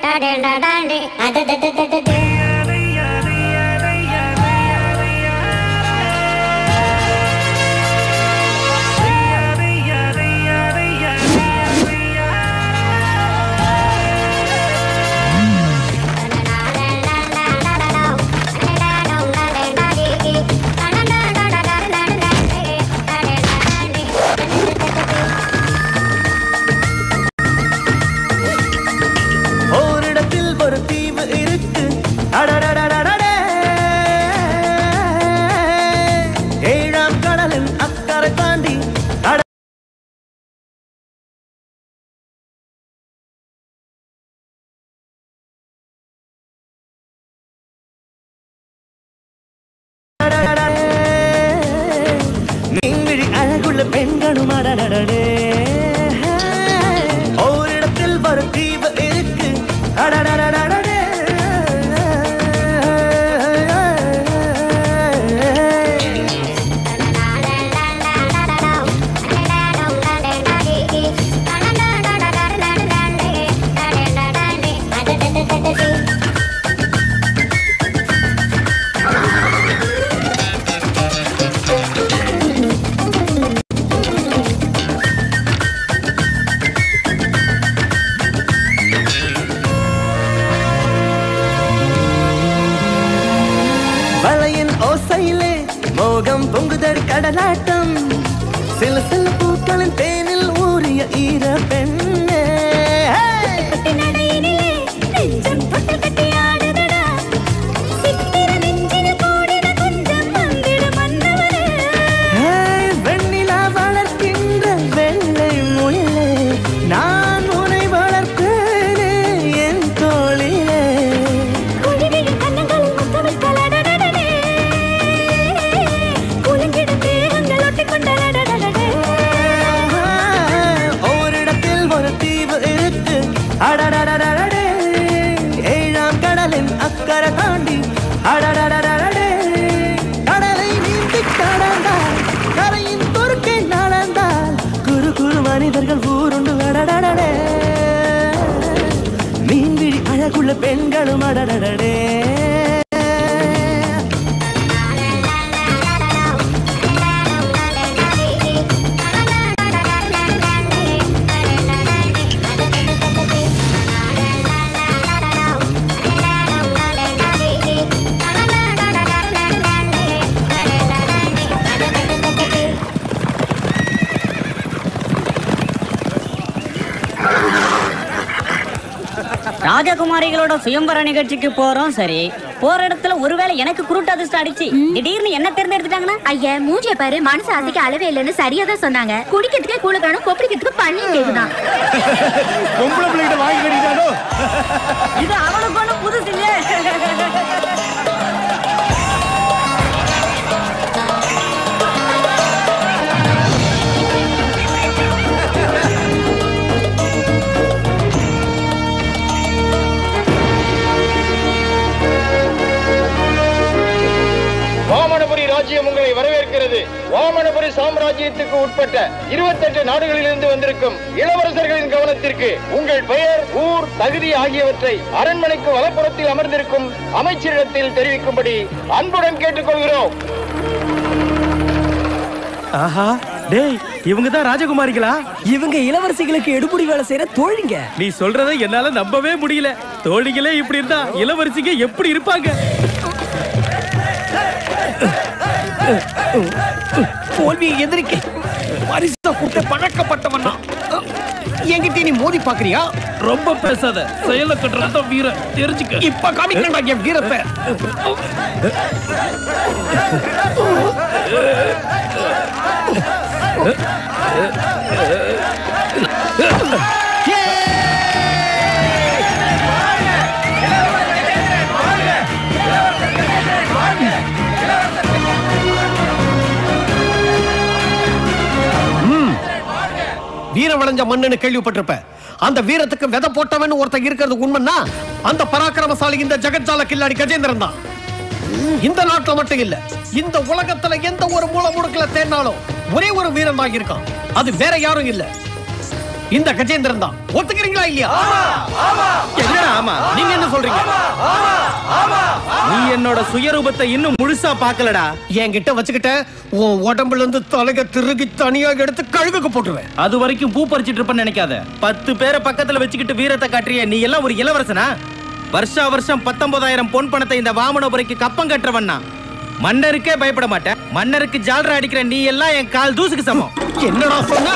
பெண்களும் அடடடே ஓரிடத்தில் ஒரு தீவு இருக்கு அடடடடே மோகம் பொங்குதற் கடலாட்டம் சில சில பூக்களின் தேனில் ஊறிய ஈர பெண்ணே வெண்ணிலா வளர்க்கின்ற வெள்ளை முயலே நான் உன்னை வளர்ப்பேனே என் தோளிலே ஓரிடத்தில் ஒரு தீவு இருக்கு அடடடடடே ஏழாம் கடலின் அக்கறை தாண்டி அடடடடடே கடலை நீந்தி கடந்தால் கரையின் குறுக்கே நடந்தால் குறு குறு மனிதர்கள் ஊருண்டு அடடடடே மீன்விழி அழகுள்ள பெண்களும் அடடடடே ராஜகுமாரிகளோட சுயம்பர நிகழ்ச்சிக்கு போறோம். சரி, போற இடத்துல ஒருவேளை எனக்கு குருட்டு அதிர்ஷ்டம் அடிச்சு திடீர்னு என்ன தேர்ந்தெடுத்துட்டாங்கன்னா, ஐயா மூஞ்சிய பாரு, மனசு ஆசைக்கு அளவே இல்லைன்னு சரியா தான் சொன்னாங்க. குடிக்கிறதுக்கே கூழ காணும், கொப்பளிக்கிறதுக்கு பண்ணி கேக்குதான். இது அவனுக்கு ஒண்ணும் புதுசு இல்லையே. வாமனபுரி ராஜ்யம் உங்களை வரவேற்கிறது. வாமனபுரி சாம்ராஜ்யத்துக்கு உட்பட்ட 28 நாடுகளிலிருந்து வந்திருக்கும் இளவரசர்களின் கவனத்திற்கு உங்கள் பெயர், ஊர், தகுதி ஆகியவற்றை அரண்மனைக்கு வலப்புறத்தில் அமர்ந்திருக்கும் அமைச்சரிடத்தில் தெரிவிக்கும்படி அன்புடன் கேட்டுக்கொள்கிறோம். ஆஹா, டேய், இவங்க தான் ராஜகுமாரிகளா? இவங்க இளவரசிகளுக்கு எடுபடி வேலை செய்யற தோழிங்க. நீ சொல்றதை என்னால நம்பவே முடியல. தோழிகளே இப்படி இருந்தா இளவரசிங்க எப்படி இருப்பாங்க? தோல்வியை எதிர்க்க பரிசு கூட்ட பழக்கப்பட்டவனா என்கிட்ட நீ மோதி பாக்குறியா? ரொம்ப பேசாத, செயல கட்டுறத வீர தெரிஞ்சுக்க. இப்ப காமிக்கிறா என் வீரத்தை. வீரம் விளைஞ்ச மண்ணுன்னு கேள்விப்பட்டிருப்ப. அந்த வீரத்துக்கு விதை போட்டவன் ஒருத்தன் இருக்கிறது உண்மைன்னா அந்த பராக்கிரமசாலி இந்த ஜெகஜால கில்லாடி கஜேந்திரன் தான். இந்த நாட்டுல மட்டும் இல்ல, இந்த உலகத்துல எந்த ஒரு மூல முடுக்கல தேடினாலும் ஒரே ஒரு வீரன் தான் இருக்கான். அது வேற யாரும் இல்ல, இந்த கஜேந்திரன் தான். ஒத்துக்கிறீங்களா இல்லையா? என்னடா ஆமா? ஆமா. நீங்க என்ன சொல்றீங்க? நீ என்னோட சுயரூபத்தை இன்னும் முழுசா பாக்கலடா. என்கிட்ட வச்சுக்கிட்ட உன் உடம்புல இருந்து தலைக திருகி தனியா எடுத்து கழுகுக்கு போட்டுருவேன். அது வரைக்கும் பூ பறிச்சிட்டு இருப்பேன்னு நினைக்காத. 10 பேரை பக்கத்துல வச்சுக்கிட்டு வீரத்தை காட்டுறிய நீ எல்லாம் ஒரு இளவரசனா? வருஷா வருஷம் 19,000 பொன் பணத்தை இந்த வாமனபுரிக்கு கப்பம் கட்டுறவன்னா. மன்னருக்கே பயப்பட மாட்டேன். மன்னருக்கு ஜால்ரா அடிக்கிற நீ எல்லாம் என் கால் தூசுக்கு சமம். என்னடா சொன்ன?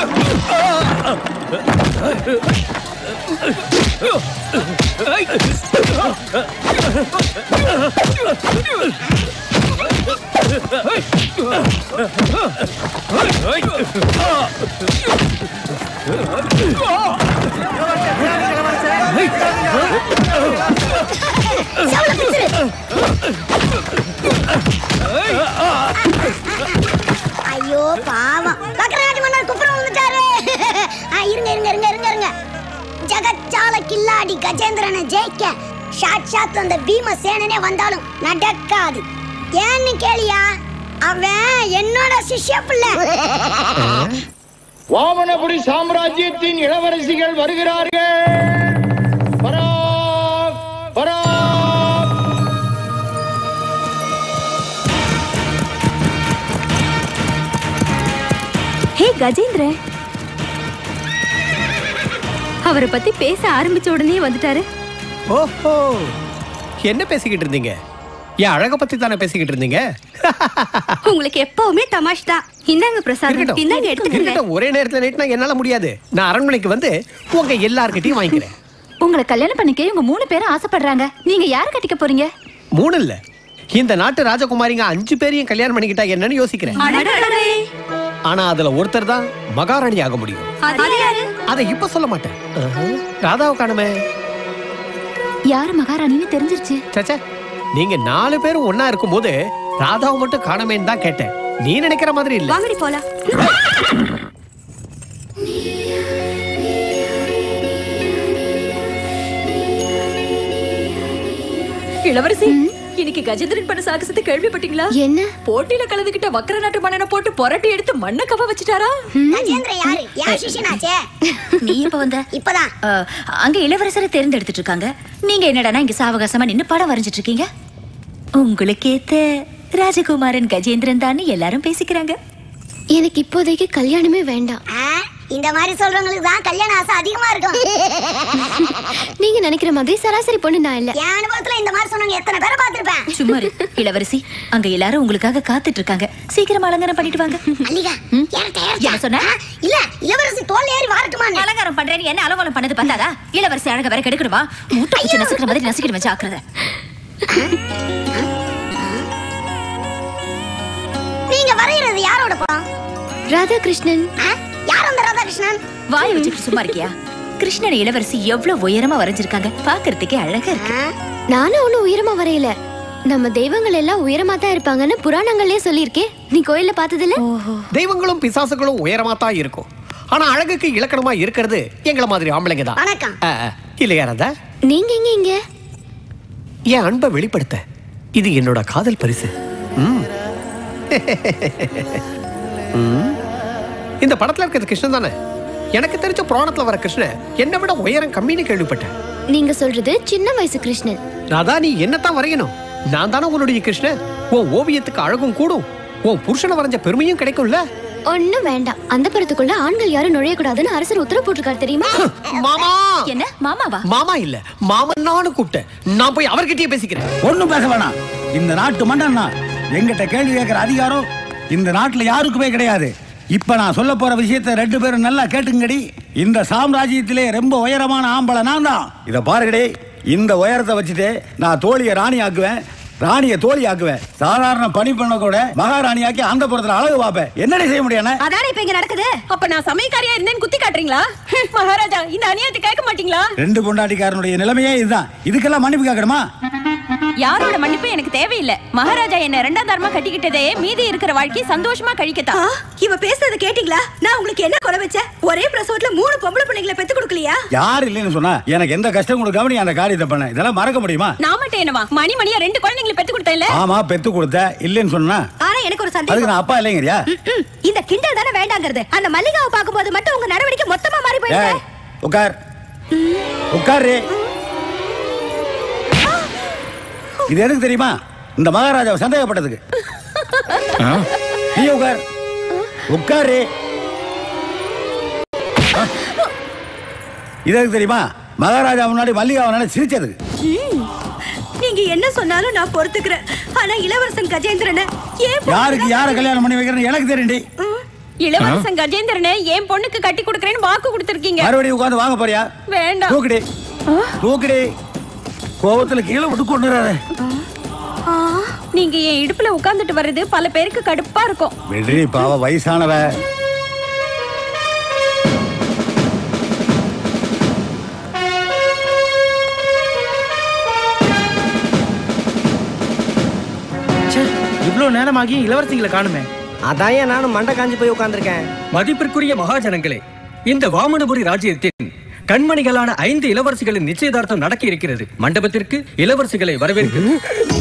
ஐயோ பாவம், பக்கராஜ மன்னர் குப்புறம் வந்துட்டாரு. இருங்க. ஜகஜால கில்லாடி கஜேந்திரனை ஜெயிக்க சாட்சாத் அந்த பீமசேனனே வந்தாலும் நடக்காது. ஏன்னு கேளியா, அவன் என்னோட சிஷ்ய பிள்ளை. வாமனபுரி சாம்ராஜ்யத்தின் இளவரசிகள் வருகிறார்கள். பராக், பராக். ஹே கஜேந்திர, அவரை பத்தி பேச ஆரம்பிச்ச உடனே வந்துட்டாரு. ஓஹோ, என்ன பேசிக்கிட்டு இருந்தீங்க? என் அழக பத்தி தானே பேசிக்கிட்டு இருந்தீங்க. உங்களுக்கு எப்பவுமே தமாஷ் தான். இந்தாங்க பிரசாதம், இந்தாங்க எடுத்துக்கங்க. ஒரே நேரத்துல நீட்டினா என்னால முடியாது. நான் அரண்மனைக்கு வந்து உங்க எல்லார்கிட்டயும் வாங்கிக்கிறேன். உங்களை கல்யாணம் பண்ணிக்க இவங்க 3 பேரும் ஆசைப்படுறாங்க. நீங்க யார் கட்டிக்க போறீங்க? 3 இல்ல, இந்த நாட்டு ராஜகுமாரிங்க 5 பேரையும் கல்யாணம் பண்ணிக்கிட்டா என்னன்னு யோசிக்கிறேன். ஆனா அதுல ஒருத்தர் தான் மகாராணி ஆக முடியும். அதை இப்ப சொல்ல மாட்டேன். ராதாவை காணுமே. யாரு மகாராணின்னு தெரிஞ்சிருச்சு. சச்சா, நீங்க 4 பேரும் ஒன்னா இருக்கும் போது ராதாவை மட்டும் காணமேன்னு தான் கேட்டேன். நீ நினைக்கிற மாதிரி இல்ல. வாங்கடி போலாம். இளவரசி, இன்னைக்கு கஜேந்திரன் பண்ண சாகசத்தை கேள்விப்பட்டீங்களா? என்ன? போட்டியில கலந்துகிட்ட வக்கர நாட்டு மன்னனை போட்டு புரட்டி எடுத்து மண்ணை கவ வச்சுட்டாரா? கஜேந்திர யாரு? யார் சிஷ்யனாச்சே? நீ இப்ப வந்த? இப்பதான். அங்க இளவரசரை தேர்ந்தெடுத்துட்டு இருக்காங்க. நீங்க என்னடானா இங்க சாவகாசமா நின்னு படம் வரைஞ்சிட்டு இருக்கீங்க? உங்களுக்கு ஏத்த ராஜகுமாரன் கஜேந்திரன் தான் எல்லாரும் பேசிக்கிறாங்க. எனக்கு இப்போதைக்கு கல்யாணமே வேண்டாம். இந்த மாதிரி சொல்றவங்களுக்கு தான் கல்யாண ஆசை அதிகமா இருக்கும். நீங்க நினைக்கிற மாதிரி சராசரி பொண்ணு நான் இல்ல. என் அனுபவத்துல இந்த மாதிரி சொன்னவங்க எத்தனை பேரை பார்த்திருப்பேன். சும்மா இளவரசி, அங்க எல்லாரும் உங்களுக்காக காத்துட்டு இருக்காங்க. சீக்கிரம் அலங்காரம் பண்ணிட்டு வாங்க. மல்லிகா, என்ன சொன்ன? இல்ல, இளவரசி தோல்ல ஏறி வரட்டுமா? அலங்காரம் பண்றேன்னு என்ன அலங்காரம் பண்ணது பார்த்தாதா? இளவரசி அழக வேற கெடுக்கணுமா? மூட்டை பிச்சு நசுக்கிற மாதிரி நசுக்கிட்டு வச்சு ஆக்குறத. நீங்க வரையறது யாரோட படம்? ராதாகிருஷ்ணன். யார் அந்த ராதாகிருஷ்ணன்? வாய் வச்சுட்டு சும்மா இருக்கியா? கிருஷ்ணன் இளவரசி எவ்வளவு உயரமா வரைஞ்சிருக்காங்க. பாக்குறதுக்கே அழகா இருக்கு. நானும் ஒன்னும் உயரமா வரையல. நம்ம தெய்வங்கள் எல்லாம் உயரமா தான் இருப்பாங்கன்னு புராணங்களே சொல்லியிருக்கே. நீ கோயில்ல பார்த்தது இல்ல? தெய்வங்களும் பிசாசுகளும் உயரமா தான் இருக்கும். ஆனா அழகுக்கு இலக்கணமா இருக்கிறது எங்கள மாதிரி ஆம்பளைங்க தான். வணக்கம். இல்லையா ராதா? நீங்க எங்க இங்க? என் அன்பை வெளிப்படுத்த இது என்னோட காதல் பரிசு. இந்த படத்துல இருக்கிறது கிருஷ்ணன் தானே? எனக்கு தெரிஞ்ச புராணத்துல வர கிருஷ்ணன் என்னை விட உயரம் கம்மின்னு கேள்விப்பட்டேன். நீங்க சொல்றது சின்ன வயசு கிருஷ்ணன். ராதா, நீ என்னத்தான் வரையணும்? நான் தானே உன்னுடைய கிருஷ்ணன். உன் ஓவியத்துக்கு அழகும் கூடும், உன் புருஷனை வரைஞ்ச பெருமையும் கிடைக்கும்ல. ஒண்ணும் வேண்டாம். அந்த படத்துக்குள்ள ஆண்கள் யாரும் நுழைய கூடாதுன்னு அரசர் உத்தரவு போட்டிருக்காரு தெரியுமா? மாமா. என்ன மாமாவா? மாமா இல்ல, மாமன் நானும் கூப்பிட்டேன். நான் போய் அவர்கிட்டயே பேசிக்கிறேன். ஒண்ணும் பேச வேணாம். இந்த நாட்டு மன்னன்னா எங்கிட்ட கேள்வி கேட்கிற அதிகாரம் இந்த நாட்டுல யாருக்குமே கிடையாது. இப்ப நான் சொல்ல போற விஷயத்தை 2 பேரும் நல்லா கேட்டுங்கடி. இந்த சாம்ராஜ்யத்திலே ரொம்ப உயரமான ஆம்பளை நான் தான். இத பாருங்கடி, இந்த உயரத்தை வச்சுட்டு நான் தோழியை ராணி ஆக்குவேன், ராணியை தோழி ஆக்குவேன். சாதாரண பணி பண்ண கூட மகாராணியாக்கி அந்த புறத்துல அழகு பாப்பேன். என்னடி செய்ய முடியும்? அதானே இப்ப இங்க நடக்குது. அப்ப நான் சமயக்காரியா இருந்தேன்னு குத்தி காட்டுறீங்களா? மகாராஜா, இந்த அநியாயத்தை கேட்க மாட்டீங்களா? 2 பொண்டாட்டிக்காரனுடைய நிலைமையே இதுதான். இதுக்கெல்லாம் மன்னிப்பு கேட்கணுமா? யாரோட மன்னிப்பு எனக்கு தேவையில்லை. மகாராஜா என்ன 2ஆம் தரமா கட்டிக்கிட்டதே மீதி இருக்கிற வாழ்க்கையை சந்தோஷமா கழிக்கத்தான். இவ பேசுறத கேட்டீங்களா? நான் உங்களுக்கு என்ன குறை வச்சேன்? ஒரே பிரசவத்துல 3 பொம்பளை பிள்ளைகளை பெத்து கொடுக்கலையா? யார் இல்லைன்னு சொன்னா எனக்கு எந்த கஷ்டம் கொடுக்காம நீ அந்த காரியத்தை பண்ண. இதெல்லாம் மறக்க முடியுமா? நான் மட்டும் என்னவா மணியா 2 குழந்தைங்களை பெத்து கொடுத்தேன்ல? ஆமா, பெத்து கொடுத்த. இல்லைன்னு சொன்னா ஆனா எனக்கு ஒரு அதுக்கு சந்தேகம். நான் அப்பா இல்லைங்கறியா? இந்த கிண்டல் தானே வேண்டாங்கிறது. அந்த மல்லிகாவை பாக்கும்போது மட்டும் உங்க நடவடிக்கை மொத்தமா மாறி போயிடுச்சு. உட்கார், உட்காரு. இது எதுக்கு தெரியுமா? இந்த மகாராஜாவை சந்தேகப்பட்டதுக்கு. நீ உட்கார், உட்காரு. இது எதுக்கு தெரியுமா? மகாராஜா முன்னாடி மல்லிகா அவனால சிரிச்சதுக்கு. நீங்க என்ன சொன்னாலும் நான் பொறுத்துக்கிறேன். ஆனா இளவரசன் கஜேந்திரனை யாருக்கு யார கல்யாணம் பண்ணி வைக்கிறேன்னு எனக்கு தெரியும்டி. இளவரசன் கஜேந்திரனை என் பொண்ணுக்கு கட்டி கொடுக்கறேன்னு வாக்கு கொடுத்திருக்கீங்க. மறுபடியும் உட்கார்ந்து வாங்க போறியா? வேண்டாம். தூக்குடி தூக்குடி. கோவத்துல கீழே விட்டு கொண்டுறாரு. நீங்க என் இடுப்புல உட்கார்ந்துட்டு வர்றது பல பேருக்கு கடுப்பா இருக்கும். வெற்றி பாவ வயசானவ. இவ்வளவு நேரமாகி இளவரசிகளை காணுமே. அதான் நானும் மண்டை காஞ்சி போய் உட்கார்ந்திருக்கேன். மதிப்பிற்குரிய மகாஜனங்களே, இந்த வாமனபுரி ராஜ்யத்தின் கண்மணிகளான 5 இளவரசிகளின் நிச்சயதார்த்தம் நடக்க இருக்கிறது. மண்டபத்திற்கு இளவரசிகளை வரவேற்கிறேன்.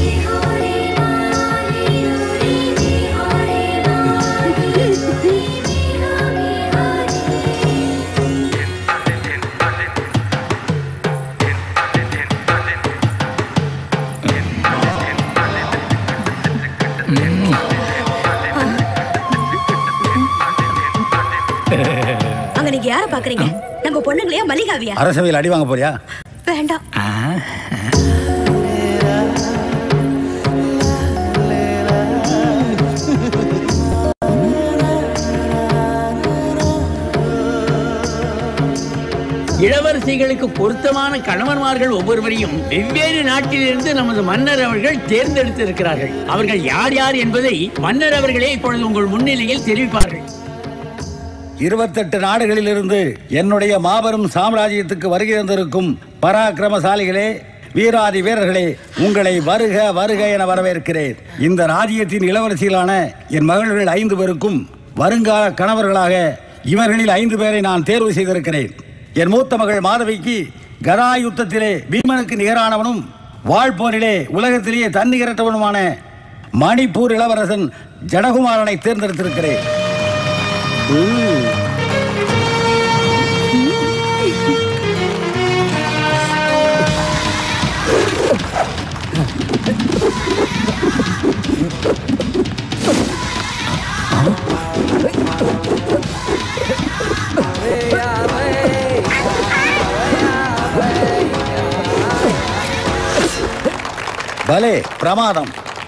அங்க நீங்க யார பாக்குறீங்க? நம்ம பொண்ணுங்களையா மல்லிகாவியா? அரசவையில் அடி வாங்க போறியா? வேண்டாம். இளவரசிகளுக்கு பொருத்தமான கணவன்மார்கள் ஒவ்வொருவரையும் வெவ்வேறு நாட்டிலிருந்து நமது மன்னர் அவர்கள் தேர்ந்தெடுத்திருக்கிறார்கள். அவர்கள் யார் யார் என்பதை மன்னர் அவர்களே இப்பொழுது உங்கள் முன்னிலையில் தெரிவிப்பார்கள். 28 நாடுகளிலிருந்து என்னுடைய மாபெரும் சாம்ராஜ்யத்துக்கு வருகை தந்திருக்கும் பராக்கிரமசாலிகளே, வீராதி வீரர்களே, உங்களை வருக வருக என வரவேற்கிறேன். இந்த ராஜ்யத்தின் இளவரசிகளான என் மகள்கள் 5 பேருக்கும் வருங்கால கணவர்களாக இவர்களில் 5 பேரை நான் தேர்வு செய்திருக்கிறேன். என் மூத்த மகள் மாதவிக்கு கதா யுத்தத்திலே பீமனுக்கு நிகரானவனும் வாழ்போரிலே உலகத்திலேயே தன்னிகரற்றவனுமான மணிப்பூர் இளவரசன் ஜனகுமாரனை தேர்ந்தெடுத்திருக்கிறேன். பலே பிரமாதம்.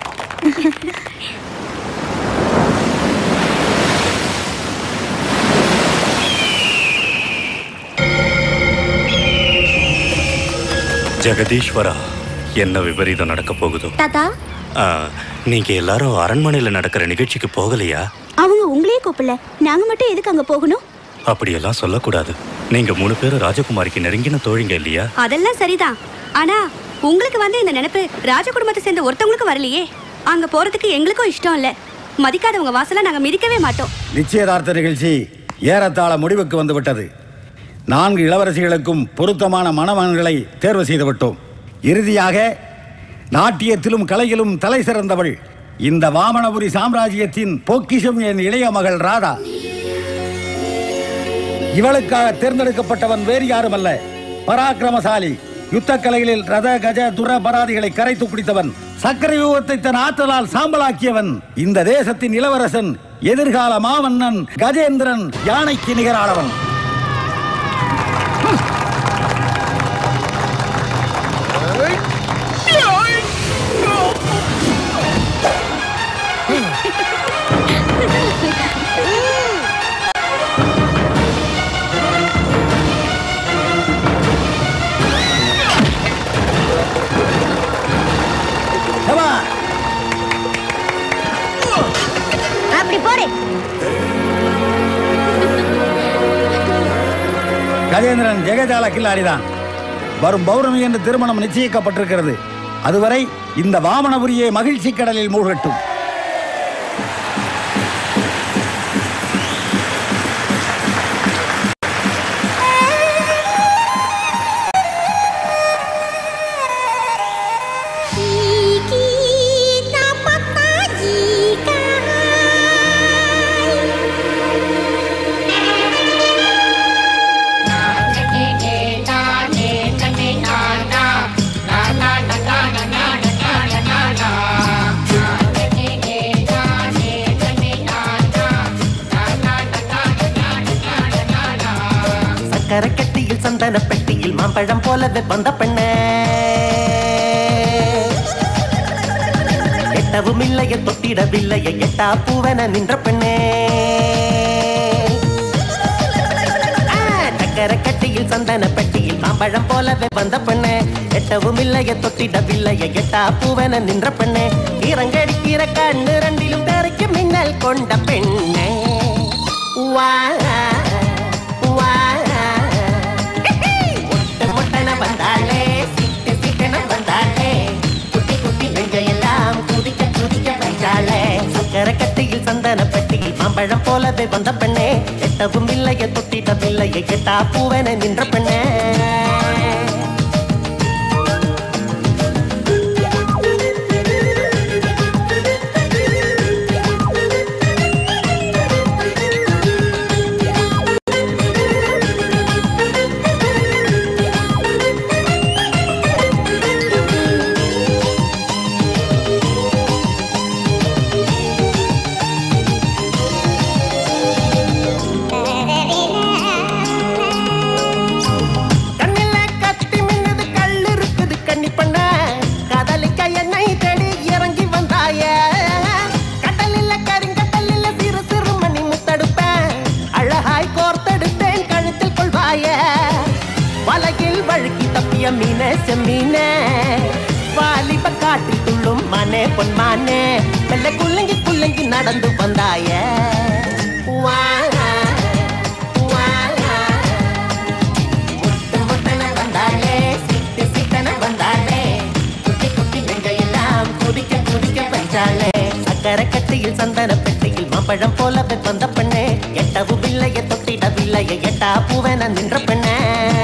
ஜெகதீஸ்வரா, என்ன விபரீதம் நடக்க போகுதோ? தாத்தா, நீங்க எல்லாரும் அரண்மனையில நடக்கிற நிகழ்ச்சிக்கு போகலையா? அவங்க உங்களே கூப்பிடல, நாங்க மட்டும் எதுக்கு அங்க போகணும்? அப்படியெல்லாம் சொல்லக்கூடாது. நீங்க 3 பேரும் ராஜகுமாரிக்கு நெருங்கின தோழிங்க இல்லையா? அதெல்லாம் சரிதான். ஆனா உங்களுக்கு வந்து இந்த நினைப்பு ராஜ குடும்பத்தை சேர்ந்த ஒருத்தவங்களுக்கு வரலையே. அங்க போறதுக்கு எங்களுக்கும் இஷ்டம் இல்ல. மதிக்காதவங்க வாசல நாங்க மிதிக்கவே மாட்டோம். நிச்சயதார்த்த நிகழ்ச்சி ஏறத்தாழ முடிவுக்கு வந்து விட்டது. 4 இளவரசிகளுக்கும் பொருத்தமான மணமகன்களை தேர்வு செய்து விட்டோம். இறுதியாக நாட்டியத்திலும் கலையிலும் தலை சிறந்தவள் இந்த வாமனபுரி சாம்ராஜ்யத்தின் பொக்கிஷம் என் இளைய மகள் ராதா. இவளுக்காக தேர்ந்தெடுக்கப்பட்டவன் வேறு யாருமல்ல, பராக்கிரமசாலி, யுத்த கலைகளில் ரத கஜ துர பராதிகளை கரைத்து குடித்தவன், சக்கர வியூகத்தை தன் ஆற்றலால் சாம்பலாக்கியவன், இந்த தேசத்தின் இளவரசன், எதிர்கால மாமன்னன் கஜேந்திரன், யானைக்கு நிகரானவன். அப்படி போடு. கஜேந்திரன் ஜெகஜால கில்லாடிதான். வரும் பௌர்ணமி என்று திருமணம் நிச்சயிக்கப்பட்டிருக்கிறது. அதுவரை இந்த வாமனபுரியை மகிழ்ச்சி கடலில் மூழ்கட்டும். மாம்பழம் போலவே வந்த பெண்ணே எட்டவும் இல்லையே தொட்டிடவில்லையே எட்டா பூவென நின்ற பெண்ணே சக்கரை கட்டியில் சந்தன பெட்டியில் மாம்பழம் போலவே வந்த பெண்ணே எட்டவும் இல்லையே தொட்டிடவில்லையே எட்டா பூவென நின்ற பெண்ணே இறங்கடிக்கிற கண்ணு ரெண்டிலும் தெறிக்கு மின்னல் கொண்ட பெண்ணே வா ஒட்டு மொட்டன வந்தாளே சிட்டு சிட்டன வந்தாளே குட்டி குட்டி நெஞ்சையெல்லாம் குதிக்க குதிக்க வைத்தாளே சக்கரை கட்டியில் சந்தன பெட்டியில் மாம்பழம் போலவே வந்த பெண்ணே எட்டவும் இல்லையே தொட்டிடவில்லையே எட்டா பூவென நின்ற பெண்ணே மீனே செம்மீனே வாலிப காட்டில் துள்ளும் மானே பொன்மானே வெள்ளை குள்ளங்கி குள்ளங்கி நடந்து வந்தாய வந்தாளே சிட்டு சிட்டன வந்தாளே குட்டி குட்டி நெஞ்சையெல்லாம் குதிக்க குதிக்க வச்சாளே சக்கரை கட்டியில் சந்தன பெட்டியில் மாம்பழம் போலவே வந்த பெண்ணே எட்டவும் இல்லையே தொட்டிடவில்லையே எட்டா பூவென நின்ற பெண்ணே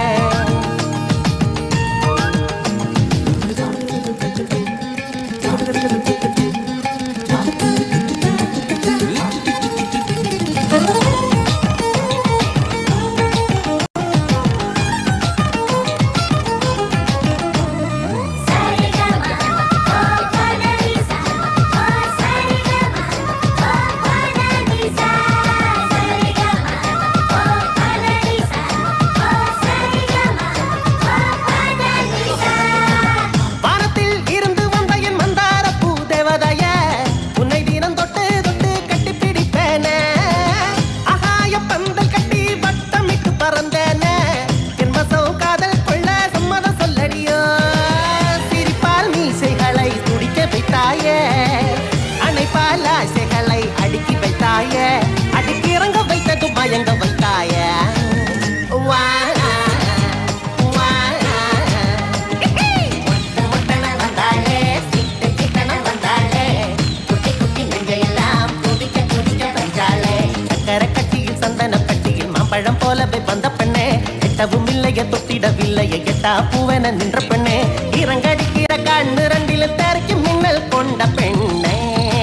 தொட்டிடவில்லையே எட்டா பூவென நின்ற பெண்ணே இறங்கடிக்கிற கண்ணு ரெண்டில தெறிக்கு மின்னல் கொண்ட பெண்ணே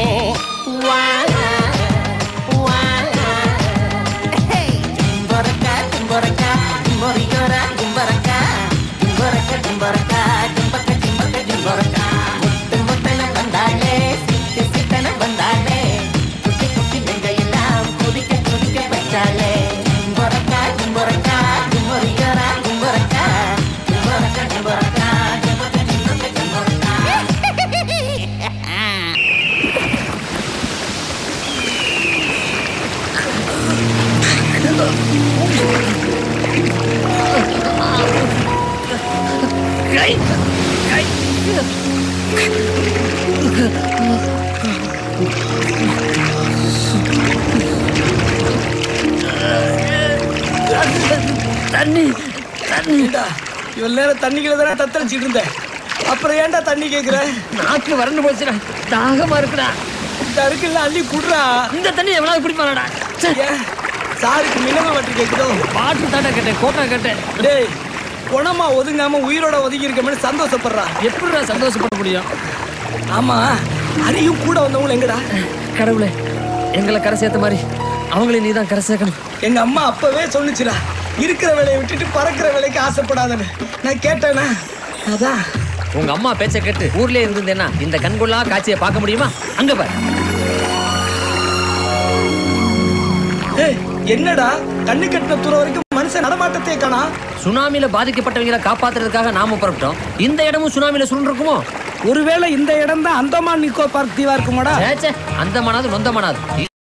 தண்ணி தண்ணிடா இவ்வளவு நேரம் தண்ணிக்குள்ள தானே தத்தளிச்சிட்டு இருந்தேன். அப்புறம் ஏன்டா தண்ணி கேக்குற? நாக்கு வறண்டு போச்சுடா, தாகமா இருக்குடா. இந்த அருக்குல அள்ளி குடுறா. இந்த தண்ணி எவ்வளவு குடிப்பானடா? சாருக்கு மினரல் வாட்டர் கேக்குதோ? வாட்டர் தாண்டா கேட்டேன், கோட்டா கேட்டேன். டேய் குணமா ஒதுங்காம உயிரோட ஒதுங்கி இருக்கமே சந்தோஷப்படுறா. எப்படிடா சந்தோஷப்பட முடியும்? ஆமா, அரியும் கூட வந்தவங்க எங்கடா? கடவுளே, எங்களை கரை சேர்த்த மாதிரி அவங்களே நீ தான் கரை சேர்க்கணும். எங்க அம்மா அப்பவே சொன்னுச்சுடா, இருக்கிற வேலையை விட்டுட்டு பறக்கிற வேலைக்கு ஆசைப்படாதன்னு. நான் கேட்டேனா? அதான் உங்க அம்மா பேச்ச கேட்டு ஊர்லயே இருந்தேன்னா இந்த கண்கொள்ளா காட்சியை பார்க்க முடியுமா? அங்க பாரு. என்னடா கண்ணு கட்டின தூரம் வரைக்கும் மனுஷன் நடமாட்டத்தை காணா. சுனாமியில பாதிக்கப்பட்டவங்களை காப்பாத்துறதுக்காக நாம புறப்பட்டோம். இந்த இடமும் சுனாமியில சுருண்டிருக்குமோ? ஒருவேளை இந்த இடம் தான் அந்தமான் நிக்கோபார் தீவா இருக்குமாடா? அந்தமானாது நொந்தமானாது.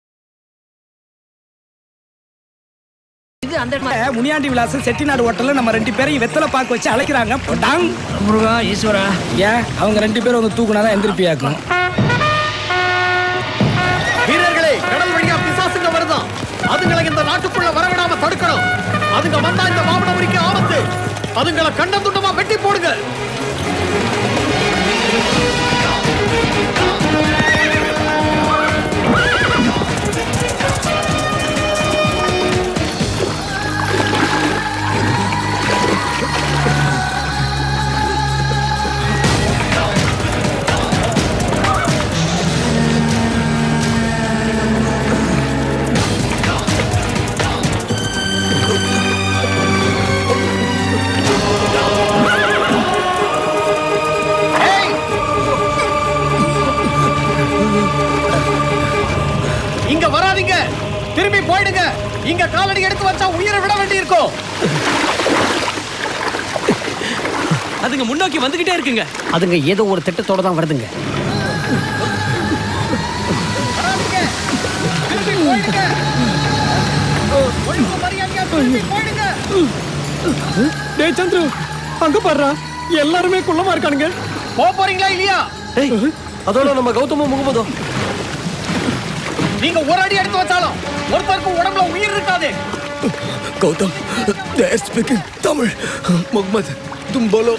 முனியாண்டி விலாசம் செட்டிநாடு ஹோட்டல்ல நம்ம 2 பேரையும் வெத்தலை பாக்கு வச்சு அழைக்கிறாங்க. முருகா ஈஸ்வரா, ஏன் அவங்க 2 பேரும் வந்து தூக்குனாதான் எந்திரிப்பியாக்கும். வீரர்களே, கடல் வழியா பிசாசுங்க வருதான். அதுங்களை இந்த நாட்டுக்குள்ள வரவிடாம தடுக்கணும். அதுங்க வந்தா இந்த வாமனபுரிக்கு ஆபத்து. அதுங்களை கண்டம் துண்டமா வெட்டி போடுங்க. வராதீங்க, திரும்பி போயிடுங்க. இங்க காலடி எடுத்து வச்சா உயிரை விட வேண்டி இருக்கும். அதுங்க முன்னோக்கி வந்துகிட்டே இருக்குங்க. அதுங்க ஏதோ ஒரு திட்டத்தோட தான் வருதுங்க. டேய் சந்திரு, அங்க பாருடா, எல்லாருமே குள்ளமா இருக்கானுங்க. போறீங்களா இல்லையா? அதோட நம்ம கௌதமும் முகமதும் நீங்க ஒரு அடி எடுத்து வச்சாலும் ஒருத்தருக்கு உடம்புல உயிர் இருக்காது. Gautham, they are speaking Tamil. Mohammed, तुम बोलो.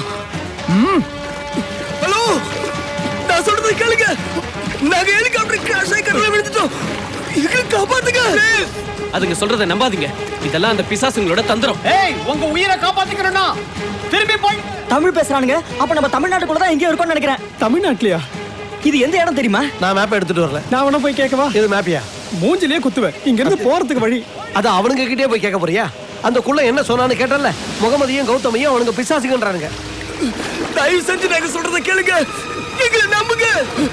ஹலோ, நான் சொல்றதை கேளுங்க. நாங்க ஹெலிகாப்டர் கிராஷ் ஆகி கடல்ல விழுந்துட்டோம். இதுக்கு காப்பாத்துங்க. அதுங்க சொல்றதை நம்பாதீங்க. இதெல்லாம் அந்த பிசாசுங்களோட தந்திரம். ஏய், உங்க உயிரை காப்பாத்திக்கணும்னா திரும்பி போய். தமிழ் பேசுறானுங்க. அப்ப நம்ம தமிழ்நாட்டுக்குள்ள தான் எங்கேயோ இருக்கோம்னு நினைக்கிறேன். தமிழ்நாட்டுலயா? இது எந்த இடம் தெரியுமா? நான் மேப் எடுத்துட்டு வரல. நான் வேணா போய் கேட்கவா? இது மேப்பியா? மூஞ்சிலே குத்துவேன். இங்க இருந்து போறதுக்கு வழி. அது அவனுங்க கிட்டே போய் கேட்க போறியா? அந்த குள்ள என்ன சொன்னான்னு கேட்டல. முகமதியும் கௌதமையும் அவனுங்க பிசாசுங்கன்றானுங்க. தயவு செஞ்சு நாங்க சொல்றதை கேளுங்க. எங்களை நம்புங்க.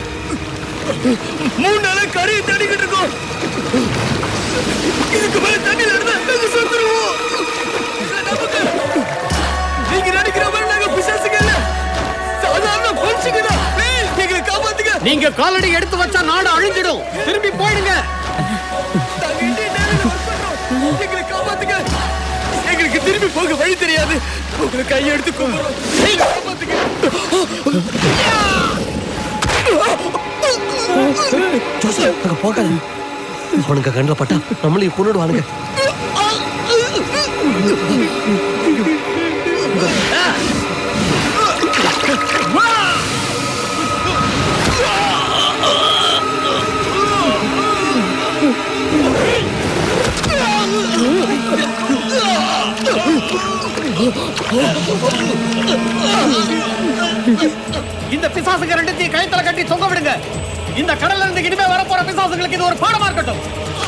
3 நாளா கரையை தேடிக்கிட்டு இருக்கோம். இதுக்கு மேல தண்ணியில இருந்தா நாங்க செத்துருவோம். நீங்க நினைக்கிற மாதிரி நாங்க பிசாசுங்க இல்ல. சாதாரண மனுஷங்க தான். எங்களை காப்பாத்துங்க. நீங்க காலடி எடுத்து வச்சா நாடு அழிஞ்சிடும். திரும்பி போயிடுங்க. எங்களை காப்பாத்துங்க. எங்களுக்கு திரும்பி போக வழி தெரியாது. உங்களை கையை எடுத்து கூப்பிடுறோம். காப்பாத்துங்க. ஜோசப், அங்க போகாத. அவனுங்க கண்ணில் பட்டா நம்மளையும் கொண்டுடுவானுங்க. இந்த பிசாசுங்க 2 கழுத்துல கட்டி தொங்க விடுங்க. இந்த கடல்ல இருந்து இனிமே வரப்போற பிசாசுங்களுக்கு இது ஒரு பாடமா இருக்கட்டும்.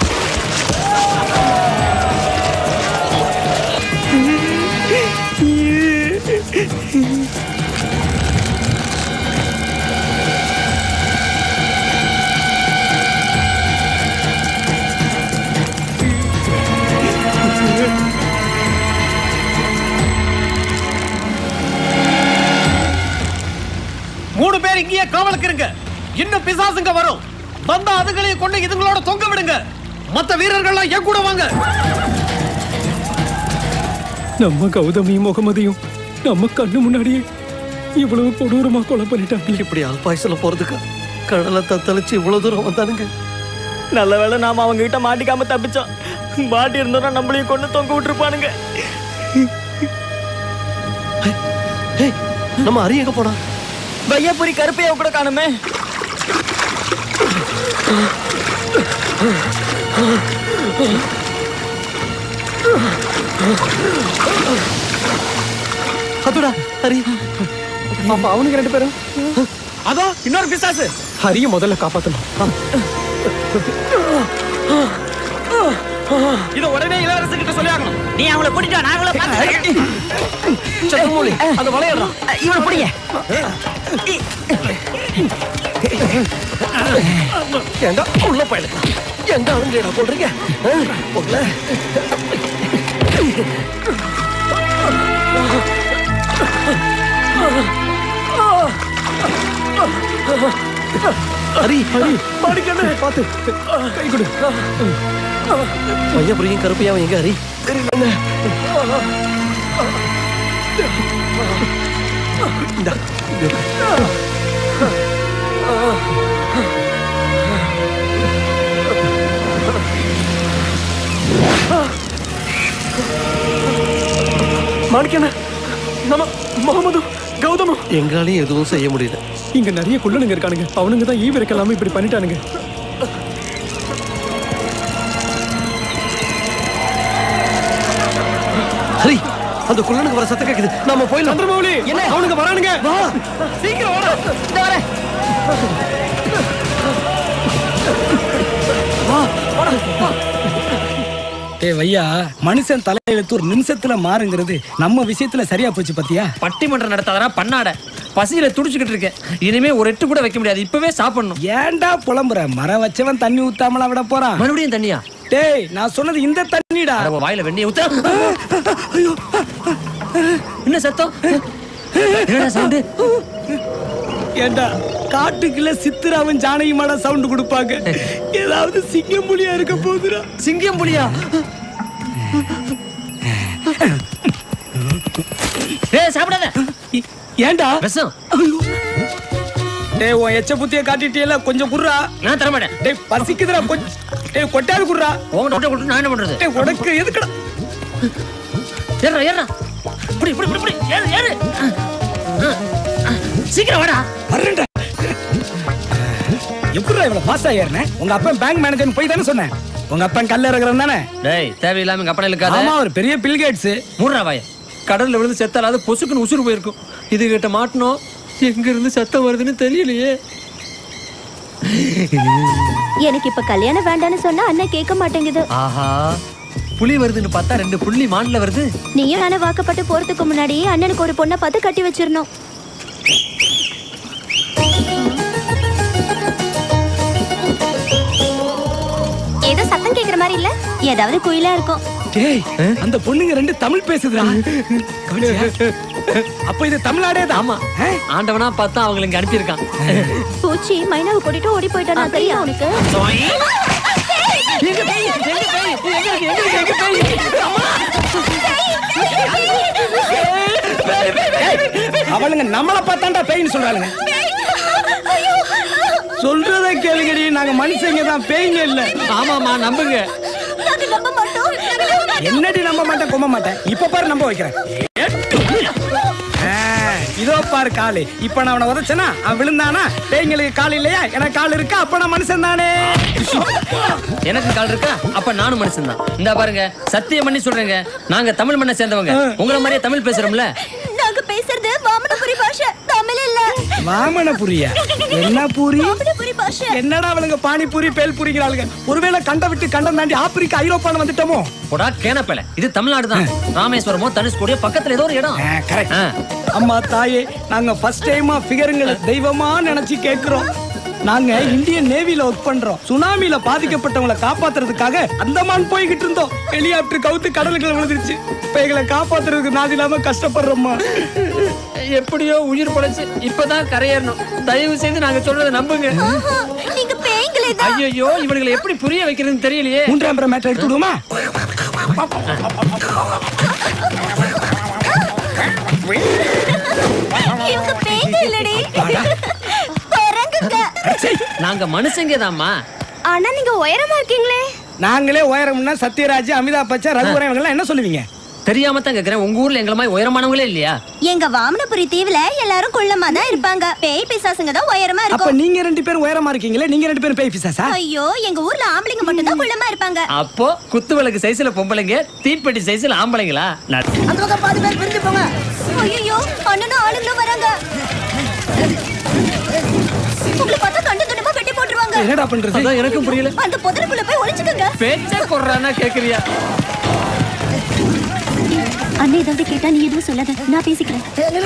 மூணு பேர் இங்கேயே காவலுக்கு இருங்க. இன்னும் பிசாசுங்க வரும். வந்தா அதுகளையும் கொண்டு இதுங்களோட தொங்க விடுங்க. மத்த வீரர்கள்லாம் என் கூட வாங்க. நம்ம கௌதமியும் முகமதியும் நம்ம கண்ணு முன்னாடியே இவ்வளவு கொடூரமா கொலை பண்ணிட்டாங்க. இப்படி அல்பாயுசுல போறதுக்கு கடலை தத்தளிச்சு இவ்வளவு தூரம் வந்தானுங்க. நல்ல வேளை நாம அவங்க கிட்ட மாட்டிக்காம தப்பிச்சோம். மாட்டி இருந்தோம்னா நம்மளையும் கொண்டு தொங்க விட்டுருப்பானுங்க. நம்ம அரி எங்க போனா? வையாபுரி கருப்பையா கூட காணுமே. அதுடா ஹரி. அப்ப அவனுக்கு 2 பேரும். அதோ இன்னொரு பிசாசு. ஹரிய முதல்ல காப்பாத்தணும். இத உடனே இளவரசர் கிட்ட சொல்லி ஆகணும். நீ அவளை கூட்டிட்டு வா, நான் அவளை பாத்துக்கிறேன். சந்திரமௌலி அந்த வளையறான். இவனை பிடிங்க. ஏண்டா உள்ள போயிடு. எங்க அவங்கடா போடுறீங்க? போகல. ஹரி ஹரி பாடிக்கண்ணே பாத்து கை கொடு. பையபுரியும் கருப்பையாவும் எங்க ஹரி? தெரியல. இந்தா மாணிக்கண்ண நம்ம முகமது கௌதமும் எங்களாலையும் எதுவும் செய்ய முடியல. இங்க நிறைய குள்ளனுங்க இருக்கானுங்க. அவனுங்க தான் ஈவு இருக்கலாம இப்படி பண்ணிட்டானுங்க. ஹரி அந்த குள்ளனுக்கு வர சத்தம் கேக்குது. நாம போயிடலாம். சந்திரமௌலி என்ன அவனுங்க வரானுங்க. வா சீக்கிரம் வாடா. இந்த வர. வா வா. ஏய் வையா, மனுஷன் தலையெழுத்து ஒரு நிமிஷத்துல மாறுங்கிறது நம்ம விஷயத்துல சரியா போச்சு பாத்தியா? பட்டிமன்றம் நடத்தாதா பண்ணாட. பசியில துடிச்சுக்கிட்டு இருக்கேன். இனிமே ஒரு எட்டு கூட வைக்க முடியாது. இப்பவே சாப்பிடணும். ஏன்டா புலம்புற? மரம் வச்சவன் தண்ணி ஊத்தாமலா விட போறான்? மறுபடியும் தண்ணியா? டேய் நான் சொன்னது இந்த தண்ணிடா. வாயில வெண்ணெய் ஊத்த. என்ன சத்தம்? என்னடா சவுண்ட்? ஏண்டா காட்டுக்குள்ள சித்திராவும் ஜானகிமாடா சவுண்ட் கொடுப்பாங்க. ஏதாவது சிங்கம் புலியா இருக்க போகுதுடா. சிங்கம் புலியா? ஏய் சாப்பிடாத. ஏண்டா விஷம்? டேய் உன் எச்ச புத்திய காட்டிட்டீல, கொஞ்சம் குர்ரா. நான் தர மாட்டேன். டேய் பசிக்குதுடா கொஞ்சம். டேய் கொட்டாது குர்ரா. உன் டொட்டை கொடுத்து நான் என்ன பண்றது? டேய் உனக்கு எதுக்குடா? ஏறா ஏறா. புடி புடி புடி ஏறு ஏறு. சீக்கிரம் வாடா. வரேன்டா. எப்படிடா இவ்வளவு ஃபாஸ்டா ஏறனே? உங்க அப்பா பேங்க் மேனேஜர் போய் தானே சொன்னேன். உங்க அப்பா கல்ல இறக்குறவன் தானே? டேய் தேவையில்லாம எங்க அப்பா இருக்காத. ஆமா ஒரு பெரிய பில் கேட்ஸ். மூடுறா வாய. கடல்ல விழுந்து செத்தாலாவது பொசுக்குன்னு உசுறு போயிருக்கும். இது கிட்ட மாட்டணும். எங்க இருந்து சத்தம் வருதுன்னு தெரியலையே. எனக்கு இப்ப கல்யாணம் வேண்டான்னு சொன்னா அண்ணன் கேட்க மாட்டேங்குது. ஆஹா புலி வருதுன்னு பார்த்தா 2 புள்ளி மான்ல வருது. நீயும் நானே வாக்கப்பட்டு போறதுக்கு முன்னாடி அண்ணனுக்கு ஒரு பொண்ணை பார்த்து கட்டி வச்சிரணும். ஏதோ சத்தம் கேக்குற மாதிரி இல்ல? ஏதாவது குயிலா இருக்கும். டேய் அந்த பொண்ணுங்க 2 தமிழ் பேசுதுடா. அப்ப இது தமிழ்நாடே தான். ஆமா ஆண்டவனா பார்த்தா அவங்களை இங்க அனுப்பியிருக்கான். பூச்சி மைனாவை கூட்டிட்டு ஓடி போயிட்டானா தெரியும் உனக்கு? எங்க பேய் எங்க பேய் எங்க பேய் அவளுங்க நம்மள பார்த்தாண்டா பேய்னு சொல்றாளுங்க. சொல்றத கேளுங்கடி, நாங்க மனுஷங்க தான், பேய்ங்க இல்ல. ஆமாமா நம்புங்க. என்னடி நம்ப மாட்டேன் கொம்ப மாட்டேன். இப்ப பாரு நம்ப வைக்கிறேன். இதோ பாரு காலு. இப்ப நான் அவனை உதச்சனா அவன் விழுந்தானா? பேய்ங்களுக்கு கால் இல்லையா? எனக்கு கால் இருக்கா? அப்ப நான் மனுஷன் தானே. எனக்கு கால் இருக்கா? அப்ப நானும் மனுஷன் தான். இந்த பாருங்க சத்தியம் பண்ணி சொல்றேங்க, நாங்க தமிழ் மண்ணை சேர்ந்தவங்க. உங்கள மாதிரியே தமிழ் பேசுறோம்ல. நாங்க பேசுறது வாமனபுரி பாஷை, தமிழ் இல்ல. வாமனபுரியா? என்ன பூரி? வாமனபுரி பாஷை. என்னடா அவளுங்க பானிபூரி பேல் பூரிங்கறாளுங்க. ஒருவேளை கண்ட விட்டு கண்டம் தாண்டி ஆப்பிரிக்கா ஐரோப்பான்னு வந்துட்டோமோ? போடா கேனப்பல. இது தமிழ்நாடு தான். ராமேஸ்வரமோ தனுஷ்கோடியோ பக்கத்துல ஏதோ ஒரு இடம். கரெக்ட். அம்மா தாயே, நாங்க ஃபர்ஸ்ட் டைமா ஃபிகருங்களை தெய்வமா நினைச்சு கேக்குறோம். நாங்க இந்தியன் நேவில ஒர்க் பண்றோம். சுனாமில பாதிக்கப்பட்டவங்களை காப்பாத்துறதுக்காக அந்தமான் போய்கிட்டு இருந்தோம். ஹெலிகாப்டர் கவுத்து கடலுக்குள்ள விழுந்துருச்சு. இப்ப எங்களை காப்பாத்துறதுக்கு நாதி இல்லாம கஷ்டப்படுறோம்மா. எப்படியோ உயிர் படைச்சு இப்பதான் கரையேறணும். தயவு செய்து நாங்க சொல்றதை நம்புங்க. நீங்க பேய்களே தான். ஐயோ இவங்களை எப்படி புரிய வைக்கிறதுன்னு தெரியலையே. 3 மேட்டர் எடுத்து விடுமா? இவங்க பேய்ங்க இல்லடி. நாங்க மனுஷங்க தான்மா. ஆனா நீங்க உயரமா இருக்கீங்களே. நாங்களே உயரம்னா சத்யராஜ், அமிதாப் பச்சன், ரகுவரன் இவங்க என்ன சொல்லுவீங்க? தெரியாம தான் கேக்குறேன். உங்க ஊர்ல எங்கள மாதிரி உயரமானவங்களே இல்லையா? எங்க வாமனபுரி தீவுல எல்லாரும் குள்ளமா தான் இருப்பாங்க. பேய் பிசாசுங்க தான் உயரமா அப்ப இருக்கும். நீங்க 2 பேரும் உயரமா இருக்கீங்களே, நீங்க 2 பேரும் பேய் பிசாசா? ஐயோ எங்க ஊர்ல ஆம்பளைங்க மட்டும் தான் குள்ளமா இருப்பாங்க. அப்போ குத்து விளக்கு சைஸ்ல பொம்பளைங்க, தீப்பெட்டி சைஸ்ல ஆம்பளைங்களா? அந்த பக்கம் பாதி பேர் பிரிஞ்சு போங்க. ஐயோ அண்ணனும் ஆளுங்களும் வராங்க. உங்களை பார்த்தா கண்டு துண்டமா வெட்டி போட்டுருவாங்க. என்னடா பண்றது? அதான் எனக்கும் புரியல. அந்த புதருக்குள்ள போய் ஒளிச்சுக்கங்க. பேச்ச போடுறானா கேக்குறியா? அண்ணே ஏதாவது கேட்டா நீ எதுவும் சொல்லாத, நான் பேசிக்கிறேன்.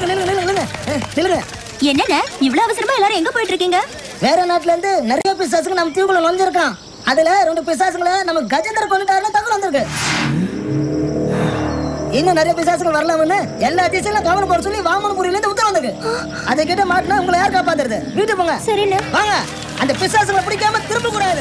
என்னங்க இவ்வளவு அவசரமா எல்லாரும் எங்க போயிட்டு இருக்கீங்க? வேற நாட்டுல இருந்து நிறைய பிசாசுங்க நம்ம தீவுக்குள்ள நுழைஞ்சிருக்கான். அதுல 2 பிசாசுங்களை நம்ம கஜேந்திர கொண்டுட்டாருன்னு தகவல் வந்திருக்கு. இன்னும் நிறைய பிசாசுகள் வரலாம்னு எல்லா திசையிலும் கவனம் போட சொல்லி வாமனபுரியில இருந்து உத்தரவு வந்திருக்கு. அதை கிட்ட மாட்டினா உங்களை யார் காப்பாத்துறது? வீட்டுக்கு போங்க. சரிண்ணே. வாங்க. அந்த பிசாசுகளை பிடிக்காம திரும்ப கூடாது.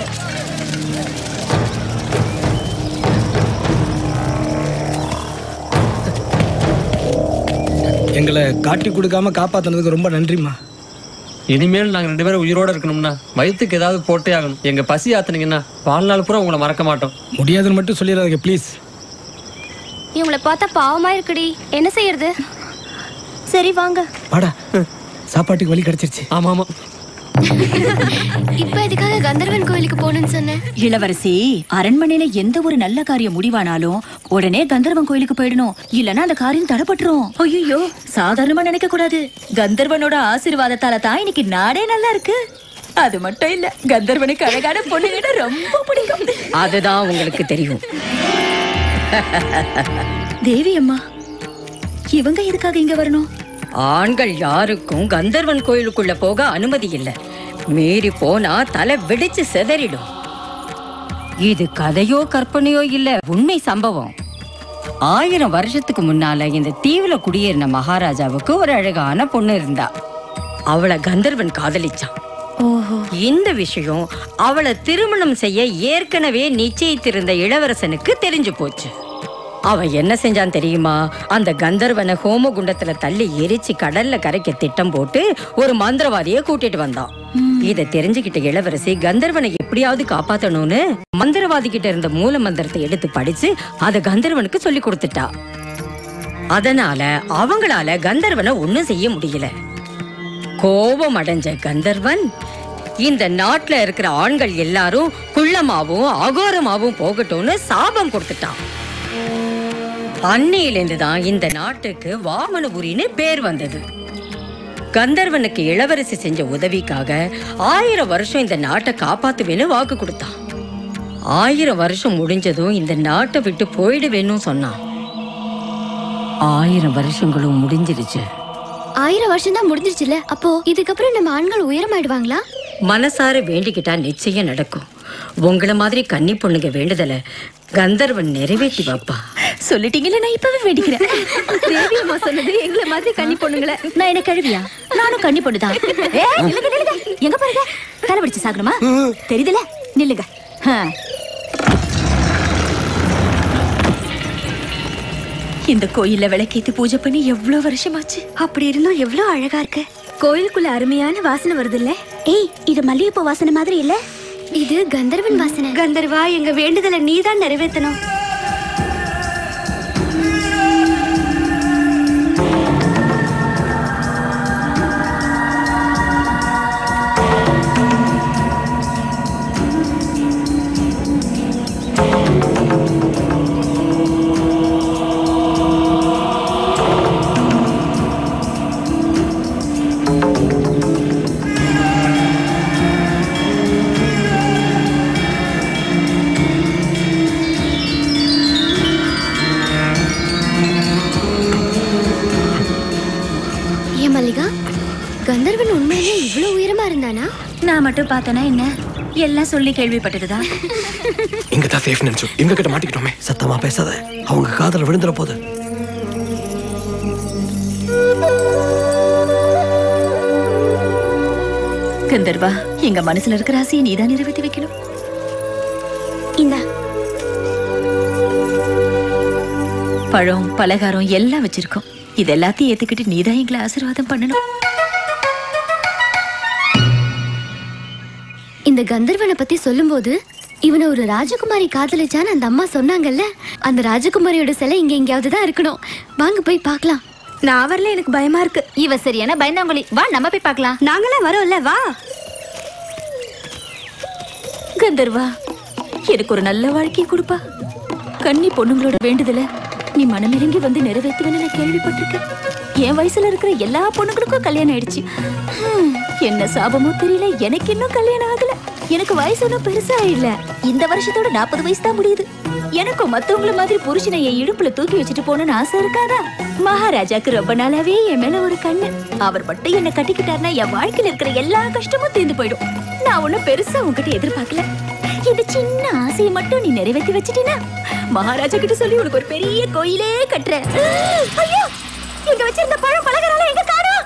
எங்களை காட்டி கொடுக்காம காப்பாத்தினதுக்கு ரொம்ப நன்றிம்மா. இனிமேல் நாங்க 2 பேரும் உயிரோட இருக்கணும்னா வயிற்றுக்கு ஏதாவது போட்டே ஆகணும். எங்க பசி ஆத்துனீங்கன்னா வாழ்நாள் பூரா உங்களை மறக்க மாட்டோம். முடியாதுன்னு மட்டும் சொல்லிடாதீங்க ப்ளீஸ். இவங்களை பார்த்தா பாவமா இருக்குடி, என்ன செய்யறது? சரி வாங்க. வாடா, சாப்பாட்டுக்கு வழி கிடைச்சிருச்சு. ஆமா ஆமா. இப்ப எதுக்காக கந்தர்வன் கோயிலுக்கு போகணும்னு சொன்னேன்? இளவரசி, அரண்மனையில எந்த ஒரு நல்ல காரியம் முடிவானாலும் உடனே கந்தர்வன் கோயிலுக்கு போயிடணும், இல்லன்னா அந்த காரியம் தடைப்பட்டுரும். ஐயோ, சாதாரணமா நினைக்க கூடாது. கந்தர்வனோட ஆசீர்வாதத்தால தான் இன்னைக்கு நாடே நல்லா இருக்கு. அது மட்டும் இல்ல, கந்தர்வனுக்கு அழகான பொண்ணுகிட்ட ரொம்ப பிடிக்கும். அதுதான் உங்களுக்கு தெரியும். தேவி அம்மா, இவங்க எதுக்காக இங்க வரணும்? ஆண்கள் யாருக்கும் கந்தர்வன் கோயிலுக்குள்ள போக அனுமதி இல்லை. மீறி போனா தலை வெடிச்சு சிதறிடும். இது கதையோ கற்பனையோ இல்ல, உண்மை சம்பவம். 1000 வருஷத்துக்கு முன்னால இந்த தீவுல குடியேறின மகாராஜாவுக்கு ஒரு அழகான பொண்ணு இருந்தா. அவளை கந்தர்வன் காதலிச்சான். இந்த விஷயம் அவளை திருமணம் செய்ய ஏற்கனவே நிச்சயித்திருந்த இளவரசனுக்கு தெரிஞ்சு போச்சு. அவன் என்ன செஞ்சான் தெரியுமா? அந்த கந்தர்வனை ஹோமகுண்டத்துல தள்ளி எரிச்சு கடல்ல கரைக்க திட்டம் போட்டு ஒரு மந்திரவாதியை கூட்டிட்டு வந்தான். இதை தெரிஞ்சுக்கிட்ட இளவரசி கந்தர்வனை எப்படியாவது காப்பாத்தணும்னு மந்திரவாதி கிட்ட இருந்த மூல மந்திரத்தை எடுத்து படிச்சு அதை கந்தர்வனுக்கு சொல்லி கொடுத்துட்டா. அதனால அவங்களால கந்தர்வனை ஒண்ணும் செய்ய முடியல. கோபம் அடைஞ்ச கந்தர்வன் இந்த நாட்டுல இருக்கிற ஆண்கள் எல்லாரும் குள்ளமாவும் அகோரமாவும் போகட்டும்னு சாபம் கொடுத்துட்டான். அன்னையிலிருந்து தான் இந்த நாட்டுக்கு வாமனபுரின்னு பேர் வந்தது. கந்தர்வனுக்கு இளவரசி செஞ்ச உதவிக்காக 1000 வருஷம் இந்த நாட்டை காப்பாத்துவேன்னு வாக்கு கொடுத்தான். 1000 வருஷம் முடிஞ்சதும் இந்த நாட்டை விட்டு போயிடுவேன்னு சொன்னான். 1000 வருஷங்களும் முடிஞ்சிருச்சு. 1000 வருஷம் தான் முடிஞ்சிருச்சுல, அப்போ இதுக்கப்புறம் நம்ம ஆண்கள் உயரமாயிடுவாங்களா? மனசார வேண்டிக்கிட்டா நிச்சயம் நடக்கும். உங்களை மாதிரி கன்னி பொண்ணுங்க வேண்டுதல கந்தர்வன் நிறைவேற்றி வைப்பா. சொல்லிட்டீங்களே, நான் இப்பவே வேண்டிக்கிறேன். தேவி அம்மா சொன்னது எங்களை மாதிரி கன்னி பொண்ணுங்களை. நான் என்ன கழுவியா? நானும் கன்னி பொண்ணுதான். எங்க பாருங்க, தலை பிடிச்சு சாகணுமா? தெரியுதுல, நில்லுங்க. இந்த கோயில்ல விளக்கேத்தி பூஜை பண்ணி எவ்வளவு வருஷமாச்சு. அப்படி இருந்தும் எவ்வளவு அழகா இருக்கு. கோயிலுக்குள்ள அருமையான வாசனை வருது இல்ல? ஏய், இது மல்லிகைப்பூ வாசனை மாதிரி இல்ல? இது கந்தர்வன் வாசனை. கந்தர்வா, எங்க வேண்டுதலை நீதான் நிறைவேற்றணும். கந்தர்வன் உண்மையிலே இவ்வளவு உயரமா இருந்தானா? நான் மட்டும் பார்த்தனா என்ன, எல்லாம் சொல்லி கேள்விப்பட்டதுதான். இங்க தான் சேஃப் நினைச்சோம், எங்க கிட்ட மாட்டிக்கிட்டோமே. சத்தமா பேசாத, அவங்க காதல விழுந்துற போது. கந்தர்வா, எங்க மனசுல இருக்கிற ஆசையை நீதான் நிறைவேற்றி வைக்கணும். இந்த பழம் பலகாரம் எல்லாம் வச்சிருக்கோம். இது எல்லாத்தையும் ஏத்துக்கிட்டு நீதான் எங்களை ஆசீர்வாதம் பண்ணணும். இந்த கந்தர்வனை பத்தி சொல்லும்போது இவனை ஒரு ராஜகுமாரி காதலிச்சான்னு அந்த அம்மா சொன்னாங்கல்ல, அந்த ராஜகுமாரியோட சிலை இங்க எங்கேயாவது தான் இருக்கணும். வாங்க போய் பார்க்கலாம். நான் வரல, எனக்கு பயமா இருக்கு. இவ சரியான பயந்தாங்கொலி. வா, நம்ம போய் பார்க்கலாம். நாங்களாம் வரோம்ல, வா. கந்தர்வா, எனக்கு ஒரு நல்ல வாழ்க்கையை கொடுப்பா. கன்னி பொண்ணுங்களோட வேண்டுதல நீ மனமிறங்கி வந்து நிறைவேற்றுவேன்னு நான் கேள்விப்பட்டிருக்கேன். என் வயசுல இருக்கிற எல்லா பொண்ணுங்களுக்கும் கல்யாணம் ஆயிடுச்சு. என்ன சாபமோ தெரியல, எனக்கு இன்னும் கல்யாணம் ஆகல. எனக்கு வயசு ஒன்றும் பெருசா இல்ல. இந்த வருஷத்தோட 40 வயசு தான் முடியுது. எனக்கும் மத்தவங்கள மாதிரி புருஷனை என் இடுப்புல தூக்கி வச்சுட்டு போகணும்னு ஆசை இருக்காதா? மகாராஜாக்கு ரொம்ப நாளாவே என் மேல ஒரு கண்ணு. அவர் மட்டும் என்ன கட்டிக்கிட்டாருன்னா என் வாழ்க்கையில இருக்கிற எல்லா கஷ்டமும் தீர்ந்து போயிடும். நான் ஒன்னும் பெருசா உங்ககிட்ட எதிர்பார்க்கல. இந்த சின்ன ஆசையை மட்டும் நீ நிறைவேற்றி வச்சிட்டீனா மகாராஜா கிட்ட சொல்லி உனக்கு ஒரு பெரிய கோயிலே கட்டுறேன். ஐயோ, இங்க வச்சிருந்த பழம் பலகாரம் எங்க காணோம்?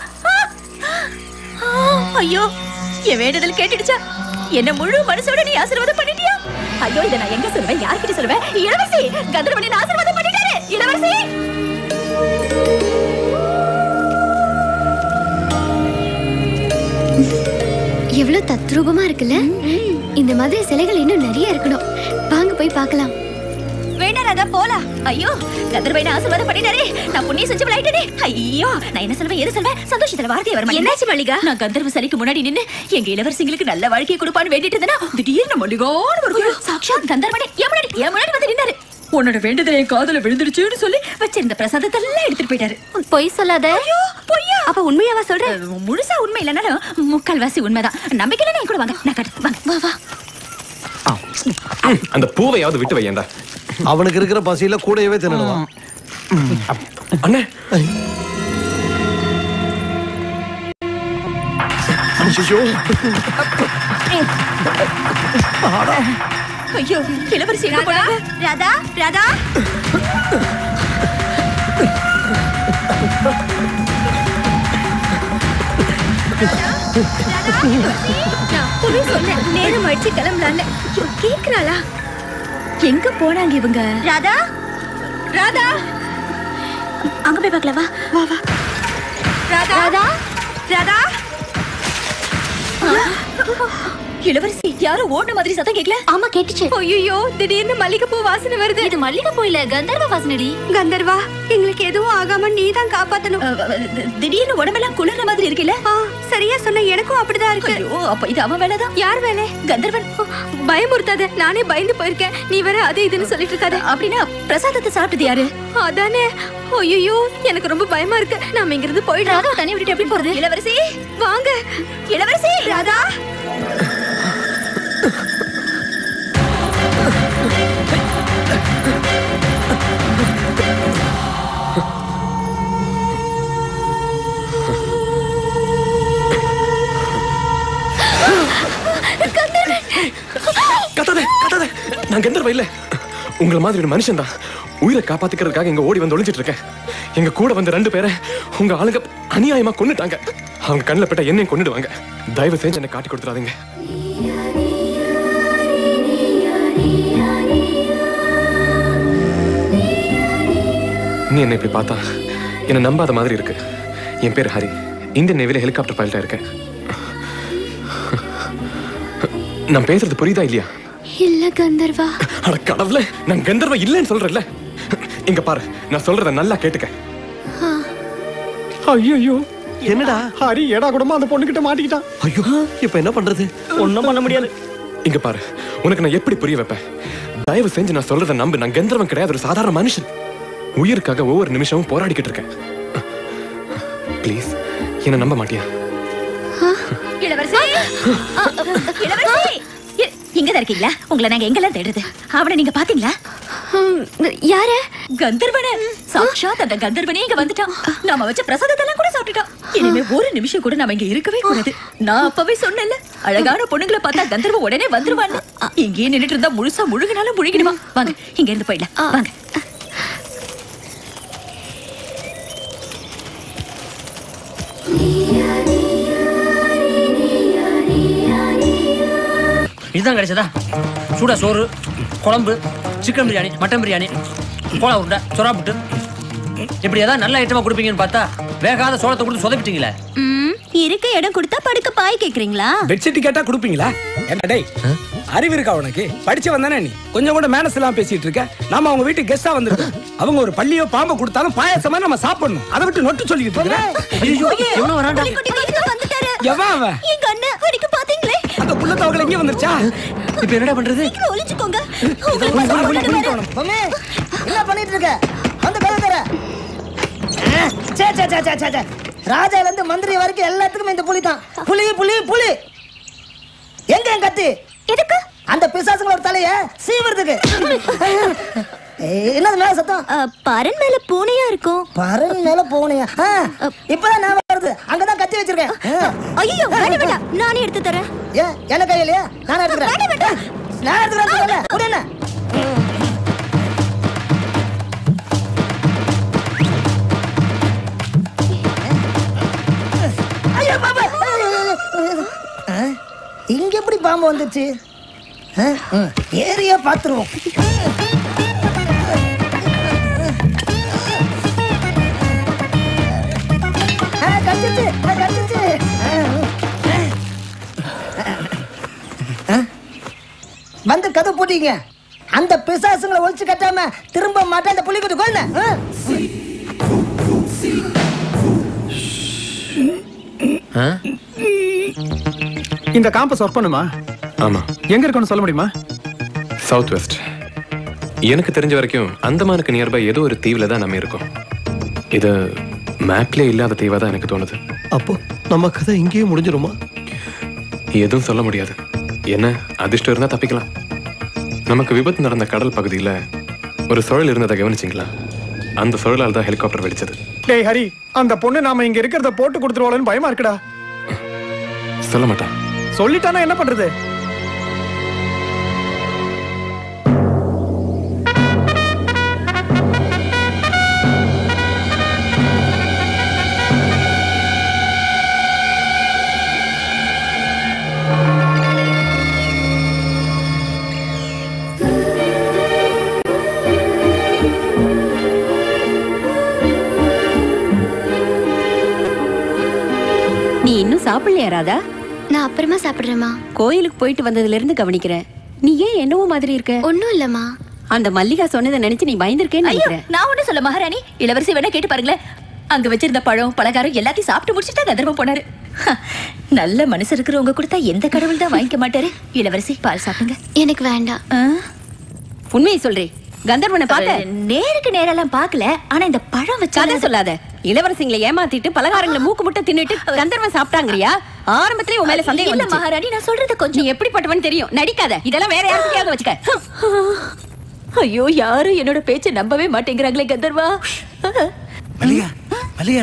ஐயோ, என் வேண்டுதல் கேட்டுடுச்சா? என்ன முழு மனசோட நீ ஆசீர்வாதம் பண்ணிட்டியா? ஐயோ, இதை நான் எங்க சொல்லுவேன், யார்கிட்ட சொல்லுவேன்? இளவரசி, கந்தர்வனை ஆசீர்வாதம் பண்ணிட்டாரு. இளவரசி, எவ்வளவு தத்ரூபமா இருக்குல்ல. இந்த மாதிரி சிலைகள் இன்னும் நிறைய இருக்கணும். வாங்க போய் பார்க்கலாம். வேண்டாம் ராதா, போலாம். ஐயோ, கந்தர்வனை ஆசீர்வாதம் பண்ணிட்டாரே. நான் புண்ணிய செஞ்சு விளையாட்டேனே. ஐயோ, நான் என்ன சொல்வேன், எது சொல்வேன்? சந்தோஷத்துல வார்த்தையை வர மாட்டேங்குது. என்னாச்சு மல்லிகா? நான் கந்தர்வ சிலைக்கு முன்னாடி நின்னு எங்க இளவரசிங்களுக்கு நல்ல வாழ்க்கையை கொடுப்பான்னு வேண்டிட்டு இருந்தேனா, திடீர்னு மல்லிகான்னு ஒரு சாக்ஷாத் கந்தர்வனே என் முன்னாடி வந்து நின்னாரு. உன்னோட வேண்டுதல் என் காதுல விழுந்துடுச்சுன்னு சொல்லி வச்சிருந்த பிரசாதத்தை எல்லாம் எடுத்துட்டு போயிட்டாரு. பொய் சொல்லாத. ஐயோ, பொய்யா? அப்ப உண்மையாவா சொல்ற? முழுசா உண்மை இல்லைனாலும் முக்கால்வாசி உண்மைதான். நம்பிக்கையில நான் கூட வாங்க, நான் காட்டு. வாங்க, வா வா. அந்த பூவையாவது விட்டு வையண்டா. அவனுக்கு இருக்கிற பசியில கூடவே தின்னுடுவான். அண்ணே, ஐயோ, இளவரசி எங்க போனாங்க? ராதா, ராதா. நேரம் ஆயிடுச்சு, கிளம்பலான்னு. கேக்குறாளா? எங்க போனாங்க இவங்க? ராதா, ராதா, அங்க போய் பார்க்கல. வா வா வா. ராதா, ராதா, ராதா. இளவரசி, யாரோ ஓடுன மாதிரி சத்தம் கேட்கல? ஆமா, கேட்டுச்சு. ஐயோ, திடீர்னு மல்லிகைப்பூ வாசனை வருது. இது மல்லிகைப்பூ இல்ல, கந்தர்வ வாசனடி. கந்தர்வா, எங்களுக்கு எதுவும் ஆகாம நீ தான் காப்பாத்தணும். திடீர்னு உடம்பெல்லாம் குளிர்ற மாதிரி இருக்குல்ல? சரியா சொன்ன, எனக்கும் அப்படிதான் இருக்கு. ஐயோ, அப்ப இது அவன் வேலைதான். யார் வேலை? கந்தர்வன். பயமுறுத்தாத, நானே பயந்து போயிருக்கேன். நீ வேற அது இதுன்னு சொல்லிட்டு இருக்காத. அப்படின்னா பிரசாதத்தை சாப்பிட்டது யாரு? அதானே. ஐயோ, எனக்கு ரொம்ப பயமா இருக்கு. நாம இங்க இருந்து போயிடுறோம். தண்ணி விட்டுட்டு எப்படி போறது? இளவரசி, வாங்க. இளவரசி, ராதா. கத்தாதே, கத்தாதே. நான் கந்தர்வ இல்ல. உங்களை மாதிரி ஒரு மனுஷன் தான். உயிரை காப்பாத்திக்கிறதுக்காக இங்க ஓடி வந்து ஒளிஞ்சிட்டு இருக்கேன். எங்க கூட வந்த 2 பேரை உங்க ஆளுங்க அநியாயமா கொன்னுட்டாங்க. அவங்க கண்ணில் பட்ட என்னையும் கொன்னுடுவாங்க. தயவு செஞ்சு என்னை காட்டி கொடுத்துறாதீங்க. நீ என்ன இப்படி பார்த்தா என்ன நம்பாத மாதிரி இருக்கு. என் பேர் ஹரி. இந்தியன் நேவில ஹெலிகாப்டர் பைலட்டா இருக்கேன். நான் பேசுறது புரியுதா இல்லையா? இல்ல கந்தர்வா. அட கடவுளே, நான் கந்தர்வ இல்லைன்னு சொல்றேன்ல. இங்க பாரு, நான் சொல்றத நல்லா கேட்டுக்க. ஐயோ, என்னடா ஹரி ஏடா கூடமா அந்த பொண்ணுகிட்ட மாட்டிக்கிட்டான். ஐயோ, இப்ப என்ன பண்றது? ஒண்ணும் பண்ண முடியாது. இங்க பாரு, உனக்கு நான் எப்படி புரிய வைப்பேன்? தயவு செஞ்சு நான் சொல்றத நம்பு. நான் கந்தர்வன் கிடையாது, ஒரு சாதாரண மனுஷன். உயிருக்காக ஒவ்வொரு நிமிஷமும் போராடிக்கிட்டு இருக்கேன். ப்ளீஸ், என்ன நம்ப மாட்டியா? இளவரசி, இளவரசி, இங்கதான் இருக்கீங்களா? உங்களை நாங்க எங்கெல்லாம் தேடுறது? அவனை நீங்க பாத்தீங்களா? யார? கந்தர்வனே. சாக்ஷாத் அந்த கந்தர்வனே இங்க வந்துட்டான். நாம வச்ச பிரசாதத்தெல்லாம் கூட சாப்பிட்டுட்டான். இனிமே ஒரு நிமிஷம் கூட நாம இங்க இருக்கவே கூடாது. நான் அப்பவே சொன்னேன்ல, அழகான பொண்ணுங்களை பார்த்தா கந்தர்வ உடனே வந்துருவான்னு. இங்கேயே நின்னுட்டு இருந்தா முழுசா முழுகினாலும் முழுகிடுவான். வாங்க, இங்க இருந்து போயிடலாம். வாங்க. இதுதான் கிடைச்சதா? சூடா சோறு, குழம்பு, சிக்கன் பிரியாணி, மட்டன் பிரியாணி, கோலா உருண்டை, சொரா புட்டு, இப்படி ஏதாவது நல்ல ஐட்டமா கொடுப்பீங்கன்னு பார்த்தா வேகாத சோளத்தை கொடுத்து சொதப்பிட்டீங்களே. இருக்க இடம் கொடுத்தா படுக்க பாய் கேக்குறீங்களா? பெட்ஷீட் கேட்டா கொடுப்பீங்களா? என்ன டேய், அறிவு இருக்கா உனக்கு? படிச்சு வந்தானே நீ? கொஞ்சம் கூட மேனஸ் எல்லாம் பேசிட்டு இருக்க. நாம அவங்க வீட்டுக்கு கெஸ்டா வந்திருக்கோம். அவங்க ஒரு பள்ளியோ பாம்போ கொடுத்தாலும் பாயாசமா நம்ம சாப்பிடணும். அதை விட்டு நொட்டு சொல்லிட்டு இருக்க. ஐயோ, எவனோ வரான்டா. எவன் அவன்? எங்க அண்ணன் அடிக்க பாத்தீங்களே. அந்த புள்ள தவளை எங்க வந்துருச்சா? இப்ப என்னடா பண்றது? ஒளிஞ்சுக்கோங்க. என்ன பண்ணிட்டு இருக்க? வந்து கதை தர. ராஜால இருந்து மந்திரி வரைக்கும் எல்லாத்துக்கும் இந்த புலி தான். புலி புலி புலி. எங்க என் கத்தி? எதுக்கு? அந்த பிசாசுங்களோட தலைய சீவறதுக்கு. என்னது மேல சத்தம்? பரன் மேல பூனையா இருக்கும். பரன் மேல பூனையா? இப்பதான் நான் வருது. அங்கதான் கத்தி வச்சிருக்கேன். ஐயோ வேண்டாம் வேண்டாம், நானே எடுத்து தரேன். ஏன் என்ன கையிலையா? நான் எடுத்துக்கிறேன். வேண்டாம் வேண்டாம், நான் எடுத்துக்கிறேன். உடனே இங்க எப்படி பாம்பு வந்துச்சு? ஏரியா பாத்துருவோம். வந்து கதை போட்டீங்க. அந்த பிசாசுங்களை ஒழிச்சு கட்டாம திரும்ப மாட்டேன். அந்த புலி குத்து கொள்ள இந்த காம்பஸ் ஒர்க் பண்ணுமா? ஆமா. எங்க இருக்குன்னு சொல்ல முடியுமா? South west. எனக்கு தெரிஞ்ச வரைக்கும் அந்தமானுக்கு நியர்பை ஏதோ ஒரு தீவுல தான் நம்ம இருக்கோம். இது மேப்ல இல்லாத தீவா தான் எனக்கு தோணுது. அப்போ நம்ம கதை இங்கேயே முடிஞ்சிருமா? எதுவும் சொல்ல முடியாது. என்ன அதிர்ஷ்டம் இருந்தா தப்பிக்கலாம். நமக்கு விபத்து நடந்த கடல் பகுதியில ஒரு சுழல் இருந்ததை கவனிச்சிங்களா? அந்த சுழலால் தான் ஹெலிகாப்டர் வெடிச்சது. டேய் ஹரி, அந்த பொண்ணு நாம இங்க இருக்கிறத போட்டு கொடுத்துருவாளன்னு பயமா இருக்குடா. சொல்ல மாட்டான். சொல்லிட்டானா என்ன பண்றது? நீ இன்னும் சாப்பிடலையா ராதா? நான் அப்புறமா சாப்பிடுறேம்மா. கோயிலுக்கு போயிட்டு வந்ததுல இருந்து கவனிக்கிறேன். நீ ஏன் என்னவோ மாதிரி இருக்க? ஒண்ணும் இல்லம்மா. அந்த மல்லிகா சொன்னதை நினைச்சு நீ பயந்துருக்கேன்னு நினைக்கிறேன். நான் ஒண்ணு சொல்ல மகாராணி, இளவரசி வேணா கேட்டு பாருங்களேன். அங்க வச்சிருந்த பழம் பலகாரம் எல்லாத்தையும் சாப்பிட்டு முடிச்சுட்டு கந்தர்வம் போனாரு. நல்ல மனசு இருக்கிறவங்க கொடுத்தா எந்த கடவுள் தான் வாங்கிக்க மாட்டாரு. இளவரசி பால் சாப்பிடுங்க. எனக்கு வேண்டாம். உண்மையை சொல்றேன். கந்தர்வனை பார்த்த நேருக்கு நேரெல்லாம் பார்க்கல. ஆனா இந்த பழம் வச்சு கதை சொல்லாத. இளவரசிங்களை ஏமாத்திட்டு பலகாரங்களை மூக்கு முட்டை தின்னுட்டு கந்தர்வன் சாப்பிட்டாங்கறியா? ஆரம்பத்திலே உன் மேல சந்தேகம் இல்ல வந்துச்சு. மகாராணி, நான் சொல்றது கொஞ்சம். நீ எப்படிப்பட்டவன் தெரியும். நடிக்காத. இதெல்லாம் வேற யாருக்கையாவது வச்சுக்க. ஐயோ, யாரும் என்னோட பேச்சை நம்பவே மாட்டேங்கிறாங்களே கந்தர்வா. மல்லிகா, மல்லிகா.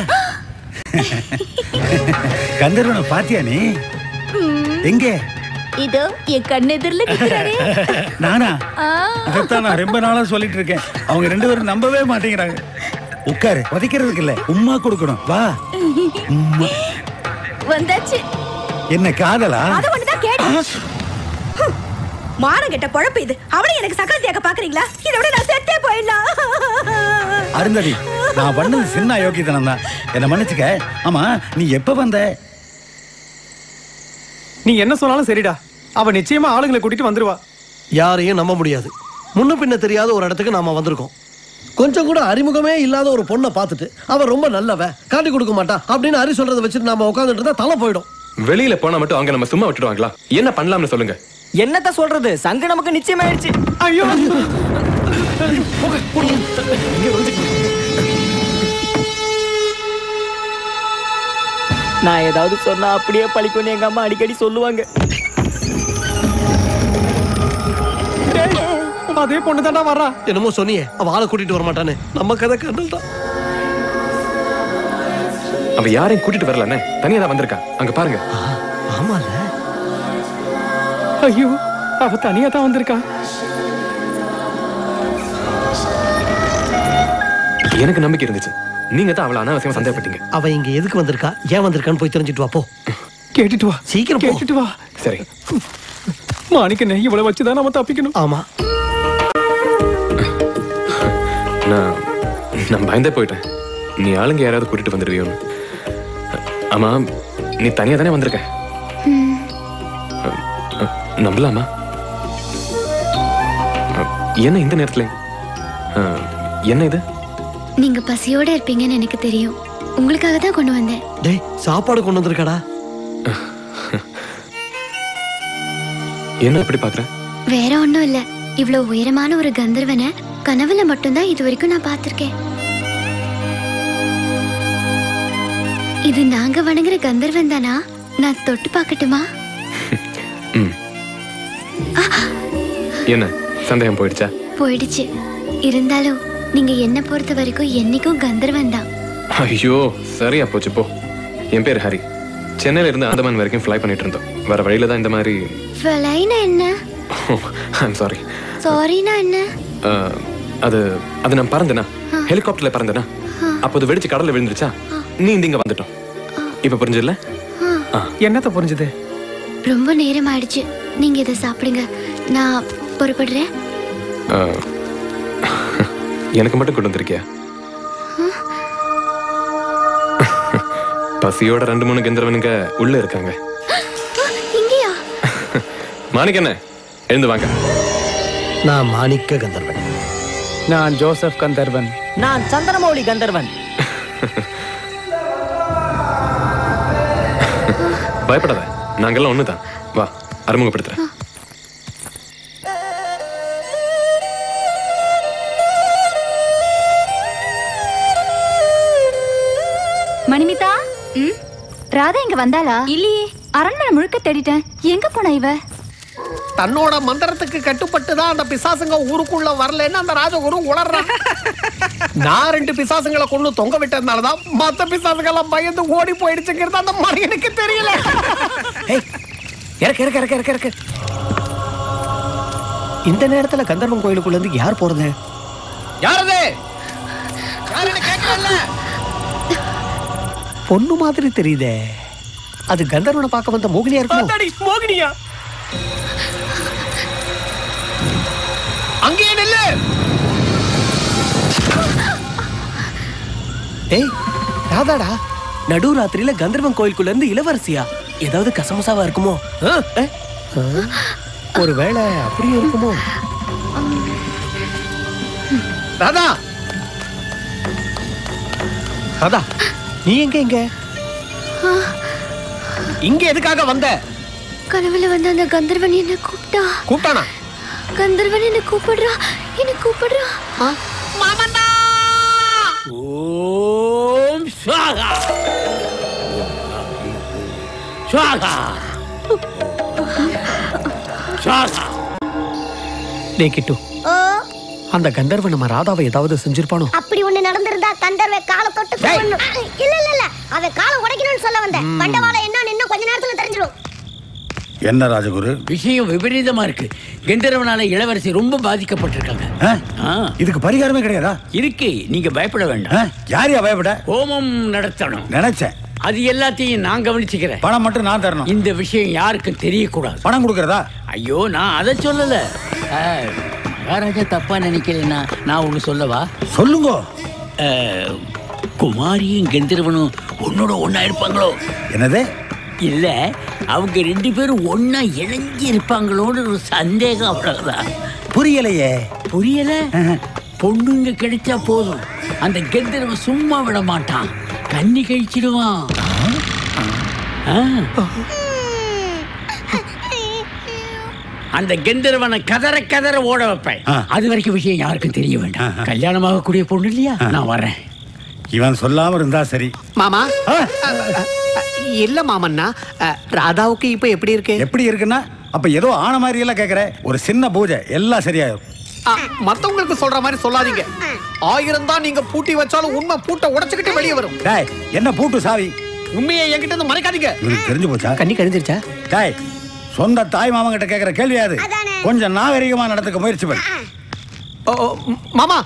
கந்தர்வனை பாத்தியா நீ? எங்கே? இதோ என் கண்ணெதிரில நிக்கிறாரே. நானா? இதைத்தான் நான் ரொம்ப நாளா சொல்லிட்டு இருக்கேன். அவங்க ரெண்டு பேரும் நம்பவே மாட்டேங்கிறாங்க. உட்காரு, வதைக்கிறதுக்கு இல்ல, உம்மா கொடுக்கணும். வா. வந்தாச்சு. என்ன காதலா? அது ஒண்ணுதான் கேடு. மானம் கெட்ட பொழப்பு இது. அவளை எனக்கு சக்கரத்தியாக பாக்குறீங்களா? இதை விட நான் செத்தே போயிடலாம். அருந்ததி, நான் பண்ணது சின்ன அயோக்கியத்தனம் தான். என்ன மன்னிச்சுக்க. ஆமா, நீ எப்ப வந்த? நீ என்ன சொன்னாலும் சரிடா. அவ நிச்சயமா ஆளுங்களை கூட்டிட்டு வந்துருவா. யாரையும் நம்ப முடியாது. முன்ன பின்ன தெரியாத ஒரு இடத்துக்கு நாம வந்திருக்கோம். கொஞ்சம் கூட அறிமுகமே இல்லாத ஒரு பொண்ணை பார்த்துட்டு அவ ரொம்ப நல்லவ, காட்டி கொடுக்க மாட்டா அப்படின்னு அரி சொல்றதை வச்சுட்டு நாம உட்காந்துட்டு இருந்தா தலை போயிடும். வெளியில போனா மட்டும் அவங்க நம்ம சும்மா விட்டுடுவாங்களா? என்ன பண்ணலாம்னு சொல்லுங்க. என்னத்த சொல்றது? சங்கு நமக்கு நிச்சயமாயிருச்சு. ஐயோ, நான் ஏதாவது சொன்னா அப்படியே பழிக்கும்னு எங்க அம்மா அடிக்கடி சொல்லுவாங்க. அதே பொண்ணு தாண்டா வர்றா. என்னமோ சொன்னியே, அவ ஆளை கூட்டிட்டு வர மாட்டானே. நம்ம கதை கண்டல் தான். அவ யாரையும் கூட்டிட்டு வரலன்னு தனியா தான் வந்திருக்கா. அங்க பாருங்க. ஆமால. ஐயோ, அவ தனியா தான் வந்திருக்கா. எனக்கு நம்பிக்கை இருந்துச்சு. நீங்க தான் அவளை அனாவசியமா சந்தேகப்பட்டீங்க. அவ இங்க எதுக்கு வந்திருக்கா, ஏன் வந்திருக்கான்னு போய் தெரிஞ்சுட்டு வா. போ, கேட்டுட்டு வா. சீக்கிரம் கேட்டுட்டு வா. சரி. மாணிக்கண்ணே, இவ்வளவு வச்சுதான் நம்ம தப்பிக்கணும். ஆமா. நான் பயந்தே போயிட்டேன். நீ ஆளுங்க யாராவது கூட்டிட்டு வந்துடுவியோன்னு. ஆமா, நீ தனியா தானே வந்திருக்க. நம்பலாமா? என்ன இந்த நேரத்துல? என்ன இது? நீங்க பசியோட இருப்பீங்கன்னு எனக்கு தெரியும். உங்களுக்காக தான் கொண்டு வந்தேன். டேய், சாப்பாடு கொண்டு வந்திருக்காடா. என்ன இப்படி பாக்குற? வேற ஒண்ணும் இல்ல. இவ்வளவு உயரமான ஒரு கந்தர்வனை கனவுல மட்டும்தான் இது வரைக்கும் நான் பார்த்திருக்கேன். இது நாங்க வணங்குற கந்தர்வன் தானா? நான் தொட்டு பார்க்கட்டுமா? என்ன சந்தேகம் போயிடுச்சா? போயிடுச்சு. இருந்தாலும் நீங்க என்ன பொறுத்த வரைக்கும் என்னைக்கும் கந்தர்வன் தான். ஐயோ சரியா போச்சு போ. என் பேர் ஹரி. சென்னையில இருந்து அந்தமான் வரைக்கும் ஃப்ளை பண்ணிட்டு இருந்தோம். வர வழியில தான் இந்த மாதிரி. ஃப்ளைனா என்ன? I'm sorry. சாரினா என்ன? அது நான் பறந்தேனா, ஹெலிகாப்டர்ல பறந்தேனா, அப்போ அது வெடிச்சு கடல்ல விழுந்துருச்சா, நீ இங்க வந்துட்டோம். இப்ப புரிஞ்சதுல? என்னத்த புரிஞ்சுது? ரொம்ப நேரம் ஆயிடுச்சு, நீங்க இதை சாப்பிடுங்க, நான் புறப்படுறேன். எனக்கு மட்டும் கொண்டு வந்திருக்கியா? பசியோட 2-3 கந்தர்வனுங்க உள்ள இருக்காங்க. இங்கயா? மாணிக்கண்ணே எழுந்து வாங்க. நான் மாணிக்க கந்தர்வன். நான் ஜோசப் கந்தர்வன். நான் சந்திரமௌலி கந்தர்வன். பயப்படாத, நாங்கெல்லாம் ஒண்ணுதான். வா அறிமுகப்படுத்துறேன். மணிமிதா, ராதா இங்க வந்தாளா? இல்லையே, அரண்மனை முழுக்க தேடிட்டேன். எங்க போனா இவ? தன்னோட மந்திரத்துக்கு கட்டுப்பட்டுதான் அந்த பிசாசுங்க ஊருக்குள்ள வரலன்னு அந்த ராஜகுரு உளறான். நான் 2 பிசாசுங்களை கொண்டு தொங்க விட்டதுனாலதான் மத்த பிசாசுங்க எல்லாம் பயந்து ஓடி போயிடுச்சுங்கிறது அந்த மனிதனுக்கு தெரியல. இறக்கு. இந்த நேரத்துல கந்தர்வன் கோயிலுக்குள்ள இருந்து யார் போறது? யாரது? யாருன்னு கேட்கல. பொண்ணு மாதிரி தெரியுதே, அது கந்தர்வனை பார்க்க வந்த மோகினியா இருக்கும். மோகினியா? அங்கே நில்லு. ஏய் ராதாடா, நடு ராத்திரியில கந்தர்வன் கோயிலுக்குள்ள இருந்து இளவரசியா? ஏதாவது கசமசாவா இருக்குமோ? ஒருவேளை அப்படியே இருக்குமோ? ராதா, ராதா நீ எங்க இங்க எதுக்காக வந்த? கனவுல வந்து அந்த கந்தர்வன் என்ன கூப்பிட்டானா? கந்தர்வன் என்ன கூப்பிடுறா. மாமன்னா! ஓம் ஸ்வாகா ஸ்வாகா ஸ்வாகா. டேய் கிட்டு, அந்த கந்தர்வன் நம்ம ராதாவை ஏதாவது செஞ்சிருப்பானோ? அப்படி ஒண்ணு நடந்திருந்தா கந்தர்வே காலை தொட்டு கொல்லணும். இல்ல அவ காலை உடைக்கணும்னு சொல்ல வந்தேன். பண்டவாளம் என்னன்னு இன்னும் கொஞ்ச நேரத்துல தெரிஞ்சிரும். என்ன ராஜகுரு? விஷயம் விபரீதமா இருக்கு. கந்தர்வனால இளவரசி ரொம்ப பாதிக்கப்பட்டிருக்காங்க. இதுக்கு பரிகாரமே கிடையாதா? இருக்கு, நீங்க பயப்பட வேண்டாம். யாரையா பயப்பட? ஹோமம் நடத்தணும் நினைச்சேன். அது எல்லாத்தையும் நான் கவனிச்சுக்கிறேன். பணம் மட்டும் நான் தரணும். இந்த விஷயம் யாருக்கும் தெரியக்கூடாது. பணம் கொடுக்கறதா? ஐயோ நான் அதை சொல்லல. மகாராஜா தப்பா நினைக்கலன்னா நான் ஒண்ணு சொல்லவா? சொல்லுங்க. குமாரியும் கந்தர்வனும் ஒன்னோட ஒன்னா இருப்பாங்களோ? என்னது? இல்ல, அவங்க 2 பேரும் ஒன்னா இணைஞ்சு இருப்பாங்களோன்னு ஒரு சந்தேகம், அவ்வளவுதான். புரியலையே. புரியல? பொண்ணுங்க கிடைச்சா போதும், அந்த கந்தர்வன் சும்மா விட மாட்டான், கண்ணி கழிச்சிடுவான். அந்த கந்தர்வனை கதற ஓட வைப்பேன். அது வரைக்கும் விஷயம் யாருக்கும் தெரிய வேண்டாம். கல்யாணமாக கூடிய பொண்ணு இல்லையா? நான் வரேன். இவன் சொல்லாம இருந்தா சரி. மாமா இல்ல மாமன்னா, ராதாவுக்கு இப்ப எப்படி இருக்கு? எப்படி இருக்குன்னா, அப்ப ஏதோ ஆன மாதிரி எல்லாம் கேக்குற. ஒரு சின்ன பூஜை எல்லாம் சரியாயிரும். மத்தவங்களுக்கு சொல்ற மாதிரி சொல்லாதீங்க. 1000 தான் நீங்க பூட்டி வச்சாலும் உண்மை பூட்டை உடைச்சுக்கிட்டு வெளியே வரும். டேய், என்ன பூட்டு சாவி? உண்மையை என்கிட்ட இருந்து மறைக்காதீங்க. உங்களுக்கு தெரிஞ்சு போச்சா? கண்ணி கழிஞ்சிருச்சா? டேய், சொந்த தாய் மாமன் கிட்ட கேக்குற கேள்வியாது. கொஞ்சம் நாகரிகமா நடந்துக்க முயற்சி பண்ணு. மாமா,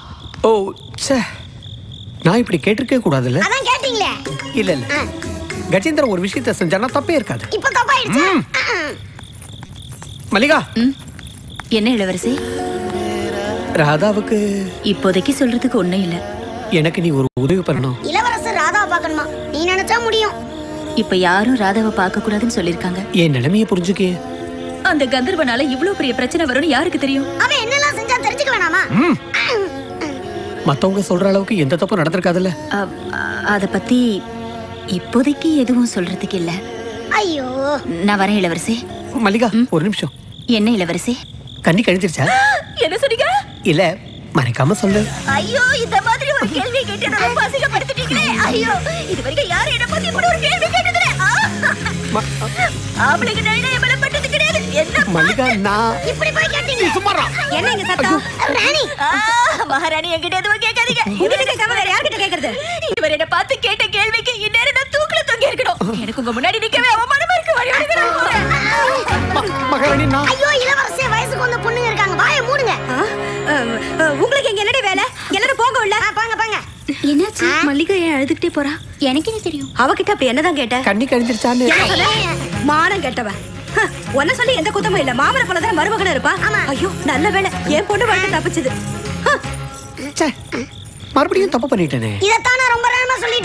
நான் இப்படி கேட்டிருக்கே கூடாதுல்ல? அதான் கேட்டீங்களே. இல்ல கஜேந்திரன் ஒரு விஷயத்தை செஞ்சானா தப்பே இருக்காது. இப்ப தப்பாயிடுச்சு. மல்லிகா. என்ன இளவரசி? ராதாவுக்கு இப்போதைக்கு சொல்றதுக்கு ஒண்ணும் இல்ல. எனக்கு நீ ஒரு உதவி பண்ணணும். இளவரசர் ராதாவை பார்க்கணுமா? நீ நினைச்சா முடியும். இப்ப யாரும் ராதாவை பார்க்க கூடாதுன்னு சொல்லிருக்காங்க. என் நிலைமையை புரிஞ்சுக்கே. அந்த கந்தர்வனால இவ்வளவு பெரிய பிரச்சனை வரும்னு யாருக்கு தெரியும்? அவன் என்னெல்லாம் செஞ்சா தெரிஞ்சுக்க வேணாமா? மத்தவங்க சொல்ற அளவுக்கு எந்த தப்பும் நடந்திருக்காதுல்ல? அத பத்தி இப்போதைக்கு எதுவும் சொல்றதுக்கு இல்ல. ஐயோ, நான் வரேன் இளவரசி. மல்லிகா, ஒரு நிமிஷம். என்ன இளவரசி? கண்ணி கழிஞ்சிருச்சா? என்ன சொன்னீங்க? இல்ல, மறைக்காம சொல்லு. ஐயோ, இந்த மாதிரி ஒரு கேள்வி கேட்டு நான் ரொம்ப அசிங்கப்படுத்திட்டீங்களே. ஐயோ, இது வரைக்கும் யாரும் என்ன பத்தி இப்படி ஒரு கேள்வி கேட்டதில்லை. அவளுக்கு நிர்ணயம் பலப்பட்டது கிடையாது. மல்லிகா நான் இப்படி போய் கேட்டீங்க சும்மாடா. என்ன இங்க சத்தம்? ராணி மகாராணி என்கிட்ட எதுவும் கேட்காதீங்க. உங்ககிட்ட கேட்காம வேற யார்கிட்ட கேக்குறது? இவர் என்ன பார்த்து கேட்ட கேள்விக்கு இந்நேரம் நான் தூக்குல தொங்கி இருக்கணும். எனக்கு உங்க முன்னாடி நிக்கவே அவமானமா இருக்கு. வழி மகாராணி நான் ஐயோ இளவரசி வயசுக்கு வந்த பொண்ணுங்க இருக்காங்க. வாயை மூடுங்க. உங்களுக்கு இங்க என்னடி வேலை? எல்லாரும் போங்க உள்ள. பாங்க பாங்க. என்னாச்சு? மல்லிகா ஏன் அழுதுகிட்டே போறா? எனக்கு என்ன தெரியும்? அவகிட்ட அப்படி என்னதான் கேட்ட? கண்ணி கழிஞ்சிருச்சான்னு. என்ன சொன்ன? மானம் கேட்டவ. உன்ன சொல்லி எந்த குத்தமும் இல்ல. மாமன போல தான் மருமகனா இருப்பா. ஐயோ நல்ல வேளை என் பொண்ணு வாழ்க்கை தப்பிச்சது. மறுபடியும் தப்பு பண்ணிட்டேனே. இதத்தான் நான் ரொம்ப நேரமா சொல்லிட்டு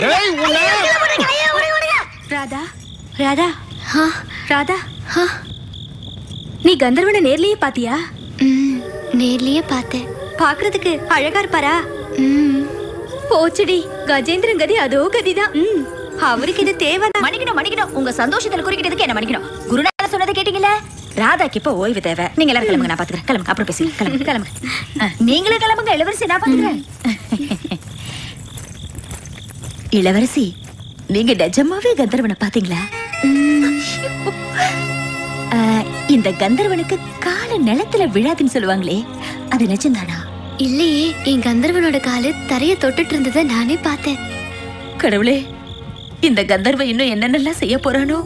ராதா ராதா ராதா நீ கந்தர்வனை நேர்லயே பாத்தியா? நேர்லயே பார்த்தேன். பாக்குறதுக்கு அழகா இருப்பாரா? போச்சுடி, கஜேந்திரன் கதி அதோ கதிதான். அவருக்கு இது தேவைதான். மணிக்கணும் உங்க சந்தோஷத்துல குறிக்கிட்டதுக்கு என்ன மணிக்கணும். குருநாதர் சொன்னதை கேட்டீங்களா? ராதாக்கு இப்ப ஓய்வு தேவை. நீங்க எல்லாரும் கிளம்புங்க, நான் பாத்துக்கிறேன். கிளம்புங்க, அப்புறம் பேசி கிளம்புங்க. நீங்களும் கிளம்புங்க இளவரசி, நான் பாத்துக்கிறேன். இளவரசி, நீங்க நிஜமாவே கந்தர்வனை பாத்தீங்களா? இந்த கந்தர்வனுக்கு கால நிலத்துல விழாதுன்னு சொல்லுவாங்களே, அது நிஜம்தானா? இல்லையே, என் கந்தர்வனோட காலு தரைய தொட்டுட்டு இருந்ததை நானே பார்த்தேன். கடவுளே, இந்த கந்தர்வன் இன்னும் என்னென்னலாம் செய்ய போறானோ?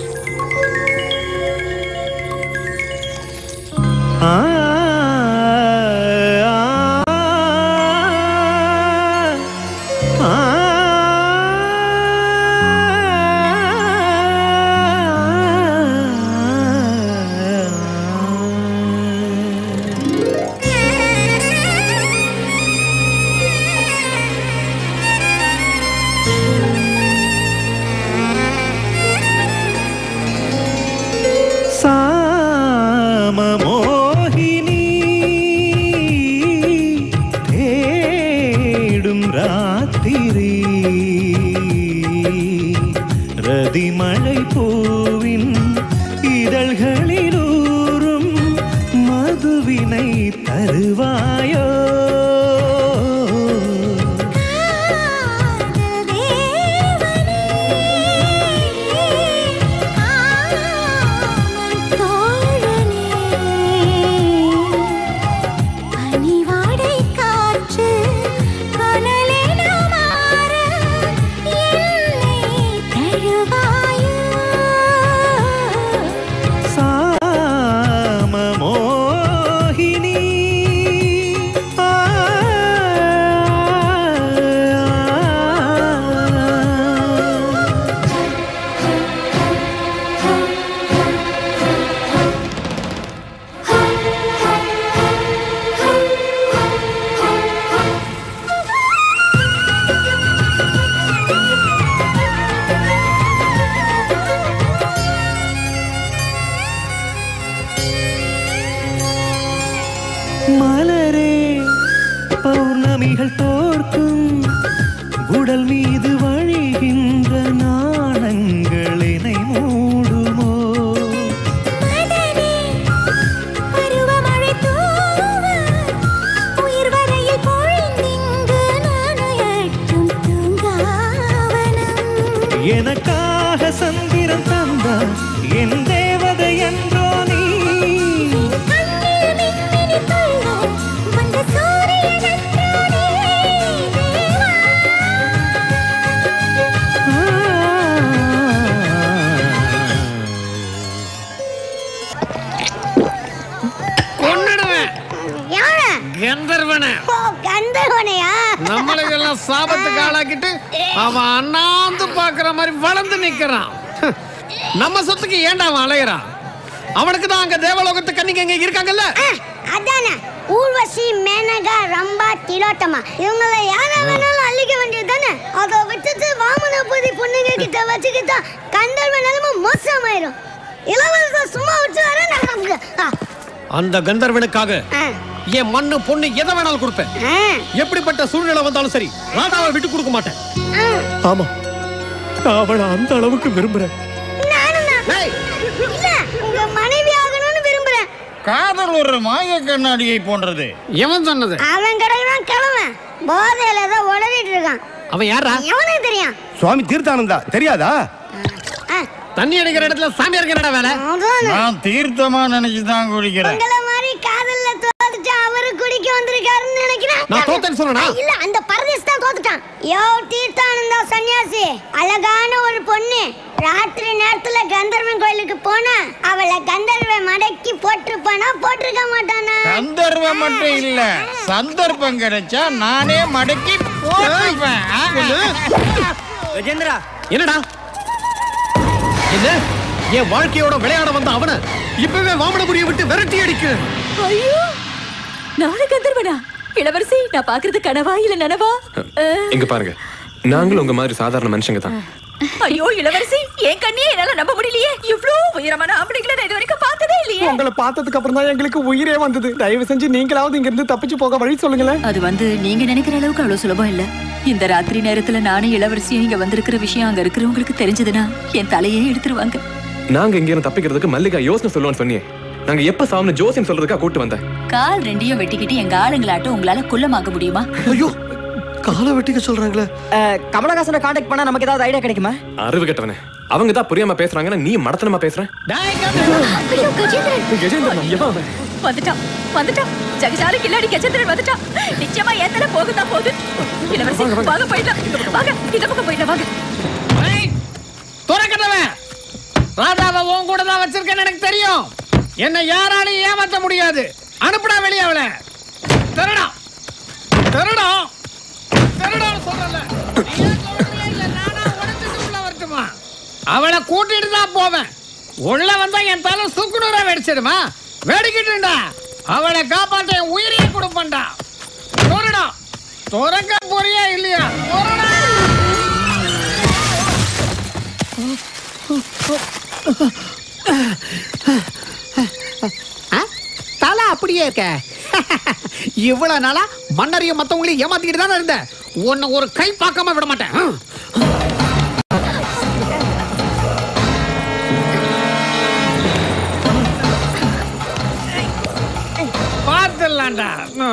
ரதிமழை பூவின் இதழ்களிலூறும் மதுவினை தருவாயோ? மலரே, பௌர்ணமிகள் தோற்கும் உடல் மீது வழிகின்ற நாணங்கள் என்னை மூடுமோ? எனக்காக சந்திரன் தந்த என் தேவதை என்றோ நீ. கந்தர்வனையா? நம்மளுக்கெல்லாம் சாபத்துக்கு ஆளாக்கிட்டு அவன் அண்ணாந்து பாக்குற மாதிரி வளர்ந்து நிக்கிறான். நம்ம சொத்துக்கு ஏன்டா அவன் அலையறான்? அவனுக்கு தான் அங்க தேவலோகத்து கன்னிகை எங்க இருக்காங்கல்ல. அதானே ஊர்வசி, மேனகா, ரம்பா, திலோட்டமா, இவங்கள யாரா வேணாலும் அள்ளிக்க வேண்டியது தானே. அதை விட்டுட்டு வாமனபதி பொண்ணுங்க கிட்ட வச்சுக்கிட்டா கந்தர்வ நிலைமை மோசமாயிரும். இளவரசர் சும்மா விட்டு வர நமக்கு. அந்த கந்தர்வனுக்காக என் மண்ணு பொண்ணு எதை வேணாலும் கொடுப்பேன். எப்படிப்பட்ட சூழ்நிலை வந்தாலும் சரி, ராதாவை விட்டு கொடுக்க மாட்டேன். ஆமா, அவளை அந்த அளவுக்கு விரும்புறேன். உங்க மனைவி ஆகணும்னு விரும்புறேன். காதல் ஒரு மாய கண்ணாடியை போன்றது. எவன் சொன்னது? அவன் கிடையாது கிழவன். போதையில ஏதோ உளறிட்டு இருக்கான். அவன் யாரா? எவனுக்கு தெரியும்? சுவாமி தீர்த்தானந்தா தெரியாதா? தண்ணி அடிக்கிற இடத்துல சாமியாருக்கு என்னடா வேலை? நான் தீர்த்தமா நினைச்சுதான் குடிக்கிறேன். உங்கள மாதிரி காதல்ல தோத்துட்டு அவரு குடிக்க வந்திருக்காருன்னு நினைக்கிறேன். நான் தோத்தேன்னு சொன்னேனா? இல்ல, அந்த பரதேசி தான் தோத்துட்டான். யோ தீர்த்தானந்தா சன்னியாசி, அழகான ஒரு பொண்ணு ராத்திரி நேரத்துல கந்தர்வன் கோயிலுக்கு போனா அவளை கந்தர்வ மடக்கி போட்டிருப்பானா போட்டிருக்க மாட்டானா? கந்தர்வ மட்டும் இல்ல, சந்தர்ப்பம் கிடைச்சா நானே மடக்கி போட்டிருப்பேன். கஜேந்திரா, என்னடா என்ன? என் வாழ்க்கையோட விளையாட வந்த அவனை இப்பவே வாமனபுரியை விட்டு விரட்டி அடிக்கு. ஐயோ, நானே கந்தர்வனா? இளவரசி, நான் பாக்குறது கனவா இல்ல நனவா? இங்க பாருங்க, நாங்களும் உங்க மாதிரி சாதாரண மனுஷங்க தான். ஐயோ இளவரசி, என் கண்ணியே என்னால நம்ப முடியலையே. இவ்ளோ உயரமான ஆம்பளைங்களை நான் இது வரைக்கும் பார்த்ததே இல்லையே. உங்களை பார்த்ததுக்கு அப்புறம் தான் எங்களுக்கு உயிரே வந்தது. தயவு செஞ்சு நீங்களாவது இங்க இருந்து தப்பிச்சு போக வழி சொல்லுங்களேன். அது நீங்க நினைக்கிற அளவுக்கு அவ்வளவு சுலபம் இல்ல. இந்த ராத்திரி நேரத்துல நானும் இளவரசியும் இங்க வந்திருக்கிற விஷயம் அங்க இருக்கிறவங்களுக்கு தெரிஞ்சதுன்னா என் தலையே எடுத்துருவாங்க. நாங்க இங்க இருந்து தப்பிக்கிறதுக்கு மல்லிகா யோசனை சொல்லுவான்னு சொன்னியே. நாங்க எப்ப சாவன ஜோசியம் சொல்றதுக்கா கூட்டு வந்தேன். கால் ரெண்டையும் வெட்டிக்கிட்டு எங்க ஆளுங்களாட்டும் உங்களால குள்ளமாக்க முடியுமா? ஐயோ, காலை வெட்டிக்க சொல்றாங்களே. கமலஹாசனை கான்டாக்ட் பண்ணா நமக்கு ஏதாவது ஐடியா கிடைக்குமா? அறிவு கெட்டவனே, அவங்க தான் புரியாம பேசுறாங்கன்னா நீ மடத்தனமா பேசுற. வந்துட்டான் ஜகஜால கில்லாடி கஜேந்திரன் வந்துட்டான். நிச்சயமா ஏத்தல போகுதான் போகுது. இளவரசி வாங்க போயிடலாம். வாங்க இந்த பக்கம் போயிடலாம். வாங்க. துறக்கட்டவன், ராதாவை உன் கூட தான் வச்சிருக்கேன்னு எனக்கு தெரியும். என்ன யாராலையும் ஏமாத்த முடியாது. அனுப்புடா வெளியே அவளை. திருடா திருடா திருடா சொல்றல. அவளை கூட்டிட்டு தான் போவேன். உள்ள வந்தா என் தலை சுக்குநூறா வெடிச்சிடுமா? வெடிக்கிட்டுண்டா. அவளை காப்பாற்ற என் உயிரையே கொடுப்பண்டா. துறடா, துறக்க போறியா இல்லையா? தலை அப்படியே இருக்க. இவ்வளவு நாளா மன்னரையும் மத்தவங்களையும் ஏமாத்திக்கிட்டு தானே இருந்த. உன்னை ஒரு கை பார்க்காம விட மாட்டேன். பார்த்துடலாம்டா.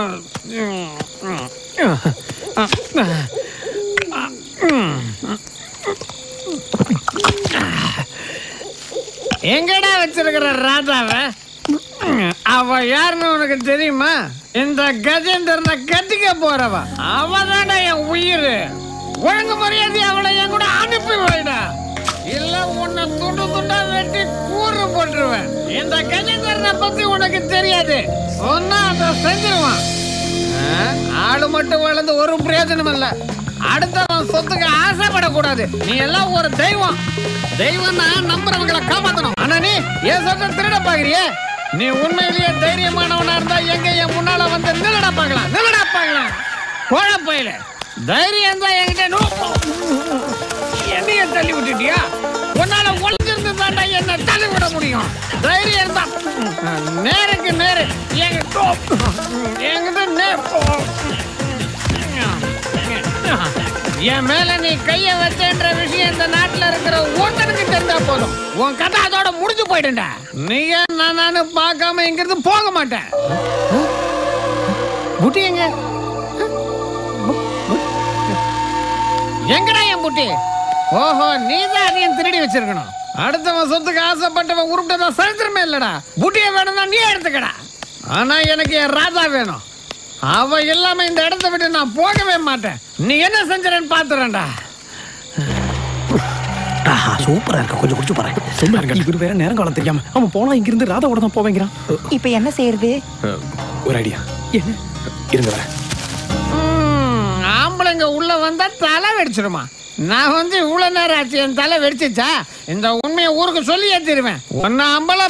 எங்கடா வச்சிருக்கிற ராதாவை? அவ யாருன்னு உனக்கு தெரியுமா? இந்த கஜேந்திரனை கட்டிக்க போறவ அவதான என் உயிர். ஒழுங்கு மரியாதை அவளை என் கூட அனுப்பி வைடா, இல்ல உன்னை துண்டு துண்டா வெட்டி கூறு போட்டுருவேன். இந்த கஜேந்திரனை பத்தி உனக்கு தெரியாது. சொன்னா அதை செஞ்சிருவான். ஆளு மட்டும் வளர்ந்து ஒரு பிரயோஜனம் இல்ல. அடுத்தவன் சொத்துக்கு ஆசைப்படக்கூடாது. நீ எல்லாம் ஒரு தெய்வம். தெய்வம்னா நம்புறவங்களை காப்பாத்தணும். ஆனா நீ என் சொத்தை திருட பாக்குறிய. நீ உண்மையிலேயே தைரியமானவனா இருந்தா எங்க என் முன்னால வந்து நிலடா பாக்கலாம். நிலடா பாக்கலாம். குழப்பையில தைரியம் தான் என்கிட்ட. என்னைய தள்ளி விட்டுட்டியா? உன்னால ஒளிஞ்சிருந்து தாண்டா என்ன தள்ளி விட முடியும். தைரியம் தான் நேருக்கு நேரு என்கிட்ட என் மேல நீ கைய வச்சேன்ற விஷயம் இந்த நாட்டுல இருக்கிற ஒருத்தனுக்கு தெரிஞ்சா போதும். உன் கதை அதோட முடிஞ்சு போயிடுண்டா. நீங்க நானு பார்க்காம இங்கிருந்து போக மாட்டேன். புட்டி எங்க? எங்கடா என் புட்டி? ஓஹோ, நீதான் அதையும் திருடி வச்சிருக்கணும். அடுத்தவன் சொத்துக்கு ஆசைப்பட்டவன் உருப்பிட்டதா சரித்திரமே இல்லடா. புட்டிய வேணும்னா நீ எடுத்துக்கடா. ஆனா எனக்கு என் ராதா வேணும். அவ இல்லாம இந்த இடத்தை விட்டு நான் போகவே மாட்டேன். நீ என்ன செஞ்சறன்னு பாத்துறேன்டா. சூப்பரா இருக்க. கொஞ்சம் குடிச்சு பாரு. சும்மா இருங்க. இவரு வேற நேரம் காலம் தெரியாம அவன் போனா இங்க இருந்து ராதாவோட தான் போவேங்கிறான். இப்ப என்ன செய்யறது? ஒரு ஐடியா. என்ன? இருங்க வர. ஆம்பளைங்க உள்ள வந்தா தலை வெடிச்சிருமா? நான் வந்து இவ்வளவு நேரம் ஆச்சு, என் தலை வெடிச்சிச்சா? இந்த உண்மையை ஊருக்கு சொல்லி ஏத்திருவேன். ஒன்னு அம்பளை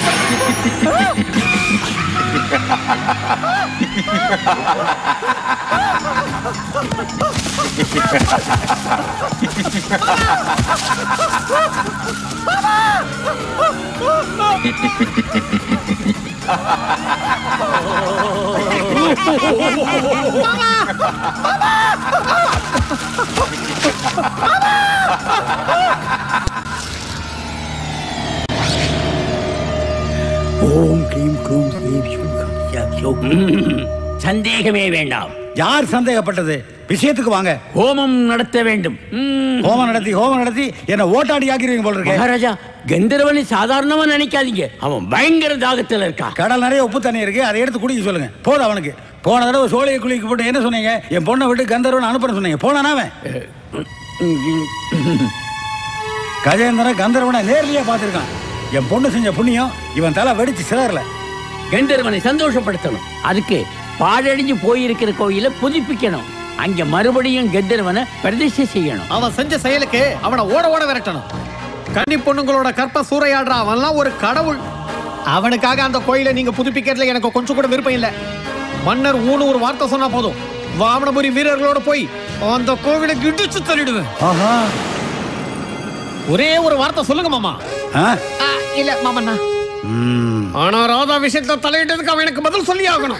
ஓம் க்ரீம் க்ரூம் ஸ்ரீம் ஷூம். சந்தேகமே வேண்டாம். யார் சந்தேகப்பட்டது? விஷயத்துக்கு வாங்க. ஹோமம் நடத்த வேண்டும். ஹோமம் நடத்தி என்ன ஓட்டாடி ஆக்கிடுவீங்க போல இருக்கு. மகாராஜா, கந்தர்வனை சாதாரணமா நினைக்காதீங்க. அவன் பயங்கர தாகத்துல இருக்கா. கடல் நிறைய உப்பு தண்ணி இருக்கு, அதை எடுத்து குடிக்க சொல்லுங்க. போதும் அவனுக்கு. போன தடவை சோழியை குளிக்க போட்டு என்ன சொன்னீங்க? என் பொண்ணை விட்டு கந்தர்வன் அனுப்புறேன்னு சொன்னீங்க. போனானா அவன்? கஜேந்திரன் கந்தர்வனை நேர்லயே பார்த்திருக்கான். என் பொண்ணு செஞ்ச புண்ணியம் இவன் தலை வெடிச்சு சிதறல. கந்தர்வனை சந்தோஷப்படுத்தணும். அதுக்கு பாழடைஞ்சு போயிருக்கிற கோயிலை புதுப்பிக்கணும். அங்க மறுபடியும் கந்தர்வனை பிரதிஷ்டை செய்யணும். அவன் செஞ்ச செயலுக்கு அவனை ஓட ஓட விரட்டணும். கன்னி பொண்ணுங்களோட கற்ப சூறையாடுற அவன்லாம் ஒரு கடவுள். அவனுக்காக அந்த கோயிலை நீங்க புதுப்பிக்கிறதுல எனக்கு கொஞ்சம் கூட விருப்பம் இல்லை. மன்னர் ஊனு ஒரு வார்த்தை சொன்னா போதும், வாமனபுரி வீரர்களோட போய் அந்த கோவிலை இடிச்சு தள்ளிடுவேன். ஒரே ஒரு வார்த்தை சொல்லுங்க மாமா. இல்ல மாமண்ணா. ஆனா ராதா விஷயத்தை தலையிட்டதுக்கு அவன் எனக்கு பதில் சொல்லி ஆகணும்.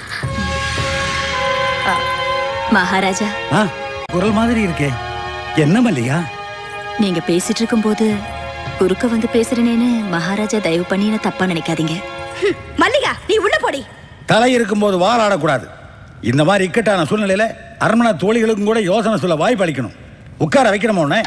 மகாராஜா, குரல் மாதிரி இருக்கே, என்ன மல்லிகா? நீங்க பேசிட்டு இருக்கும் போது குறுக்க வந்து பேசுறேன்னு மகாராஜா தயவு பண்ணி என்ன தப்பா நினைக்காதீங்க. மல்லிகா, நீ உள்ள போடி. தலை இருக்கும்போது வால் ஆடக்கூடாது. இந்த மாதிரி இக்கட்டான சூழ்நிலையில அரண்மனை தோழிகளுக்கும் கூட யோசனை சொல்ல வாய்ப்பு அளிக்கணும். உட்கார வைக்கணுமோ உன்னை?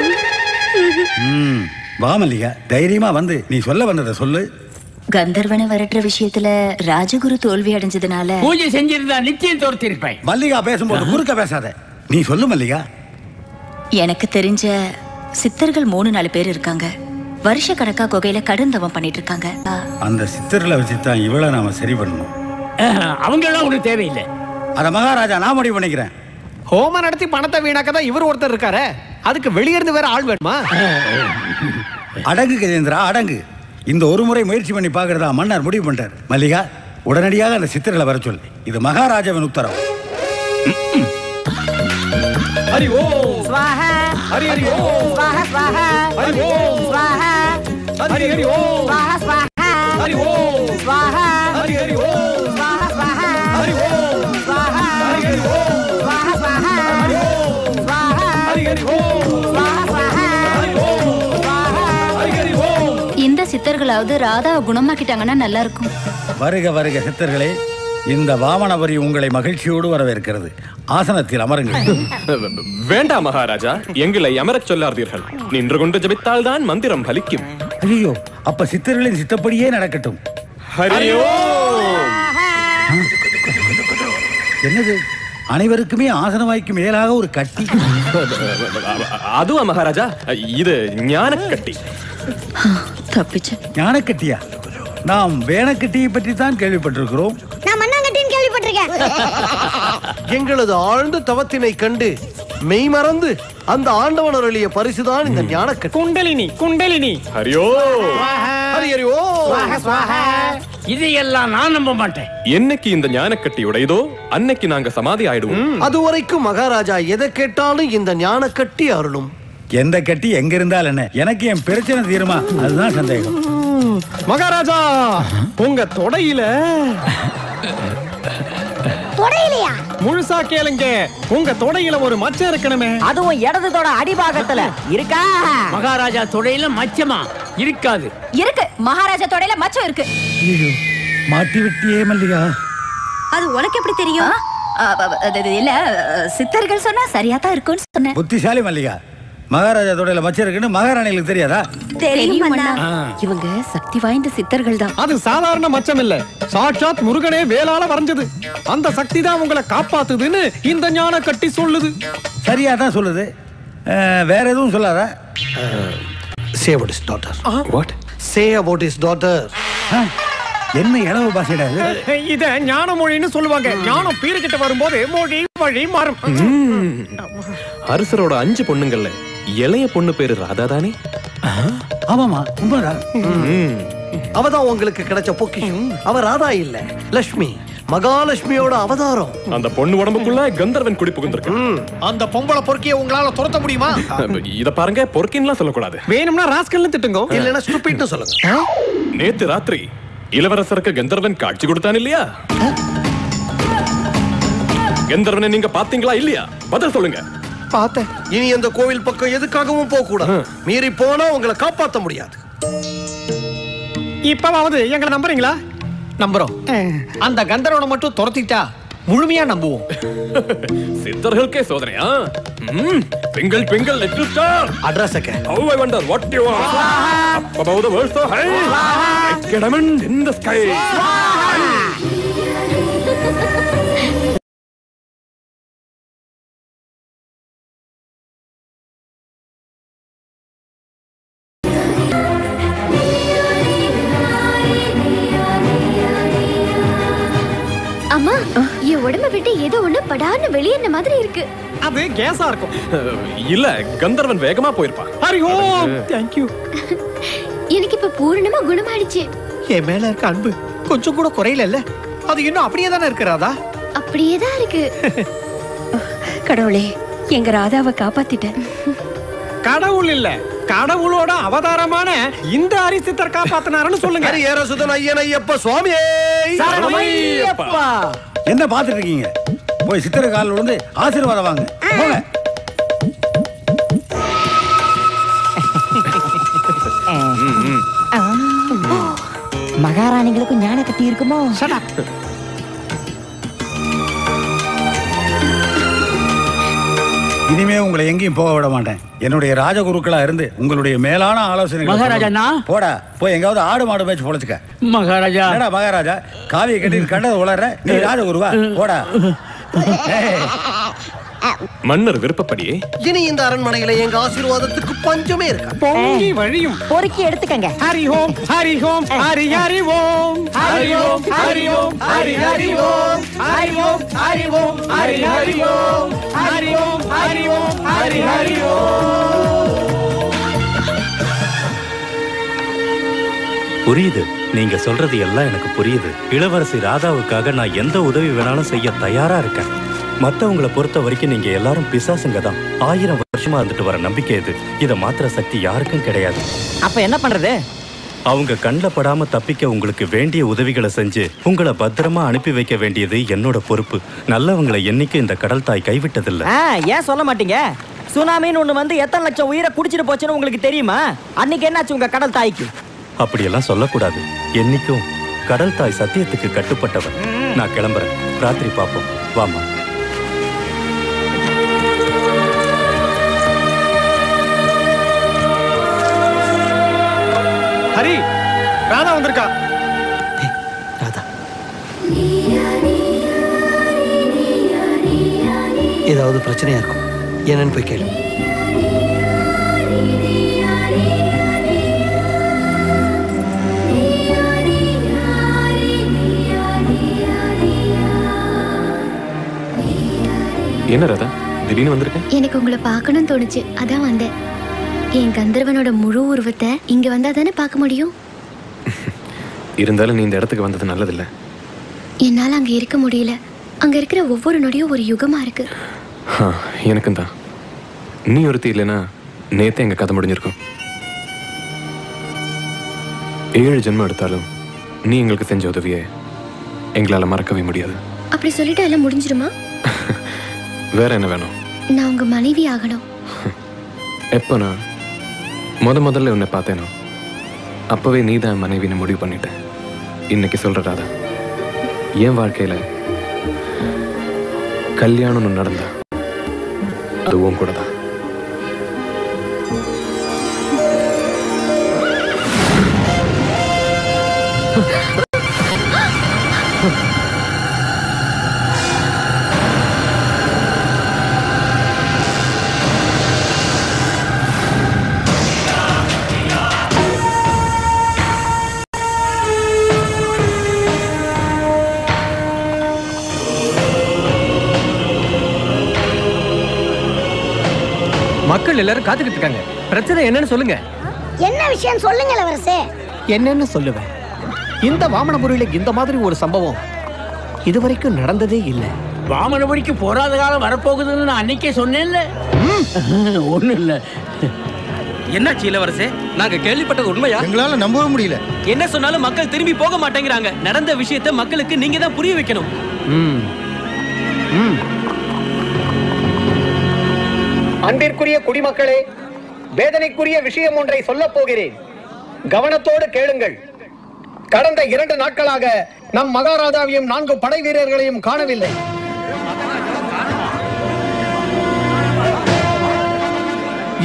வா மல்லிகா, தைரியமா வந்து நீ சொல்ல வந்ததை சொல்லு. கந்தர்வனை வரட்டுற விஷயத்துல ராஜகுரு தோல்வி அடைஞ்சதுனால பூஜை செஞ்சிருந்தா நிச்சயம் தோர்த்திருப்பேன். மல்லிகா பேசும்போது குறுக்க பேசாத. நீ சொல்லு மல்லிகா. எனக்கு தெரிஞ்ச சித்தர்கள் 3-4 பேர் இருக்காங்க. வருஷ கணக்கா குகையில கடுந்தவம் பண்ணிட்டு இருக்காங்க. அந்த சித்தர்களை வச்சுதான் இவ்வளவு நாம சரி பண்ணணும். அவங்க எல்லாம் ஒண்ணு தேவையில்லை. அத மகாராஜா நான் முடிவு பண்ணிக்கிறேன். ஹோமம் நடத்தி பணத்தை வீணாக்கதான் இவர் ஒருத்தர் இருக்காரு. அதுக்கு வெளியிருந்து வேற ஆள் வேணுமா? அடங்கு கஜேந்திரா, அடங்கு. இந்த ஒரு முறை முயற்சி பண்ணி பார்க்கறதா மன்னர் முடிவு பண்ணிட்டார். மல்லிகா, உடனடியாக அந்த சித்தர்களை வர சொல். இது மகாராஜாவின் உத்தரவு. ஹரி ஓம் ஸ்வாஹா. ஹரி ஹரி ஓம் ஸ்வாஹா ஸ்வாஹா. ஹரி ஓம் ஸ்வாஹா. ஹரி ஹரி ஓம் ஸ்வாஹா ஸ்வாஹா. ஹரி ஓம் ஸ்வாஹா. ஹரி ஹரி ஓம் ஸ்வாஹா ஸ்வாஹா. ஹரி ஓம் ஸ்வாஹா. ஹரி ஹரி ஓம் ஸ்வாஹா ஸ்வாஹா. ஹரி ஓம் ஸ்வாஹா. ஹரி ஹரி ஓம் ஸ்வாஹா ஸ்வாஹா. ஹரி ஓம் ஸ்வாஹா. ஹரி ஹரி ஓம். இந்த சித்தர்களாவது ராதாவை குணமாக்கிட்டாங்கன்னா நல்லா இருக்கும். வருக வருக சித்தர்களே. இந்த வாமனபுரி உங்களை மகிழ்ச்சியோடு வரவேற்கிறது. ஆசனத்தில் அமருங்கள். வேண்டாம் மகாராஜா, எங்களை அமரச் சொல்லாதீர்கள். நின்று கொண்டு ஜபித்தால் தான் மந்திரம் பலிக்கும். ஐயோ, அப்ப சித்தர்களின் சித்தப்படியே நடக்கட்டும். ஹரி ஓம். என்னது, அனைவருக்குமே ஆசன வாய்க்கும் மேலாக ஒரு கட்டி? அதுவா மகாராஜா, இது ஞானக்கட்டி. தப்பிச்சு. ஞானக்கட்டியா? நாம் வேணக்கட்டியை பற்றி தான் கேள்விப்பட்டிருக்கிறோம். நான் மண்ணாங்கட்டின்னு கேள்விப்பட்டிருக்கேன். எங்களது ஆழ்ந்த தவத்தினை கண்டு மெய் மறந்து அந்த ஆண்டவன் அருளிய பரிசுதான் இந்த ஞானக்கட்டி. குண்டலினி குண்டலினி. ஹரியோ ஹரி ஹரி ஓ. இதையெல்லாம் நான் நம்ப மாட்டேன். என்னைக்கு இந்த ஞானக்கட்டி உடையதோ அன்னைக்கு நாங்க சமாதி ஆயிடுவோம். அதுவரைக்கும் மகாராஜா எதை கேட்டாலும் இந்த ஞானக்கட்டி அருளும். எந்த கட்டி எங்க இருந்தால் என்ன, எனக்கு என் பிரச்சனை தீருமா? அதுதான் சந்தேகம். மகாராஜா, உங்க தொடையில தொடையிலையா? முழுசா கேளுங்க, உங்க தொடையில ஒரு மச்சம் இருக்கணுமே. அதுவும் இடது தொட அடிபாகத்துல இருக்கா? மகாராஜா தொடையில மச்சமா? இருக்காது. இருக்கு, மகாராஜா தொடையில மச்சம் இருக்கு. ஐயோ, மாட்டி விட்டியே மல்லிகா. அது உனக்கு எப்படி தெரியும்? இல்ல, சித்தர்கள் சொன்னா சரியா தான் இருக்கும்னு சொன்னேன். புத்திசாலி மல்லிகா. மகாராஜா தொடையில மச்சம் இருக்குன்னு மகாராணிகளுக்கு தெரியாதா? தெரியும் அண்ணா. இவங்க சக்தி வாய்ந்த சித்தர்கள் தான். அது சாதாரண மச்சம் இல்ல, சாட்சாத் முருகனே வேளால வரைஞ்சது. அந்த சக்தி தான் உங்களை காப்பாத்துதுன்னு இந்த ஞானக்கட்டி சொல்லுது. சரியா தான் சொல்லுது. வேற எதுவும் சொல்லாதா? Say about his daughter. What? Say about his daughter. என்ன இளவு பாசைடா இது? இத ஞான மொழின்னு சொல்லுவாங்க. ஞானம் பீருக்கிட்ட வரும்போது மொழி வழி மாறும். அரசரோட 5 பொண்ணுங்கள்ல இளைய பொண்ணு பேரு ராதா தானே? ஆமாமா, உண்மைதான். அவதான் உங்களுக்கு கிடைச்ச பொக்கிஷம். அவ ராதா இல்ல, லட்சுமி, மகாலட்சுமியோட அவதாரம். அந்த பொண்ணு உடம்புக்குள்ள கந்தர்வன் குடி புகுந்திருக்கு. அந்த பொம்பளை பொறுக்கிய உங்களால துரத்த முடியுமா? இத பாருங்க, பொறுக்கின்லாம் சொல்லக்கூடாது. வேணும்னா ராஸ்கல்னு திட்டுங்க, இல்லனா ஸ்டூபிட்னு சொல்லுங்க. நேத்து ராத்திரி இளவரசருக்கு கந்தர்வன் காட்சி கொடுத்தான் இல்லையா? கந்தர்வனை நீங்க பாத்தீங்களா இல்லையா? பதில் சொல்லுங்க. பார்த்தேன். இனி அந்த கோவில் பக்கம் எதுக்காகவும் போக கூடாது. மீறி போனா உங்களை காப்பாற்ற முடியாது. இப்பவாவது எங்களை நம்புறீங்களா? நம்புறோம். அந்த கந்தர்வனை மட்டும் துரத்திட்டா முழுமையா நம்புவோம். சித்தர்களுக்கே சோதனையா? Twinkle twinkle little star. Address How I wonder what you are. Up above the world so high. Like a diamond in the sky. அம்மா, என் உடம்ப விட்டு ஏதோ ஒண்ணு படார்னு வெளியேற மாதிரி இருக்கு. அது கேஸா இருக்கும். இல்ல, கந்தர்வன் வேகமா போயிருப்பான். ஹரி ஓம். Thank you. எனக்கு இப்ப பூரணமா குணமாயிடுச்சு. என் மேல இருக்க அன்பு கொஞ்சம் கூட குறையல இல்ல? அது இன்னும் அப்படியே தானே இருக்கிறாதா? அப்படியே தான் இருக்கு. கடவுளே, எங்க ராதாவை காப்பாத்திட்டேன். கடவுள் இல்ல, கடவுளோட அவதாரமான இந்த ஹரிசித்தர் காப்பாத்தினாருன்னு சொல்லுங்க. ஹரிஹரசுதன் ஐயன் ஐயப்ப சுவாமியே சரணமையப்பா. என்ன பாத்துட்டு இருக்கீங்க? போய் சித்தர் காலில் விழுந்து ஆசீர்வாதம் வாங்க. போங்க. மகாராணிகளுக்கும் ஞான கட்டி இருக்குமோ? இனிமே உங்களை எங்கேயும் போக விட மாட்டேன். என்னுடைய ராஜகுருக்களா இருந்து உங்களுடைய மேலான ஆலோசனை. மகாராஜா, போடா, போய் எங்காவது ஆடு மாடு மேய்ச்சி பொழைச்சுக்க. மகாராஜா, என்னடா மகாராஜா, காவியை கட்டி கண்டது உளற, நீ ராஜகுருவா? போடா. மன்னர் விருப்பப்படியே இனி இந்த அரண்மனையில எங்க ஆசீர்வாதத்துக்கு பஞ்சமே இருக்கா? பொங்கி வழியும். பொறுக்கி எடுத்துக்கங்க. ஹரி ஓம், ஹரி ஓம், ஹரி ஹரி ஓம், ஹரி ஓம், ஹரி ஓம், ஹரி ஹரி ஓம், ஹரி ஓம், ஹரி ஓம், ஹரி ஹரி ஓம், ஹரி ஓம், ஹரி ஓம், ஹரி ஹரி ஓம். புரியுது, நீங்க சொல்றது எல்லாம் எனக்கு புரியுது. இளவரசி ராதாவுக்காக நான் எந்த உதவி வேணாலும் செய்ய தயாரா இருக்கேன். மற்றவங்களை பொறுத்த வரைக்கும் நீங்க எல்லாரும் பிசாசுங்க தான். 1000 வருஷமா இருந்துட்டு வர நம்பிக்கை இது. இதை மாத்திர சக்தி யாருக்கும் கிடையாது. அப்ப என்ன பண்றது? அவங்க கண்ணில் படாம தப்பிக்க உங்களுக்கு வேண்டிய உதவிகளை செஞ்சு உங்களை பத்திரமா அனுப்பி வைக்க வேண்டியது என்னோட பொறுப்பு. நல்லவங்களை என்னைக்கும் இந்த கடல் தாய் கைவிட்டதில்லை. ஏன் சொல்ல மாட்டீங்க? சுனாமின்னு ஒண்ணு வந்து எத்தனை லட்சம் உயிரை குடிச்சிட்டு போச்சுன்னு உங்களுக்கு தெரியுமா? அன்னைக்கு என்னாச்சு உங்க கடல் தாய்க்கு? அப்படியெல்லாம் சொல்லக்கூடாது. என்னைக்கும் கடல் தாய் சத்தியத்துக்கு கட்டுப்பட்டவன். நான் கிளம்புறேன். ராத்திரி பார்ப்போம். வாமா. ஹரி, ராதா வந்திருக்கா. ராதா, ஏதாவது பிரச்சனையா இருக்கும், என்னன்னு போய் கேளு. என்ன ராதா, திடீர்னு வந்திருக்கேன்? எனக்கு உங்களை பார்க்கணும்னு தோணுச்சு, அதான் வந்தேன். என் கந்தர்வனோட முழு உருவத்தை இங்க வந்தா தானே பார்க்க முடியும். இருந்தாலும் நீ இந்த இடத்துக்கு வந்தது நல்லதில்ல. என்னால அங்க இருக்க முடியல. அங்க இருக்கிற ஒவ்வொரு நொடியும் ஒரு யுகமா இருக்கு. எனக்கும் தான். நீ ஒருத்தி இல்லைன்னா நேத்தே எங்க கதை முடிஞ்சிருக்கும். 7 ஜென்மம் எடுத்தாலும் நீ எங்களுக்கு செஞ்ச உதவியை எங்களால மறக்கவே முடியாது. அப்படி சொல்லிட்டு எல்லாம் முடிஞ்சிருமா? வேற என்ன வேணும்? நான் உங்க மனைவி ஆகணும். எப்போ நான் முதல்ல உன்னை பார்த்தேனோ அப்பவே நீ தான் மனைவின்னு முடிவு பண்ணிட்டேன். இன்னைக்கு சொல்ற ராதா, என் வாழ்க்கையில கல்யாணம் நடந்தா அதுவும் கூட தான். மக்கள் எல்லாரும் காத்துக்கிட்டு இருக்காங்க. பிரச்சனை என்னன்னு சொல்லுங்க. என்ன விஷயம் சொல்லுங்க இளவரசே. என்னன்னு சொல்லுவேன். இந்த வாமனபுரியில இந்த மாதிரி ஒரு சம்பவம் இதுவரைக்கும் நடந்ததே இல்லை. வாமனபுரிக்கு போராத காலம் வரப்போகுதுன்னு நான் அன்னைக்கே சொன்னேன்ல. ஒண்ணும் இல்ல. என்னாச்சு இளவரசே? நாங்க கேள்விப்பட்டது உண்மையா? எங்களால நம்பவே முடியல. என்ன சொன்னாலும் மக்கள் திரும்பி போக மாட்டேங்கிறாங்க. நடந்த விஷயத்தை மக்களுக்கு நீங்க தான் புரிய வைக்கணும். அன்பிற்குரிய குடிமக்களே, வேதனைக்குரிய விஷயம் ஒன்றை சொல்லப் போகிறேன். கவனத்தோடு கேளுங்கள். கடந்த 2 நாட்களாக நம் மகாராஜாவையும் 4 படை வீரர்களையும் காணவில்லை.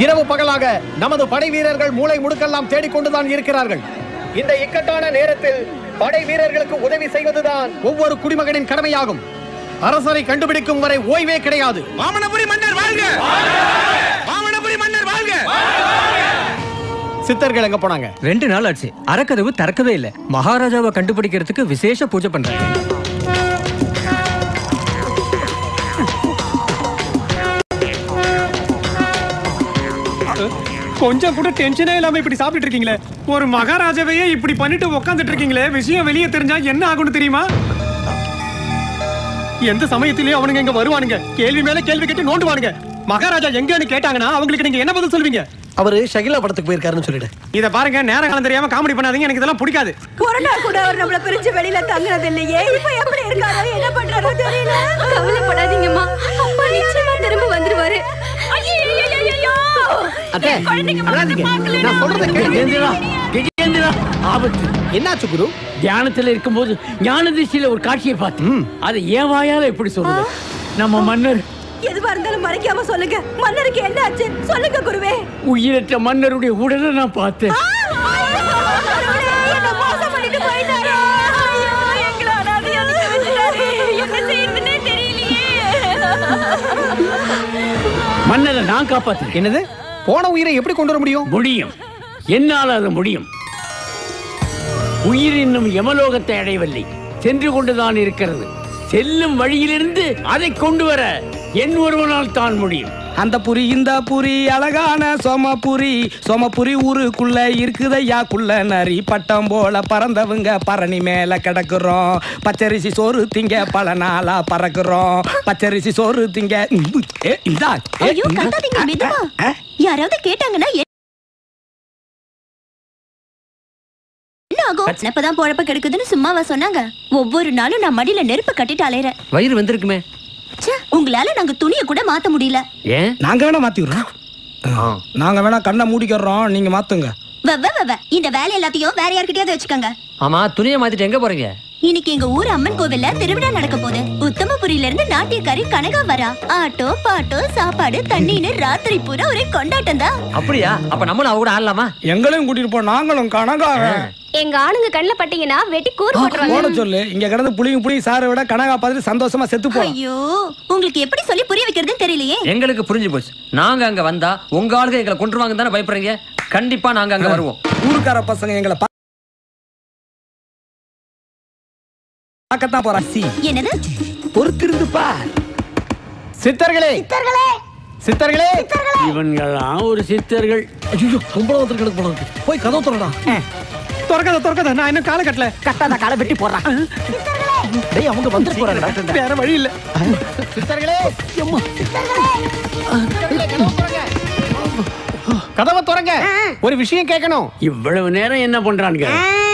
இரவு பகலாக நமது படை வீரர்கள் மூளை முடுக்கெல்லாம் தேடிக்கொண்டுதான் இருக்கிறார்கள். இந்த இக்கட்டான நேரத்தில் படை வீரர்களுக்கு உதவி செய்வதுதான் ஒவ்வொரு குடிமகனின் கடமையாகும். அரசரை கண்டுபிடிக்கும் வரை ஓய்வே கிடையாது. வாமனபுரி மன்னர் வாழ்க! வாமனபுரி மன்னர் வாழ்க! சித்தர்கள் எங்க போனாங்க? 2 நாள் ஆச்சு, அறக்கதவு திறக்கவே இல்லை. மகாராஜாவை கண்டுபிடிக்கிறதுக்கு விசேஷ பூஜை பண்றாங்க. கொஞ்சம் கூட டென்ஷனே இல்லாம இப்படி சாப்பிட்டு இருக்கீங்களே. ஒரு மகாராஜாவையே இப்படி பண்ணிட்டு உட்காந்துட்டு இருக்கீங்களே. விஷயம் வெளியே தெரிஞ்சா என்ன ஆகும்னு தெரியுமா? எந்த சமயத்திலயும் அவனுங்க இங்க வருவானுங்க, கேள்வி மேல கேள்வி கேட்டு நோண்டுவானுங்க. மகாராஜா எங்கன்னு கேட்டாங்கன்னா அவங்களுக்கு நீங்க என்ன பதில் சொல்வீங்க? அவரு ஷகிலா படத்துக்கு போயிருக்காருன்னு சொல்லிடு. இத பாருங்க, நேரம் காலம் தெரியாம காமெடி பண்ணாதீங்க. எனக்கு இதெல்லாம் பிடிக்காது. ஒரு நாள் கூட அவர் நம்மள பிரிஞ்சு வெளியில தங்குறது இல்லையே. இப்ப எப்படி இருக்காரோ என்ன பண்றாரோ தெரியல. கவலைப்படாதீங்கம்மா, அப்பா நிச்சயமா திரும்ப வந்துருவாரு. என்னாச்சு குரு? தியானத்துல இருக்கும்போது ஞான திசையில ஒரு காட்சியை பார்த்து அதை ஏன் வாயால எப்படி சொல்றது? நம்ம மன்னர் எதுவா இருந்தாலும் மறைக்காம சொல்லுங்க. மன்னருக்கு என்ன ஆச்சு சொல்லுங்க குருவே. உயிரற்ற மன்னருடைய உடலை நான் பார்த்தேன். மன்னரை நான் காப்பாத்தேன். என்னது? போன உயிரை எப்படி கொண்டு வர முடியும்? முடியும், என்னால் அது முடியும். உயிர் இன்னும் யமலோகத்தை அடையவில்லை, சென்று கொண்டுதான் இருக்கிறது. செல்லும் வழியிலிருந்து அதை கொண்டு வர என் ஒருவனால் தான் முடியும். அந்த புரி இந்த புரி அழகான சோமபுரி ஊருக்குள்ள இருக்குதையா குள்ள நரி பட்டம் போல பறந்தவங்க பரணி மேல கிடக்குறோம். பச்சரிசி சோறு திங்க பல நாளா பறக்குறோம். பச்சரிசி சோறு திங்க. யாராவது கேட்டாங்கன்னா இப்பதான் பொழப்ப கெடுக்குதுன்னு சும்மாவா சொன்னாங்க? ஒவ்வொரு நாளும் நான் மடியில நெருப்பு கட்டிட்டு அலையறேன். வயிறு வந்திருக்குமே. உங்களால நாங்க துணியை கூட மாத்த முடியல. ஏன்? நாங்க வேணா மாத்தி விடுறோம். நாங்க வேணா கண்ணை மூடிக்கிறோம், நீங்க மாத்துங்க. இந்த வேலை எல்லாத்தையும் வேற யார்கிட்டயாவது வச்சுக்கோங்க. ஆமா, துணியை மாத்திட்டு எங்க போறீங்க? இன்னைக்கு எங்க ஊர் அம்மன் கோவில்ல திருவிழா நடக்க போகுது. உத்தமபுரியில இருந்து நாட்டியக்காரி கனகா வரா. ஆட்டோ பாட்டோ சாப்பாடு தண்ணின்னு ராத்திரி பூரா ஒரே கொண்டாட்டம் தான். அப்படியா? அப்ப நம்மளும் அவ கூட ஆடலாமா? எங்களையும் கூட்டிட்டு போ, நாங்களும் கனகா. எங்க ஆணுங்க கண்ணுல பட்டீங்கன்னா வெட்டி கூறு போட்டுருவாங்க. சொல்லு, இங்க கிடந்து புளி சாரை விட கனகா பார்த்து சந்தோஷமா செத்து போ. ஐயோ, உங்களுக்கு எப்படி சொல்லி புரிய வைக்கிறதுன்னு தெரியலையே. எங்களுக்கு புரிஞ்சு போச்சு. நாங்க அங்க வந்தா உங்க ஆளுங்க எங்களை கொன்றுவாங்க தானே பயப்படுறீங்க? கண்டிப்பா நாங்க அங்க வருவோம். ஊருக்கார பசங்க எங்களை பார்க்கத்தான் போறாங்க. என்னது? பொறுத்திருந்து பார். சித்தர்களே, சித்தர்களே, இவன்களாம் ஒரு சித்தர்கள். ஐயோ, கும்பலத்திற்கு போலாம். போய் கதவு திறடா. திறக்காத, நான் இன்னும் காலை கட்டல. கட்டாத காலை வெட்டி போடுறான். டேய், அவங்க வந்து போறாங்க. வேற வழி இல்ல. சித்தர்களே, அம்மா, கதவை திறங்க. ஒரு விஷயம் கேட்கணும். இவ்வளவு நேரம் என்ன பண்றாங்க?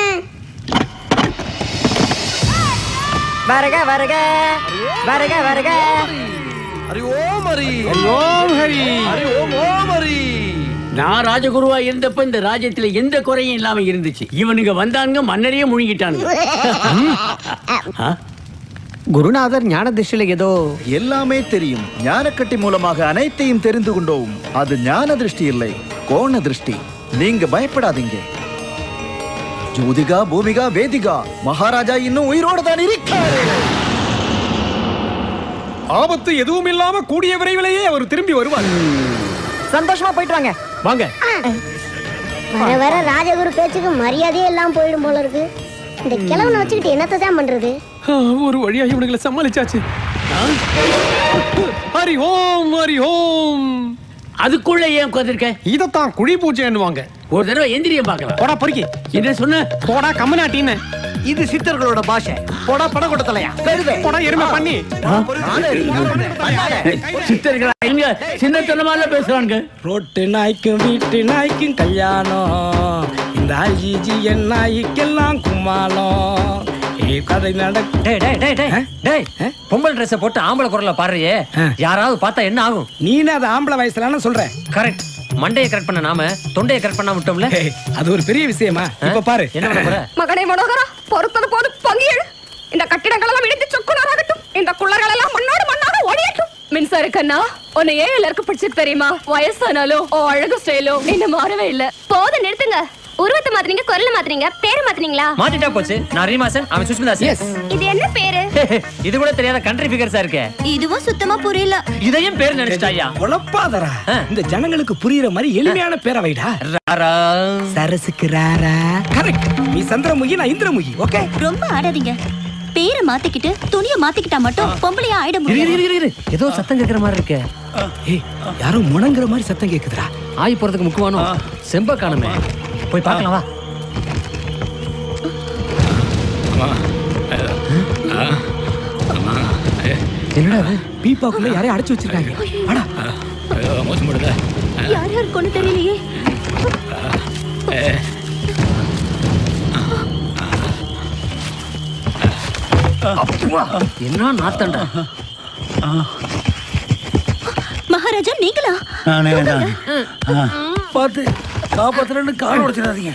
வருக வருக வருக வருக. ஹரி ஓம் ஹரி, ஹரி ஓம் ஹரி, ஹரி ஓம் ஓம் ஹரி. நான் ராஜகுருவா இருந்தப்ப இந்த ராஜ்யத்துல எந்த குறையும் இல்லாம இருந்துச்சு. இவனுங்க வந்தானுங்க, மன்னரையே முழுங்கிட்டானுங்க. குருநாதர் ஞான திசையில ஏதோ எல்லாமே தெரியும். ஞானக்கட்டி மூலமாக அனைத்தையும் தெரிந்து கொண்டோம். அது ஞான திருஷ்டி இல்லை, கோண திருஷ்டி. நீங்க பயப்படாதீங்க. ஜோதிகா பூமிகா வேதிகா, மகாராஜா இன்னும் உயிரோடு தான் இருக்காரு. ஆபத்து எதுவும் இல்லாம கூடிய விரைவிலேயே அவர் திரும்பி வருவார். சந்தோஷமா போயிட்டு வாங்க. வாங்க. வர வர ராஜகுரு பேச்சுக்கு மரியாதையே எல்லாம் போயிடும் போல இருக்கு. இந்த கிழவனை வச்சுக்கிட்டு என்னத்தை தான் பண்றது? ஒரு வழியா இவனுங்களை சமாளிச்சாச்சு. ஹரி ஓம் ஹரி ஓம். அதுக்குள்ள ஏன் உட்கார்ந்திருக்க? இதத்தான் குழி பூஜை என்னுவாங்க. ஒரு தடவை எந்திரியம் பார்க்கலாம். போடா பொறுக்கி. என்ன சொன்ன? போடா கம்மநாட்டின்னு. இது சித்தர்களோட பாஷை. போடா படகொட்ட தலையா. போடா எருமை பண்ணி. சித்தர்கள் எங்க சின்னத்தனமால பேசுறாங்க. ரோட்டு நாய்க்கும் வீட்டு நாய்க்கும் கல்யாணம். இந்த ஐஜி என் நாய்க்கெல்லாம் கும்மாளம். கதை பொம்பளை ட்ரெஸ் போட்டு ஆம்பளை குரல்ல பாடுறியே, யாராவது பார்த்தா என்ன ஆகும்? நீனே அது ஆம்பளை வயசுல சொல்ற. கரெக்ட். மண்டையை கரெக்ட் பண்ண நாம தொண்டையை கரெக்ட் பண்ண விட்டோம்ல. அது ஒரு பெரிய விஷயமா? இப்ப பாரு என்ன பண்ண போற? மகனே மனோகரா, பொறுத்தது போது பங்கியேடு. இந்த கட்டிடங்கள் எல்லாம் இடித்து சொக்குனராகட்டும். இந்த குள்ளர்கள் எல்லாம் மண்ணோடு மண்ணாக ஒழியட்டும். மின்சார கண்ணா, உன்னை ஏன் எல்லாருக்கும் பிடிச்சிருக்கு தெரியுமா? வயசானாலும் அழகு ஸ்டைலும் இன்னும் மாறவே இல்ல. போதும் நிறுத்துங்க. உருவத்தை மாத்துறீங்க, குரலை மாத்துறீங்க, பேரை மாத்துறீங்களா? மாத்திட்டா போச்சு. நான் ரீமாசன், அவன் சுஷ்மிதா சார். இது என்ன பேரு? இது கூட தெரியாத கண்ட்ரி ஃபிகர்ஸா இருக்கே. இதுவும் சுத்தமா புரியல. இதையும் பேர் நினைச்சிட்டாயா? குழப்பாதரா. இந்த ஜனங்களுக்கு புரியுற மாதிரி எளிமையான பேரை வைடா. ராரா சரசுக்கு ராரா. கரெக்ட். நீ சந்திரமுகி, நான் இந்திரமுகி. ஓகே. ரொம்ப ஆடாதீங்க. பேரை மாத்திக்கிட்டு துணியை மாத்திக்கிட்டா மட்டும் பொம்பளையா ஆயிட முடியாது. ஏதோ சத்தம் கேக்குற மாதிரி இருக்கு. ஏய், யாரோ முணங்குற மாதிரி சத்தம் கேக்குதுடா. ஆய் போறதுக்கு முக்குவானோ செம்ப காணுமே. போய் பார்க்கலாம் வா. என்னடா இது? பீப்பாக்குள்ள யாரையும் அடைச்சு வச்சிருக்காங்க. வாடா. மோசம் போடுதா. யார் யாருக்குன்னு தெரியலையே. என்ன நாத்தண்டா. மகாராஜா நீங்களா? நானே தான். பார்த்து காப்பாத்துறேன்னு கால் உடைச்சிடாதீங்க.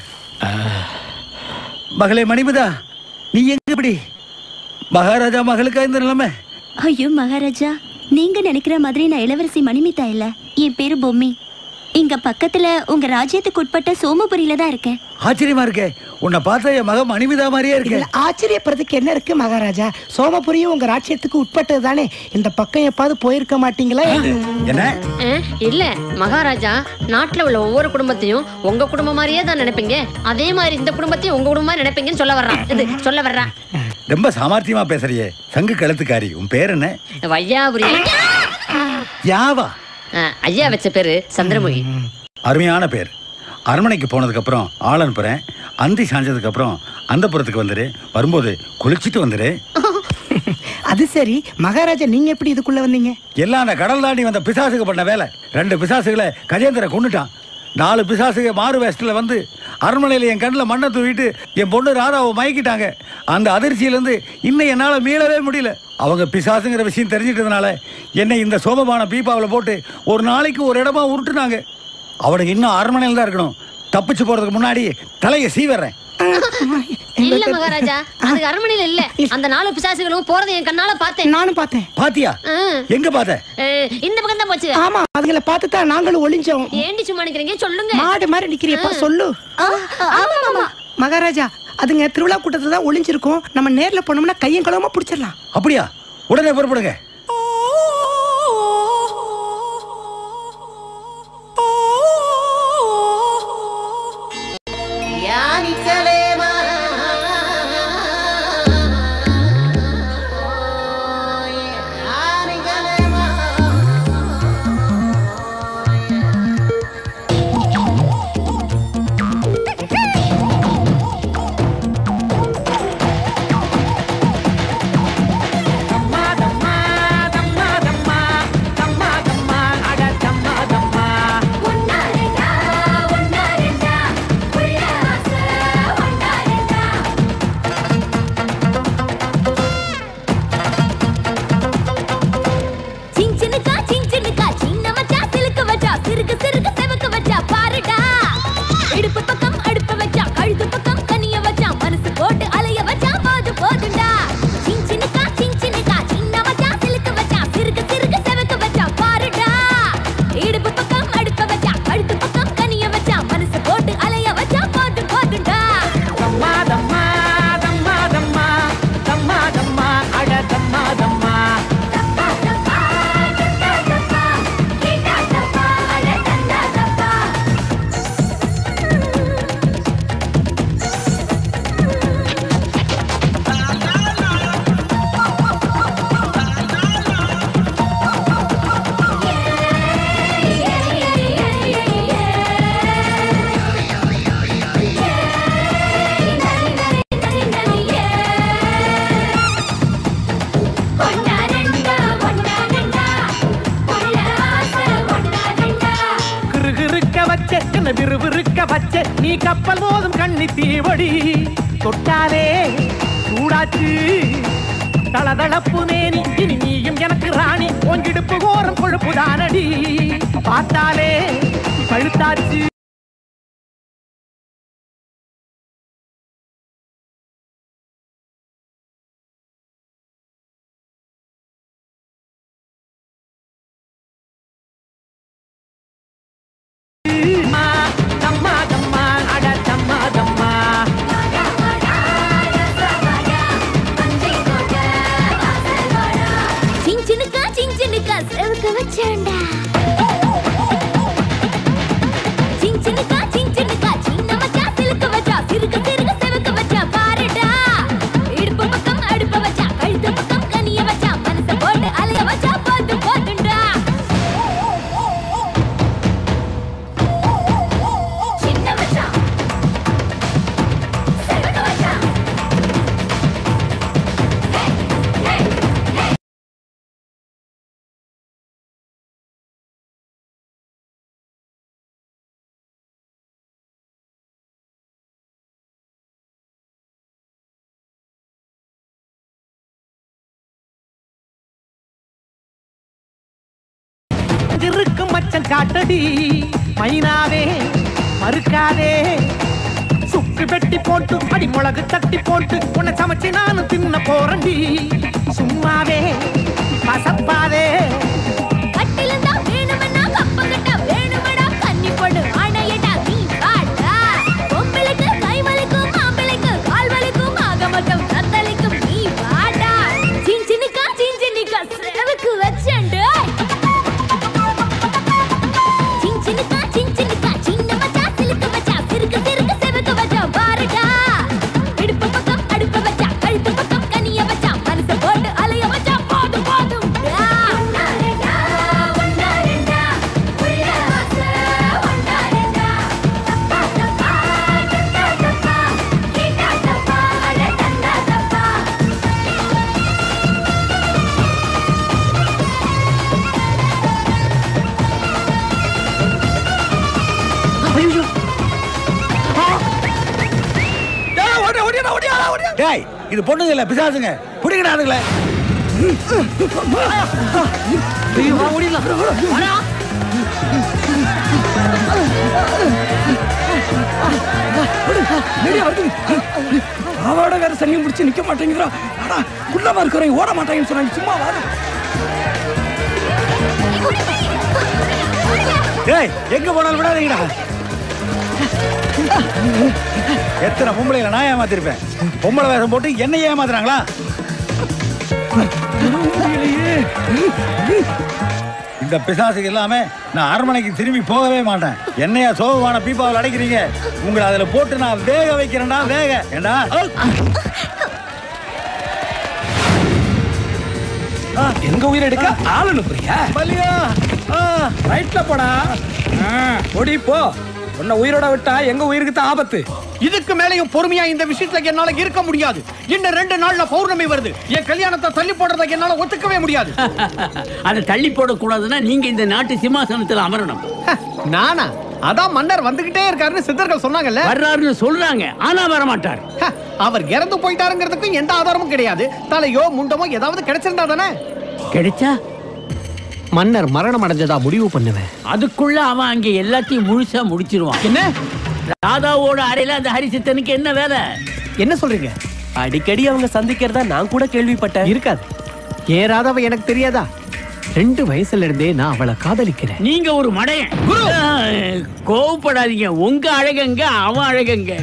மகளே மணிமதா, நீ எங்க இப்படி? மகாராஜா மகளுக்கா இந்த நிலைமை? ஐயோ மகாராஜா, நீங்க நினைக்கிற மாதிரி நான் இளவரசி மணிமிதா இல்ல. என் பேரு பொம்மி. இங்க பக்கத்துல உங்க ராஜ்யத்துக்கு உட்பட்ட சோமபுரியில தான் இருக்கேன். ஆச்சரியமா இருக்கே. உன்னை பார்த்தா என் மகன் மணிமிதா மாதிரியே இருக்கு. ஆச்சரியப்படுறதுக்கு என்ன இருக்கு மகாராஜா? சோமபுரியும் உங்க ராஜ்யத்துக்கு உட்பட்டது தானே. இந்த பக்கம் எப்பாவது போயிருக்க மாட்டீங்களா? என்ன? இல்ல மகாராஜா, நாட்டுல உள்ள ஒவ்வொரு குடும்பத்தையும் உங்க குடும்பம் மாதிரியே தான் நினைப்பீங்க. அதே மாதிரி இந்த குடும்பத்தையும் உங்க குடும்பமா நினைப்பீங்கன்னு சொல்ல வர்றான். ரொம்ப சாமர்த்தியமா பேசுறியே. சங்கு கழுத்துக்காரி. உன் பேர் என்ன? வையாபுரி. யாவா? ஐயா வச்ச பேரு சந்திரமுகி. அருமையான பேர். அரண்மனைக்கு போனதுக்கு அப்புறம் ஆள் அனுப்புறேன். அந்தி சாஞ்சதுக்கு அப்புறம் அந்த புறத்துக்கு வந்துரு. வரும்போது குளிச்சுட்டு வந்துரு. அது சரி மகாராஜா, நீங்க எப்படி இதுக்குள்ள வந்தீங்க? எல்லாம் அந்த கடல் தாண்டி வந்த பிசாசுக்கு பண்ண வேலை. 2 பிசாசுகளை கஜேந்திர கொன்னுட்டான். 4 பிசாசுக மாறு வேஷத்துல வந்து அரண்மனையில என் கண்ணில் மண்ணை தூவிட்டு என் பொண்ணு ராதாவை மயக்கிட்டாங்க. அந்த அதிர்ச்சியிலேருந்து இன்னும் என்னால் மீளவே முடியல. அவங்க பிசாசுங்கிற விஷயம் தெரிஞ்சிட்டதுனால என்னை இந்த சோமபான பீப்பாவில் போட்டு ஒரு நாளைக்கு ஒரு இடமா உருட்டுனாங்க. அவனுக்கு இன்னும் அரண்மனையில் தான் இருக்கணும். தப்பிச்சு போறதுக்கு முன்னாடி தலையை சீவறேன். இல்ல மகாராஜா, அதுக்கு அரண்மனையில இல்ல. அந்த 4 பிசாசுகளும் போறதை என் கண்ணால பார்த்தேன். நானும் பார்த்தேன். பாத்தியா? எங்க பார்த்த? இந்த பக்கம் தான் போச்சு. ஆமா, அதுங்களை பார்த்து தான் நாங்களும் ஒளிஞ்சோம். ஏண்டி சும்மா நிக்கிறீங்க? சொல்லுங்க. மாடு மாதிரி நிக்கிறியப்பா, சொல்லு. ஆமா மகாராஜா, அதுங்க திருவிழா கூட்டத்துல தான் ஒளிஞ்சிருக்கும். நம்ம நேர்ல போனோம்னா கையும் களவுமா பிடிச்சிடலாம். அப்படியா? உடனே புறப்படுங்க. நீ கப்பல் போதும் கண்ணி தீவடி தொட்டாலே சூடாச்சு தளதளப்பு மேனி. இனி நீயும் எனக்கு ராணி. உங்கிடுப்பு கோரம் கொழுப்பு தானடி. பார்த்தாலே பழுத்தாச்சு. அங்கிருக்கு மச்சம் காட்டடி மைனாவே மறுக்காதே சுக்கு வெட்டி போட்டு அடி மிளகு தட்டி போட்டு உன்னை சமைச்சு நானும் தின்ன போறண்டி சும்மாவே பசப்பாதே இது பொண்ணுங்க இல்ல பிசாசுங்க புடிங்கடாதுங்களே அவட வேற சனியும் முடிச்சு நிக்க மாட்டேங்கிறா குள்ளமா இருக்கிறவங்க ஓட மாட்டாங்கன்னு சொன்னாங்க சும்மா வாரு எங்க போனாலும் விடாதீங்கடா எத்தனை பொம்பளைகளை நான் ஏமாத்திருப்பேன் பொம்பளை வேஷம் போட்டு என்ன ஏமாத்துறாங்களா இந்த பிசாசுக்கு எல்லாமே நான் அரண்மனைக்கு திரும்பி போகவே மாட்டேன் என்னையா சோகமான பீப்பாவில் அடைக்கிறீங்க உங்களை அதுல போட்டு நான் வேக வைக்கிறேன்டா வேக ஏண்டா எங்க உயிரை எடுக்க ஆள் அனுப்புறியா மல்லிகா ரைட்ல போடா ஓடி போ உன்னை உயிரோட விட்டா எங்க உயிருக்கு தான் ஆபத்து இதுக்கு மேலையும் பொறுமையா இந்த விஷயத்துல என்னால இருக்க முடியாது இன்னும் 2 நாள்ல பௌர்ணமி வருது என் கல்யாணத்தை தள்ளி போடுறத என்னால ஒத்துக்கவே முடியாது அதை தள்ளி போடக்கூடாதுன்னா நீங்க இந்த நாட்டு சிம்மாசனத்தில் அமரணும் நானா அதான் மன்னர் வந்துகிட்டே இருக்காருன்னு சித்தர்கள் சொன்னாங்கல்ல வர்றாருன்னு சொல்றாங்க ஆனா வர மாட்டார் அவர் இறந்து போயிட்டாருங்கிறதுக்கும் எந்த ஆதாரமும் கிடையாது தலையோ முண்டமோ ஏதாவது கிடைச்சிருந்தா தானே கிடைச்சா மன்னர் மரணம் அடைஞ்சதா முடிவு பண்ணுவேன் அதுக்குள்ள அவன் அங்க எல்லாத்தையும் முழுசா முடிச்சிருவான் என்ன ராதாவோட அறையில அந்த ஹரிசித்தனுக்கு என்ன வேலை என்ன சொல்றீங்க அடிக்கடி அவங்க சந்திக்கிறதா நான் கூட கேள்விப்பட்டேன் இருக்காது ஏன் ராதாவை எனக்கு தெரியாதா 2 வயசுல இருந்தே நான் அவளை காதலிக்கிறேன் நீங்க ஒரு மடையன் கோவப்படாதீங்க உங்க அழகங்க அவன் அழகங்க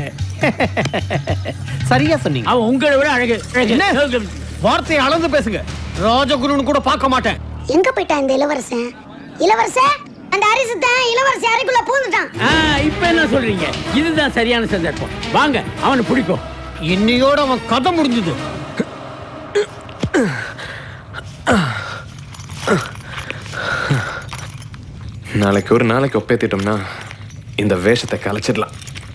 சரியா சொன்னீங்க அவன் உங்களை விட அழகு வார்த்தையை அளந்து பேசுங்க ராஜகுருன்னு கூட பார்க்க மாட்டேன் எங்க போயிட்டான் இந்த இளவரசன் இளவரசன் அந்த அரிசித்தான் இளவரசி அறைக்குள்ள பூந்துட்டான் இப்ப என்ன சொல்றீங்க இதுதான் சரியான சந்தர்ப்பம் வாங்க அவனை பிடிக்கும் இன்னையோட அவன் கதை முடிஞ்சது நாளைக்கு ஒரு நாளைக்கு ஒப்பேத்திட்டோம்னா இந்த வேஷத்தை கலைச்சிடலாம்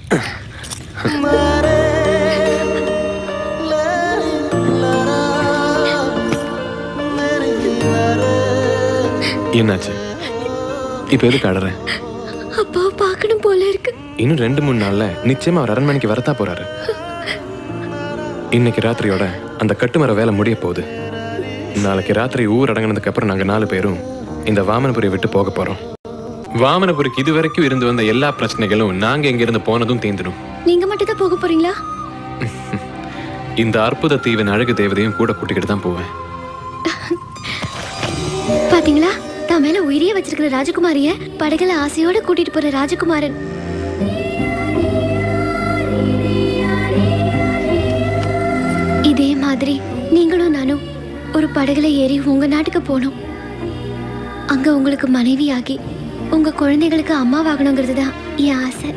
என்னாச்சு இப்ப எதுக்கு ஆடுறேன் அப்பா பார்க்கணும் போல இருக்கு இன்னும் 2-3 நாள்ல நிச்சயமா அவர் அரண்மனைக்கு வரத்தா போறாரு இன்னைக்கு ராத்திரியோட அந்த கட்டுமர வேலை முடிய போகுது நாளைக்கு ராத்திரி ஊர் அடங்கினதுக்கு அப்புறம் நாங்க 4 பேரும் இந்த வாமனபுரியை விட்டு போக போறோம் வாமனபுரிக்கு இதுவரைக்கும் இருந்து வந்த எல்லா பிரச்சனைகளும் நாங்க இங்க இருந்து போனதும் தீந்துடும் நீங்க மட்டும் தான் போக போறீங்களா இந்த அற்புத தீவின் அழகு தேவதையும் கூட கூட்டிக்கிட்டு தான் போவேன் பாத்தீங்களா தான் மேல உயிரியே வச்சிருக்கிற ராஜகுமாரிய படகுல ஆசையோட கூட்டிட்டு போற ராஜகுமாரன் இதே மாதிரி நீங்களும் நானும் ஒரு படகுல ஏறி உங்க நாட்டுக்கு போனோம் அங்க உங்களுக்கு மனைவியாகி உங்க குழந்தைகளுக்கு அம்மாவாகணுங்கிறது தான் என் ஆசை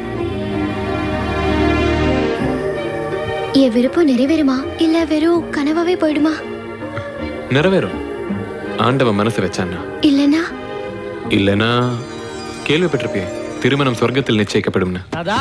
என் விருப்பம் நிறைவேறுமா இல்ல வெறும் கனவாவே போயிடுமா நிறைவேறும் ஆண்டவன் மனசு வச்சானா இல்லனா கேள்விப்பட்டிருப்பியே திருமணம் சொர்க்கத்தில் நிச்சயிக்கப்படும்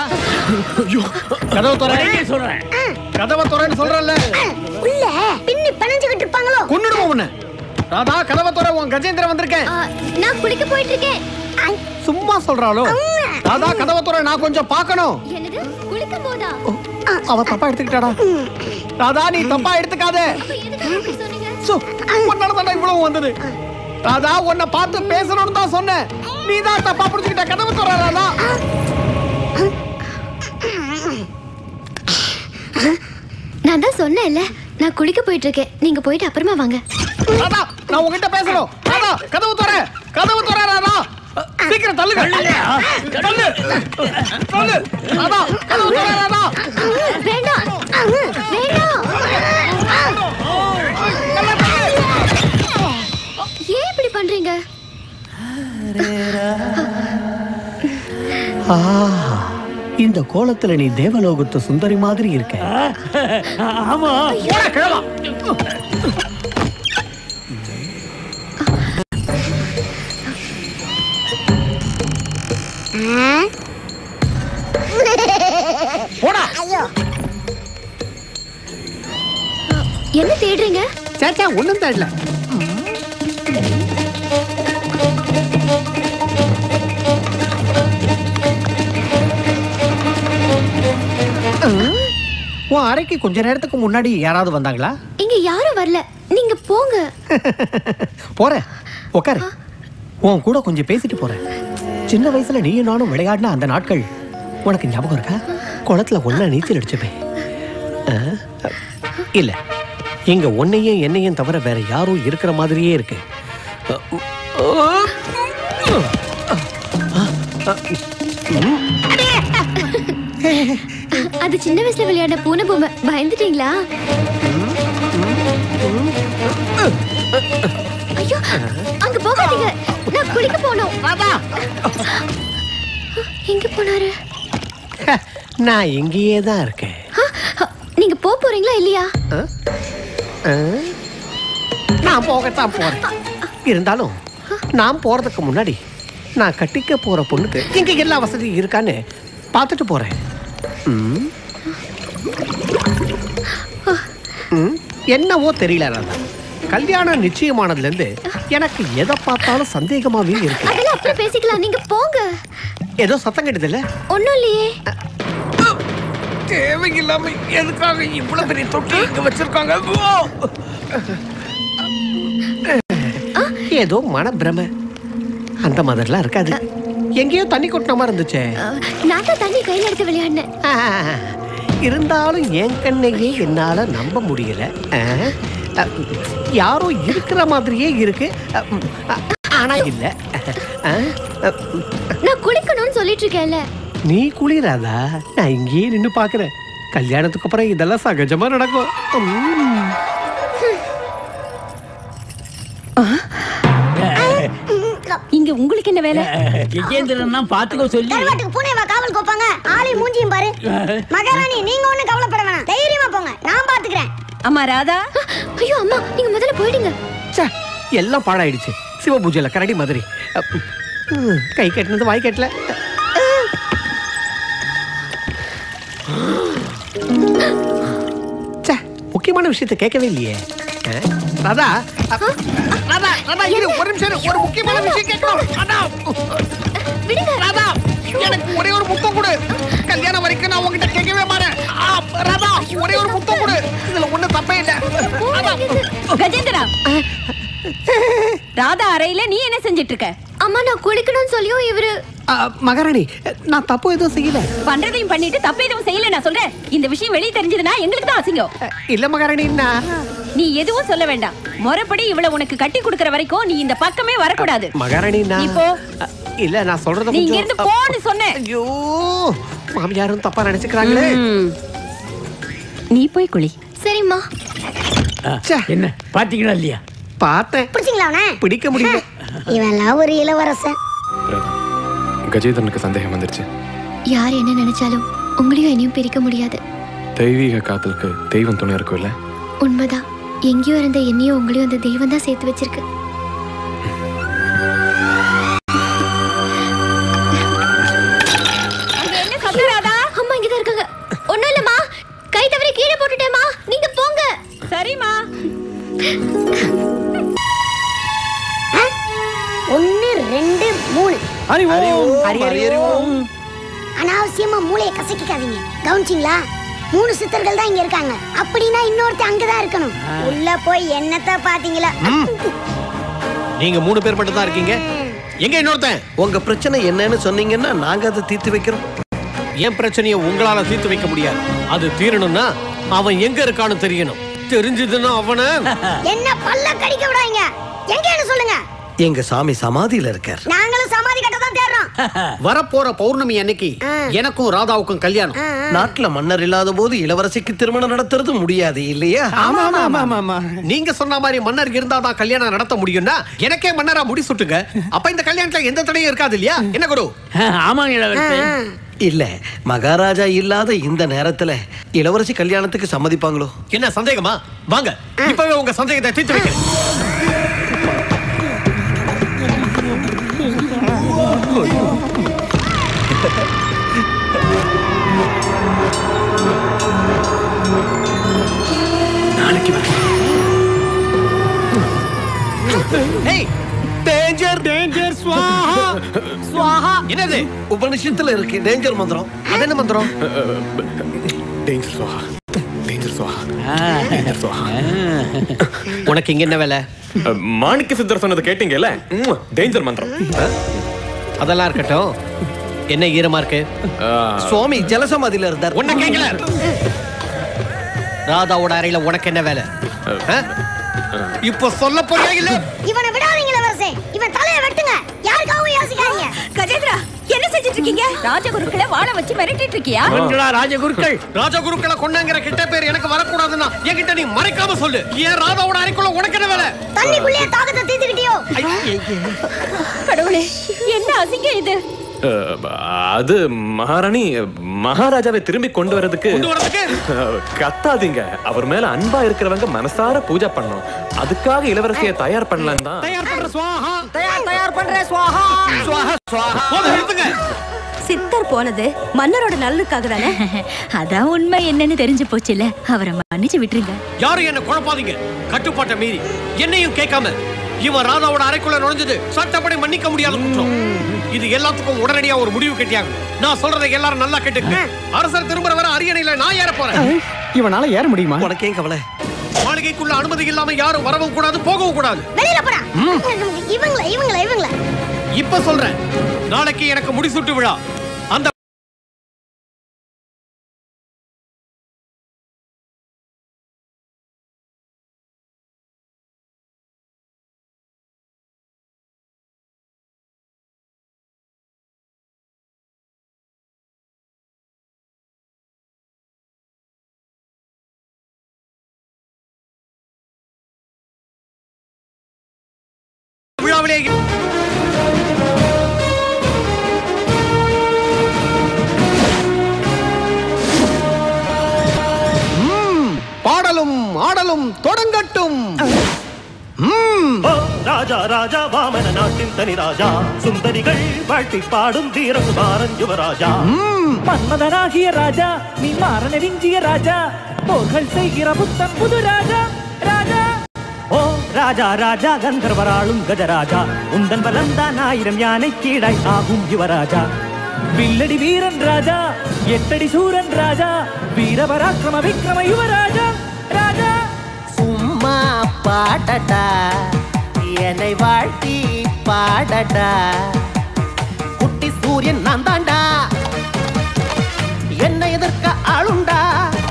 கதவை சொல்றேன்ல உள்ள பின்னி பணஞ்சிட்டு இருப்பாங்களோ கொன்னுடுவோம் உன்னை ராதா கதவை தோற உன் கஜேந்திரன் வந்திருக்கேன் நான் குளிக்க போயிட்டு இருக்கேன் சும்மா சொல்றாளோ ராதா கதவை தோற நான் கொஞ்சம் பார்க்கணும் என்னது குளிக்க போதா அவ தப்பா எடுத்துக்கிட்டாடா ராதா நீ தப்பா எடுத்துக்காத உன்னால தாண்டா இவ்வளவு வந்தது ராதா உன்னை பார்த்து பேசணும்னு தான் சொன்னேன். நீ தான் தப்பா புரிஞ்சுக்கிட்ட. கதவு தர ராதா. நான் தான் சொன்னேன்ல, நான் குளிக்க போயிட்டு இருக்கேன். நீங்க போயிட்டு அப்புறமா வாங்க. ராதா நான் உன்கிட்ட பேசணும். ராதா கதவு தர. கதவு தர ராதா. சீக்கிரம் தள்ளுங்க. தள்ளு. தள்ளு. ராதா கதவு தர ராதா. வேண்டாம். வேண்டாம். ஏன் இப்படி பண்றீங்க? இந்த கோலத்துல நீ தேவலோகத்து சுந்தரி மாதிரி இருக்க. ஆமா. என்ன தேடுறீங்க? சேச்சா ஒண்ணும் தேடல. உன் அறைக்கு கொஞ்ச நேரத்துக்கு முன்னாடி யாராவது வந்தாங்களா? இங்க யாரும் வரல. நீங்க போங்க. போறேன். உட்காரு. உன் கூட கொஞ்சம் பேசிட்டு போறேன். சின்ன வயசுல நீயும் நானும் விளையாடின அந்த நாட்கள் உனக்கு ஞாபகம் இருக்கா? குளத்துல ஒன்னா நீச்சல் அடிச்சுப்பேன். இல்ல, இங்க உன்னையும் என்னையும் தவிர வேற யாரும் இருக்கிற மாதிரியே இருக்கு. அது சின்ன வயசுல விளையாட பூனை பொம்மை. பயந்துட்டீங்களா? ஐயோ, அங்க போகாதீங்க. நான் குளிக்க போகணும். எங்க போனாரு? நான் இங்கேயே தான் இருக்கேன். நீங்க போறீங்களா இல்லையா? நான் போகத்தான் போறேன். இருந்தாலும் நான் போறதுக்கு முன்னாடி நான் கட்டிக்க போற பொண்ணுக்கு இங்க எல்லா வசதியும் இருக்கான்னு பார்த்துட்டு போறேன். என்னவோ தெரியல ராதா, கல்யாணம் நிச்சயமானதுல இருந்து எனக்கு எதை பார்த்தாலும் சந்தேகமாவே இருக்கு. அதெல்லாம் அப்புறம் பேசிக்கலாம். நீங்க போங்க. ஏதோ சத்தம் கேட்டதில்ல? ஒண்ணும் இல்லையே. தேவையில்லாம எதுக்காக இவ்வளவு பெரிய தொட்டி இங்க வச்சிருக்காங்க? ஏதோ மனப்பிரம. அந்த மாதிரிலாம் இருக்காது. எங்கேயோ தண்ணி கொட்டின மாதிரி இருந்துச்சே. நான் தான் தண்ணி கையில எடுத்து விளையாடினேன். இருந்தாலும் என் கண்ணையே என்னால நம்ப முடியல. யாரோ இருக்கிற மாதிரியே இருக்கு, ஆனா இல்ல. நான் குளிக்கணும்னு சொல்லிட்டு இருக்கேன்ல. நீ குளிராதா? நான் இங்கேயே நின்னு பாக்குறேன். கல்யாணத்துக்கு அப்புறம் இதெல்லாம் சகஜமா நடக்கும். இங்க உங்களுக்கு என்ன வேலை? கஜேந்திரன் பாத்துக்கோ சொல்லி கருவாட்டுக்கு பூனைவா காவல் கோப்பாங்க. ஆளை மூஞ்சியும் பாரு. மகாராணி நீங்க ஒண்ணு கவலைப்பட வேணாம். தைரியமா போங்க, நான் பாத்துக்கிறேன். அம்மா ராதா. ஐயோ அம்மா, நீங்க முதல்ல போயிடுங்க. எல்லாம் பாழாயிடுச்சு. சிவ பூஜையில கரடி மாதிரி. கை கட்டினது வாய் கட்டல. முக்கியமான விஷயத்தை கேட்கவே இல்லையே. ராதா, ராதா, ராதா, இரு ஒரு நிமிஷம். ஒரு முக்கியமான விஷயம் கேட்கணும். ராதா, எனக்கு ஒரே ஒரு முத்தம் கொடு. கல்யாணம் வரைக்கும் நான் உங்ககிட்ட கேட்கவே மாட்டேன். ராதா, ஒரே ஒரு முத்தம் கொடு. இதுல ஒண்ணும் தப்பே இல்ல. கஜேந்திரா, ராதா அறையில நீ என்ன செஞ்சிட்டு இருக்க? அம்மா, நான் குளிக்கணும்னு சொல்லியும் இவரு. மகாராணி, நான் தப்பு எதுவும் செய்யல. பண்றதையும் பண்ணிட்டு தப்பு எதுவும் செய்யல. நான் சொல்றேன், இந்த விஷயம் வெளியே தெரிஞ்சதுன்னா எங்களுக்கு தான் அசிங்கம். இல்ல மகாராணி, நீ எதுவும் சொல்ல வேண்டாம். முறைப்படி இவள உனக்கு கட்டி கொடுக்கற வரைக்கும் நீ இந்த பக்கமே வரக்கூடாது. மகாராணி, இப்போ இல்ல, நான் சொல்றது நீ இங்க இருந்து போன்னு சொன்னேன். ஐயோ, மாமியாரும் தப்பா நினைச்சுக்கிறாங்களே. நீ போய் குளி. சரிம்மா. என்ன பாத்தீங்களா இல்லையா? பார்த்தேன். பிடிச்சிங்களா அவனை? பிடிக்க முடியல. இவன்லாம் ஒரு இளவரசன். கஜேந்திரனுக்கு சந்தேகம் வந்துருச்சு. யார் என்ன நினைச்சாலும் உங்களையும் என்னையும் பிரிக்க முடியாது. தெய்வீக காதலுக்கு தெய்வம் துணை இருக்கும்ல? உண்மைதான். எங்கேயோ இருந்த என்னையும் உங்களையும் அந்த தெய்வம் தான் சேர்த்து வச்சிருக்கு. அம்மா இங்கதான் இருக்காங்க. ஒண்ணும் இல்லம்மா, கை தவறி கீழே போட்டுட்டேம்மா. நீங்க போங்க. சரிம்மா. 1 2 3 அறிவோம். அனாவசியமா மூளையை கசக்கிக்காதீங்க. கவனிச்சிங்களா? 3 சித்தர்கள் தான் இங்க இருக்காங்க. அப்படின்னா இன்னொருத்த அங்கதான் இருக்கணும். உள்ள போய் என்னத்த பாத்தீங்களா? நீங்க 3 பேர் மட்டும் தான் இருக்கீங்க. எங்க இன்னொருத்தன்? உங்க பிரச்சனை என்னன்னு சொன்னீங்கன்னா நாங்க அதை தீர்த்து வைக்கிறோம். என் பிரச்சனையை உங்களால தீர்த்து வைக்க முடியாது. அது தீரணும்னா அவன் எங்க இருக்கான்னு தெரியணும். தெரிஞ்சதுன்னா அவனை என்ன பல்ல கடிக்க விடாதீங்க. எங்கன்னு சொல்லுங்க. எங்க சாமி சமாதியில இருக்கார். நாங்களும் சமாதி கட்ட தான் தேடுறோம். வரப்போற பௌர்ணமி அன்னைக்கு எனக்கும் ராதாவுக்கும் கல்யாணம். நாட்டுல மன்னர் இல்லாத போது இளவரசிக்கு திருமணம் நடத்துறது முடியாது இல்லையா? ஆமா ஆமா ஆமா. நீங்க சொன்ன மாதிரி மன்னர் இருந்தாதான் கல்யாணம் நடத்த முடியும்னா எனக்கே மன்னரா முடி சுட்டுங்க. அப்ப இந்த கல்யாணத்துல எந்த தடையும் இருக்காது இல்லையா? என்ன குரு? ஆமாங்க இளவரசி. இல்ல மகாராஜா இல்லாத இந்த நேரத்துல இளவரசி கல்யாணத்துக்கு சம்மதிப்பாங்களோ? என்ன சந்தேகமா? வாங்க இப்பவே உங்க சந்தேகத்தை தீர்த்து வைக்கிறேன். நாளைக்கு டேஞ்சர் டேஞ்சர் ஸ்வாஹா ஸ்வாஹா. என்னது? உபனிஷத்துல இருக்கு டேஞ்சர் மந்திரம். அது என்ன மந்திரம்? டேஞ்சர் ஸ்வாஹா, டேஞ்சர் ஸ்வாஹா, டேஞ்சர் ஸ்வாஹா. உனக்கு இங்க என்ன வேலை? மாணிக்க சித்தர் சொன்னது கேட்டீங்கல்ல, டேஞ்சர் மந்திரம். அதெல்லாம் இருக்கட்டும். என்ன ஈரமா இருக்கு? சுவாமி ஜலசமாதியில இருந்தார். உன்ன கேட்கல. ராதாவோட அறையில உனக்கு என்ன வேலை? இப்ப சொல்ல போறியா இல்ல? இவனை விடாதீங்க இளவரசே. இவன் தலையை வெட்டுங்க. யாருக்காகவும் யோசிக்காதீங்க. கஜேந்திரா என்ன செஞ்சிட்டு இருக்கீங்க? ராஜகுருக்களை வாழ வச்சு மிரட்டிட்டு இருக்கியா? ராஜகுருக்கள். ராஜகுருக்களை கொண்டாங்கிற கிட்ட பேர் எனக்கு வரக்கூடாதுன்னா என்கிட்ட நீ மறைக்காம சொல்லு. ஏன் ராதாவோட அறைக்குள்ள உனக்கு என்ன வேலை? தண்ணிக்குள்ளே தாகத்தை தீர்த்துக்கிட்டியோ? கடவுளே என்ன அசிங்கம் இது? அது மகாராணி மகாராஜாவை திரும்பி கொண்டு வரதுக்கு கத்தாதீங்க. அவர் மேல அன்பா இருக்கிறவங்க மனசார பூஜை பண்ணணும். அதுக்காக இளவரசியை தயார் பண்ணலாம் தான். தயார் பண்ற ஸ்வாஹா ஸ்வாஹா ஸ்வாஹா. சித்தர் போனது மன்னரோட நல்லுக்காக தானே? அதான் உண்மை என்னன்னு தெரிஞ்சு போச்சுல. அவரை மன்னிச்சு விட்டுருங்க. யாரும் என்ன குழப்பாதீங்க. கட்டுப்பாட்டை மீறி என்னையும் கேட்காம இவன் ராதாவோட அறைக்குள்ள நுழைஞ்சது சட்டப்படி மன்னிக்க முடியாத குற்றம். இது எல்லாத்துக்கும் உடனடியா ஒரு முடிவு கட்டியாகும். நான் சொல்றதை எல்லாரும் நல்லா கேட்டுங்க. அரசர் திரும்ப வர அரியணையில நான் ஏற போறேன். இவனால ஏற முடியுமா? உனக்கு ஏன் கவலை? மாளிகைக்குள்ள அனுமதி இல்லாம யாரும் வரவும் கூடாது, போகவும் கூடாது. வெளியில போடா. இவங்கள இப்ப சொல்றேன். நாளைக்கு எனக்கு முடிசூட்டு விழா. அந்த விழாவிலே பாடலும் ஆடலும் தொடங்கட்டும். ராஜா ராஜா வாமன நாட்டின் தனி ராஜா, சுந்தரிகள் வாழ்த்தி பாடும் வீரகுமாரன் யுவராஜா. மன்மதனாகிய ராஜா, நீ மாறன விஞ்சிய ராஜா, போர்கள் செய்கிற புத்தன் புது ராஜா ராஜா. ஓ ராஜா ராஜா கந்தர்வராளும் கஜராஜா, உந்தன் பலந்தான் 1000 யானை கீழாய் ஆகும் யுவராஜா. வில்லடி வீரன் ராஜா, 8 அடி சூரன் ராஜா, வீரபராக்கிரம விக்ரம யுவராஜா ராஜா. சும்மா பாடடா, என்னை வாழ்த்தி பாடடா, குட்டி சூரியன் நான் தாண்டா, என்னை எதிர்க்க ஆளுண்டா,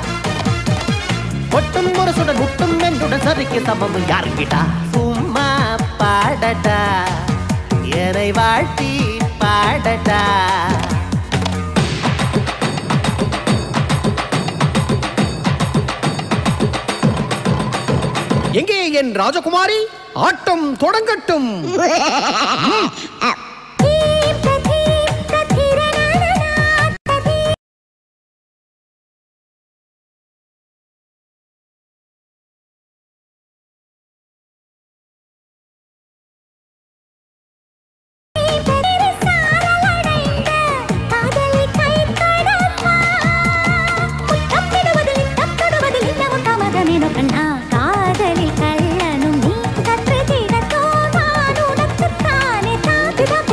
ஒட்டும் ஒரு சுடன் முட்டும் என்றுடன் சரிக்கு சமம் யாருக்கிட்டா. சும்மா பாடடா, என்னை வாழ்த்தி பாடடா. எங்கே என் ராஜகுமாரி? ஆட்டம் தொடங்கட்டும். காதலில் கள்ளனும் நீ கற்று திடத்தோ நான் உனக்குத்தானே தாத்துதம்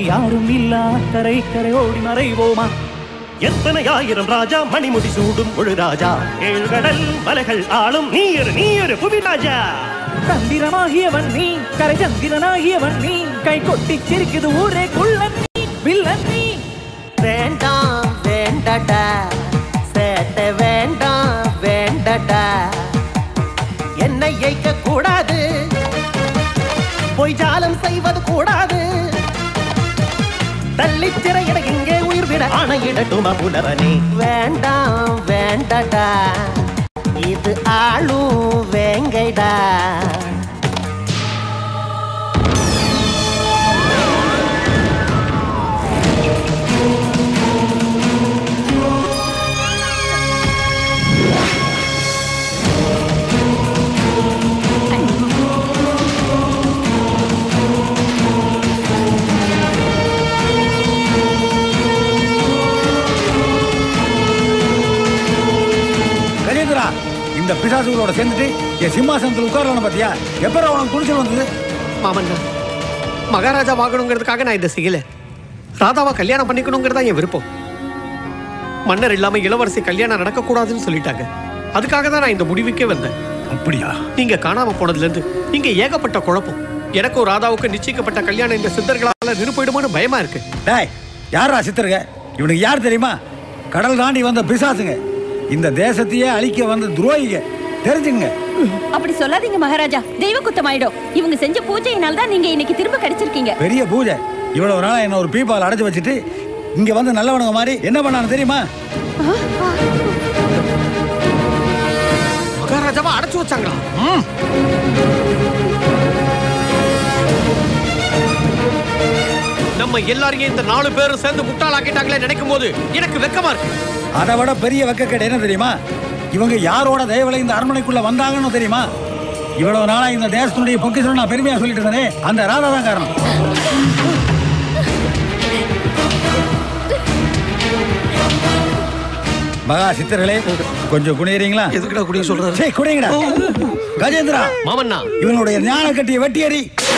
யாரும் இல்லா கரை கரை ஓடி மறைவோமா? எத்தனை ஆயிரம் ராஜா மணிமுடி சூடும் ஒரு ராஜா, ஏழ்கடல் மலைகள் ஆளும் நீர் புவி ராஜா. தந்திரமாகியவன் நீ, கரை சந்திரனாகியவன் நீ, கை கொட்டி சிரிக்குது ஊரே குள்ளன் நீ, வில்லன் நீ. வேண்டாம் வேண்டடா சேட்டை, வேண்டாம் வேண்டடா, என்னை ஏய்க்க கூடாது, பொய் ஜாலம் செய்வது கூடாது, தள்ளி சிறையிட இங்கே உயிர் விட ஆணையிடட்டுமா புலவனே. வேண்டாம் வேண்டடா, இது ஆளும் வேங்கைடா. இந்த பிசாசுகளோட சேர்ந்துட்டு என் சிம்மாசனத்தில் உட்காரலாம் பாத்தியா? எப்பறம் அவனுக்கு துணிச்சல் வந்தது? மாமன்னா, மகாராஜா வாங்கணுங்கிறதுக்காக நான் இதை செய்யல. ராதாவை கல்யாணம் பண்ணிக்கணுங்கிறதா என் விருப்பம். மன்னர் இல்லாம இளவரசி கல்யாணம் நடக்கக்கூடாதுன்னு சொல்லிட்டாங்க. அதுக்காக தான் நான் இந்த முடிவுக்கே வந்தேன். அப்படியா? நீங்க காணாம போனதுல இருந்து இங்க ஏகப்பட்ட குழப்பம். எனக்கும் ராதாவுக்கு நிச்சயிக்கப்பட்ட கல்யாணம் இந்த சித்தர்களால நிரூபிடுமான்னு பயமா இருக்கு. டேய், யாரா சித்தருங்க? இவனுக்கு யார் தெரியுமா? கடல் தாண்டி வந்த பிசாசுங்க. இந்த தேசத்தையே அழிக்க வந்த துரோகிங்க, தெரிஞ்சுங்க. அப்படி சொல்லாதீங்க மகாராஜா, தெய்வ குத்தமாயிடும். இவங்க செஞ்ச பூஜையினால தான் நீங்க இன்னைக்கு திரும்ப கிடைச்சிருக்கீங்க. பெரிய பூஜை. இவ்வளவு நாளா என்ன ஒரு பீப்பால் அடைச்சு வச்சுட்டு இங்க வந்து நல்லவனுங்க மாதிரி என்ன பண்ணானு தெரியுமா? மகாராஜாவா அடைச்சு வச்சாங்களா? நம்ம எல்லாரையும் இந்த 4 பேரும் சேர்ந்து முட்டாளாக்கிட்டாங்களே நினைக்கும் போது எனக்கு வெக்கமா இருக்கு. அதை விட பெரிய வெக்கக்கேடு என்ன தெரியுமா? இவங்க யாரோட தயவுல இந்த அரண்மனைக்குள்ள வந்தாங்கன்னு தெரியுமா? இவ்வளவு நாளா இந்த தேசத்துடைய பொக்கிஷம் நான் பெருமையா சொல்லிட்டு இருந்தேனே, அந்த ராதா தான் காரணம். மகா சித்தர்களே, கொஞ்சம் குனியறீங்களா? எதுக்குடா குனிய சொல்றாரு? சரி குனிங்கடா. கஜேந்திரா மாமன்னா, இவனுடைய ஞான கட்டிய வெட்டியறி.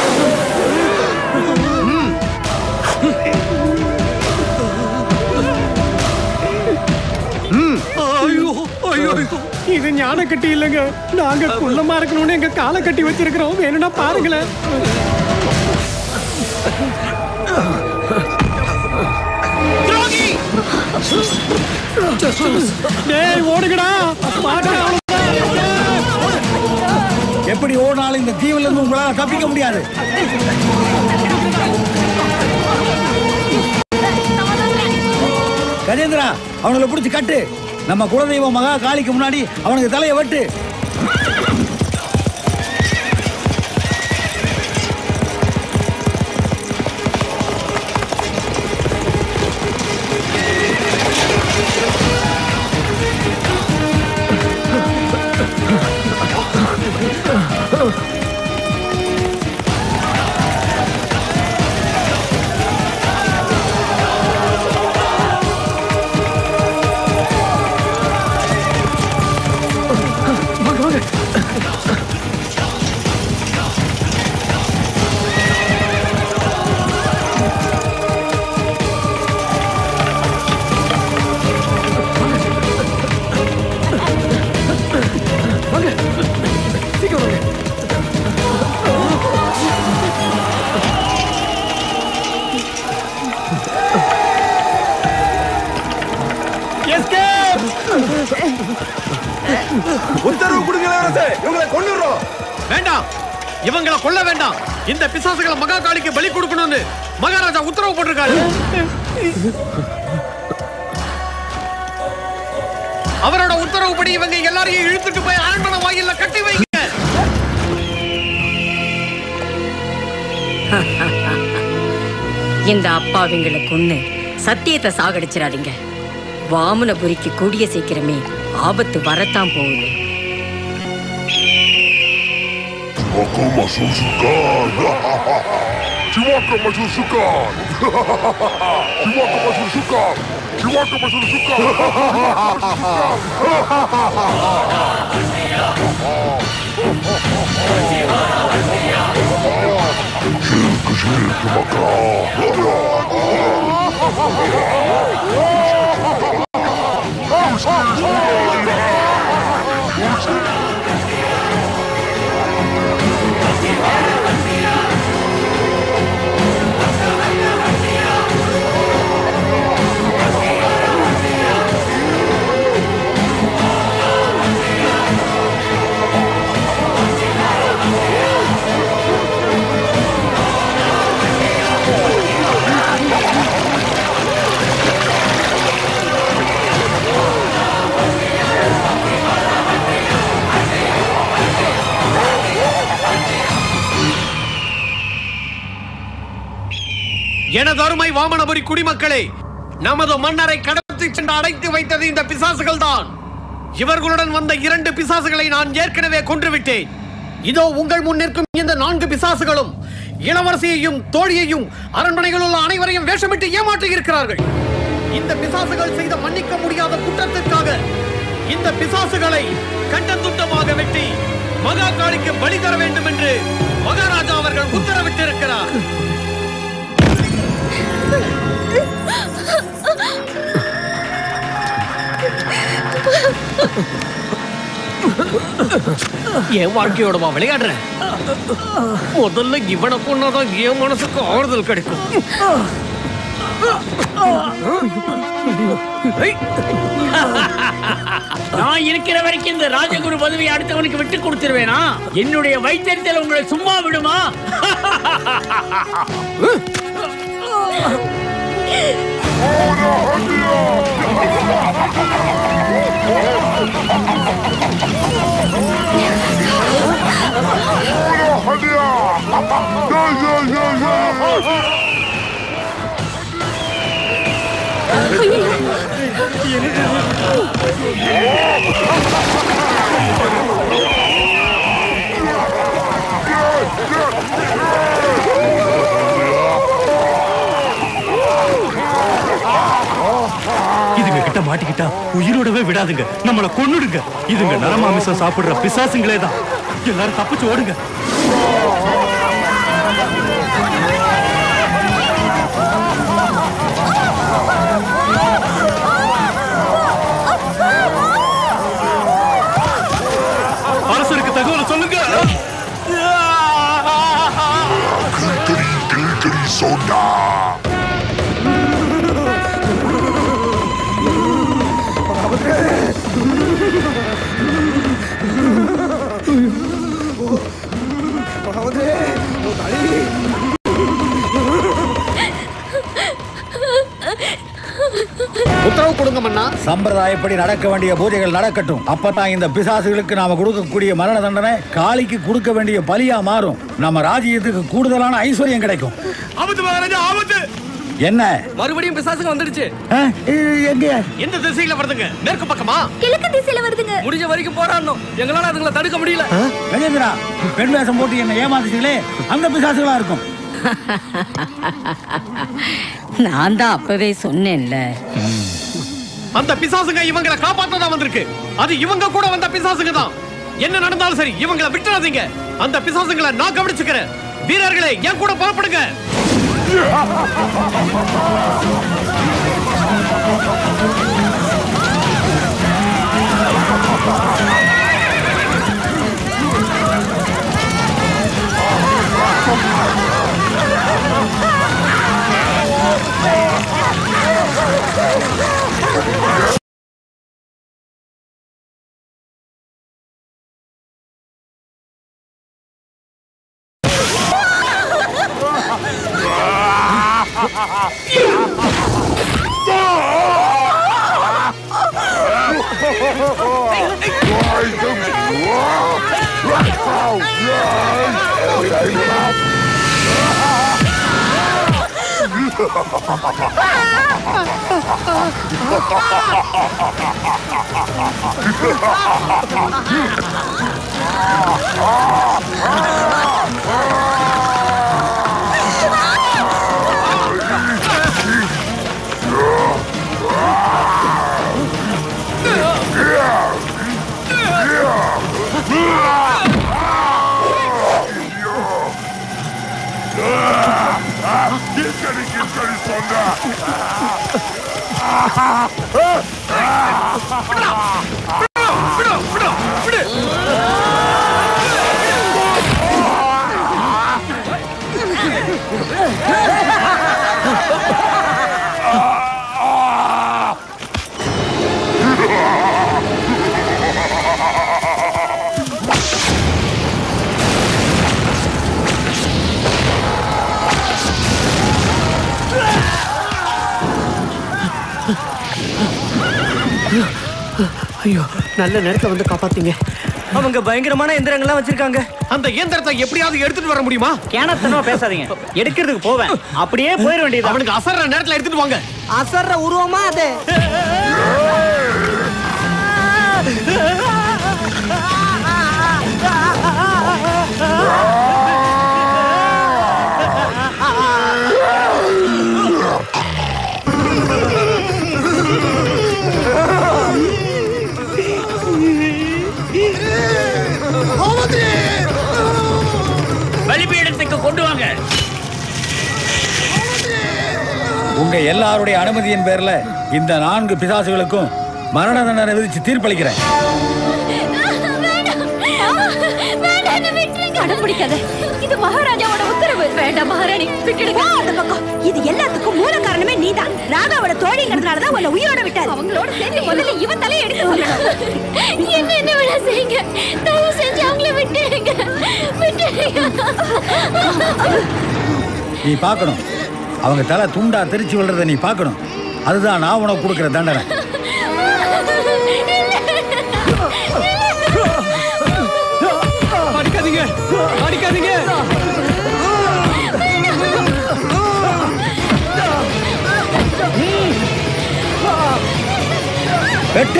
இது ஞான கட்டி இல்லைங்க. நாங்க குள்ளமா இருக்கணும்னு எங்க காலை கட்டி வச்சிருக்கிறோம். வேணும்னா பாருங்களேன். ஓடுங்கடா. எப்படி ஓடினாலும் இந்த தீவுல இருந்து உங்களால தப்பிக்க முடியாது. கஜேந்திரா, அவங்களை பிடிச்சு கட்டு. நம்ம குலதெய்வம் மகா காளிக்கு முன்னாடி அவனுக்கு தலையை வெட்டு. உத்தரவு கொடுங்க இளவரசே, இவங்களை கொன்னுறோம். வேண்டாம், இவங்களை கொல்ல வேண்டாம். இந்த பிசாசுகளை மகா காளிக்கு பலி கொடுக்கணும்னு மகாராஜா உத்தரவு போட்டிருக்காரு. அவரோட உத்தரவுப்படி இவங்க எல்லாரையும் இழுத்துட்டு போய் அரண்மனை வாயில்ல கட்டி வைங்க. இந்த அப்பாவிங்களை கொன்னு சத்தியத்தை சாகடிச்சிடாதீங்க. வாமனபுரிக்கு கூடிய சீக்கிரமே ஆபத்து வரத்தான் போகுது. Şirk makara. எனது அருமை வாமனபுரி குடிமக்களே, நமது மன்னரை கடத்தி சென்று அடைத்து வைத்தது இந்த பிசாசுகள் தான். இவர்களுடன் வந்த 2 பிசாசுகளை நான் ஏற்கனவே கொன்றுவிட்டேன். இதோ உங்கள் முன் நிற்கும் இந்த 4 பிசாசுகளும் இளவரசியையும் தோழியையும் அரண்மனையில் உள்ள அனைவரையும் வேஷமிட்டு ஏமாற்றி இருக்கிறார்கள். இந்த பிசாசுகள் செய்த மன்னிக்க முடியாத குற்றத்திற்காக இந்த பிசாசுகளை கண்டந்துண்டமாக வெட்டி மகாகாளிக்கு பலி தர வேண்டும் என்று மகாராஜா அவர்கள் உத்தரவிட்டிருக்கிறார். என் வாழ்க்கையோடவா விளையாடுற? முதல்ல இவனை கொண்டாதான் என் மனசுக்கு ஆறுதல் கிடைக்கும். நான் இருக்கிற வரைக்கும் இந்த ராஜகுரு பதவியை அடுத்தவனுக்கு விட்டு கொடுத்துருவேனா? என்னுடைய வைத்தியத்தில் உங்களை சும்மா விடுமா? இதுங்க கிட்ட மாட்டிக்கிட்டா உயிரோடவே விடாதுங்க, நம்மள கொன்னுடுங்க. இதுங்க நரமாமிசம் சாப்பிடுற பிசாசுங்களே தான். எல்லாரும் தப்பிச்சு ஓடுங்க. அரசருக்கு தகவல் சொல்லுங்க. உத்தரவு கொடுங்க மன்னா. சம்பிரதாயப்படி நடக்க வேண்டிய பூஜைகள் நடக்கட்டும். அப்பதான் இந்த பிசாசுகளுக்கு நாம கொடுக்கக்கூடிய மரண தண்டனை காளிக்கு கொடுக்க வேண்டிய பலியா மாறும். நம்ம ராஜ்யத்துக்கு கூடுதலான ஐஸ்வர்யம் கிடைக்கும். ஆபத்து மகாராஜா, ஆபத்து. என்ன மறுபடியும் பிசாசுங்க வந்துடுச்சு? எங்க? எந்த திசையில வருதுங்க? மேற்கு பக்கமா? கிழக்கு திசையில வருதுங்க. முடிஞ்ச வரைக்கும் போராடணும். எங்களால அதுங்களை தடுக்க முடியல. கஜேந்திரா, பெண் வேஷம் போட்டு என்ன ஏமாத்துச்சீங்களே, அந்த பிசாசுகளா இருக்கும். நான் தான் அப்பவே சொன்னேன்ல. அந்த பிசாசுங்க இவங்களை காப்பாற்றதான் வந்திருக்கு. அது இவங்க கூட வந்த பிசாசுங்க தான். என்ன நடந்தாலும் சரி, இவங்களை விட்டுறாதீங்க. அந்த பிசாசுங்களை நான் கவனிச்சுக்கிறேன். வீரர்களே, என் கூட புறப்படுங்க. ஐயோ, நல்ல நேரத்தை வந்து காப்பாத்தீங்க. அவங்க பயங்கரமான எந்திரங்கள்லாம் வச்சிருக்காங்க. அந்த இயந்திரத்தை எப்படியாவது எடுத்துட்டு வர முடியுமா? கேனத்தனமா பேசாதீங்க. எடுக்கிறதுக்கு போவேன். அப்படியே போயிட வேண்டியது. அவனுக்கு அசர்ற நேரத்துல எடுத்துட்டு வாங்க. அசர்ற உருவமா அது? பலிபீடத்துக்கு கொண்டு வாங்க. உங்க எல்லாருடைய அனுமதியின் பேர்ல இந்த 4 பிசாசுகளுக்கும் மரண தண்டனை விதிச்சு தீர்ப்பளிக்கிறேன். இது மகாராஜாவோட உத்தரவு. வேண்டாம் மகாராணி, விட்டுடுங்க. அந்த பக்கம் இது எல்லாத்துக்கும் மூல காரணமே நீதான். ராதாவோட தோழிங்கிறதுனாலதான் உன்னை உயிரோட விட்டாரு. அவங்களோட சேர்ந்து முதல்ல இவன் தலையை எடுக்க சொல்லணும். என்ன வேணா செய்யுங்க, தயவு செஞ்சு அவங்கள விட்டுடுங்க. நீ பார்க்கணும், அவங்க தலை துண்டா தெரிச்சு விடுறத நீ பார்க்கணும். அதுதான் நான் உனக்கு கொடுக்கிற தண்டனை. அடிக்காதீங்க, அடிக்காதீங்க. வெட்டு.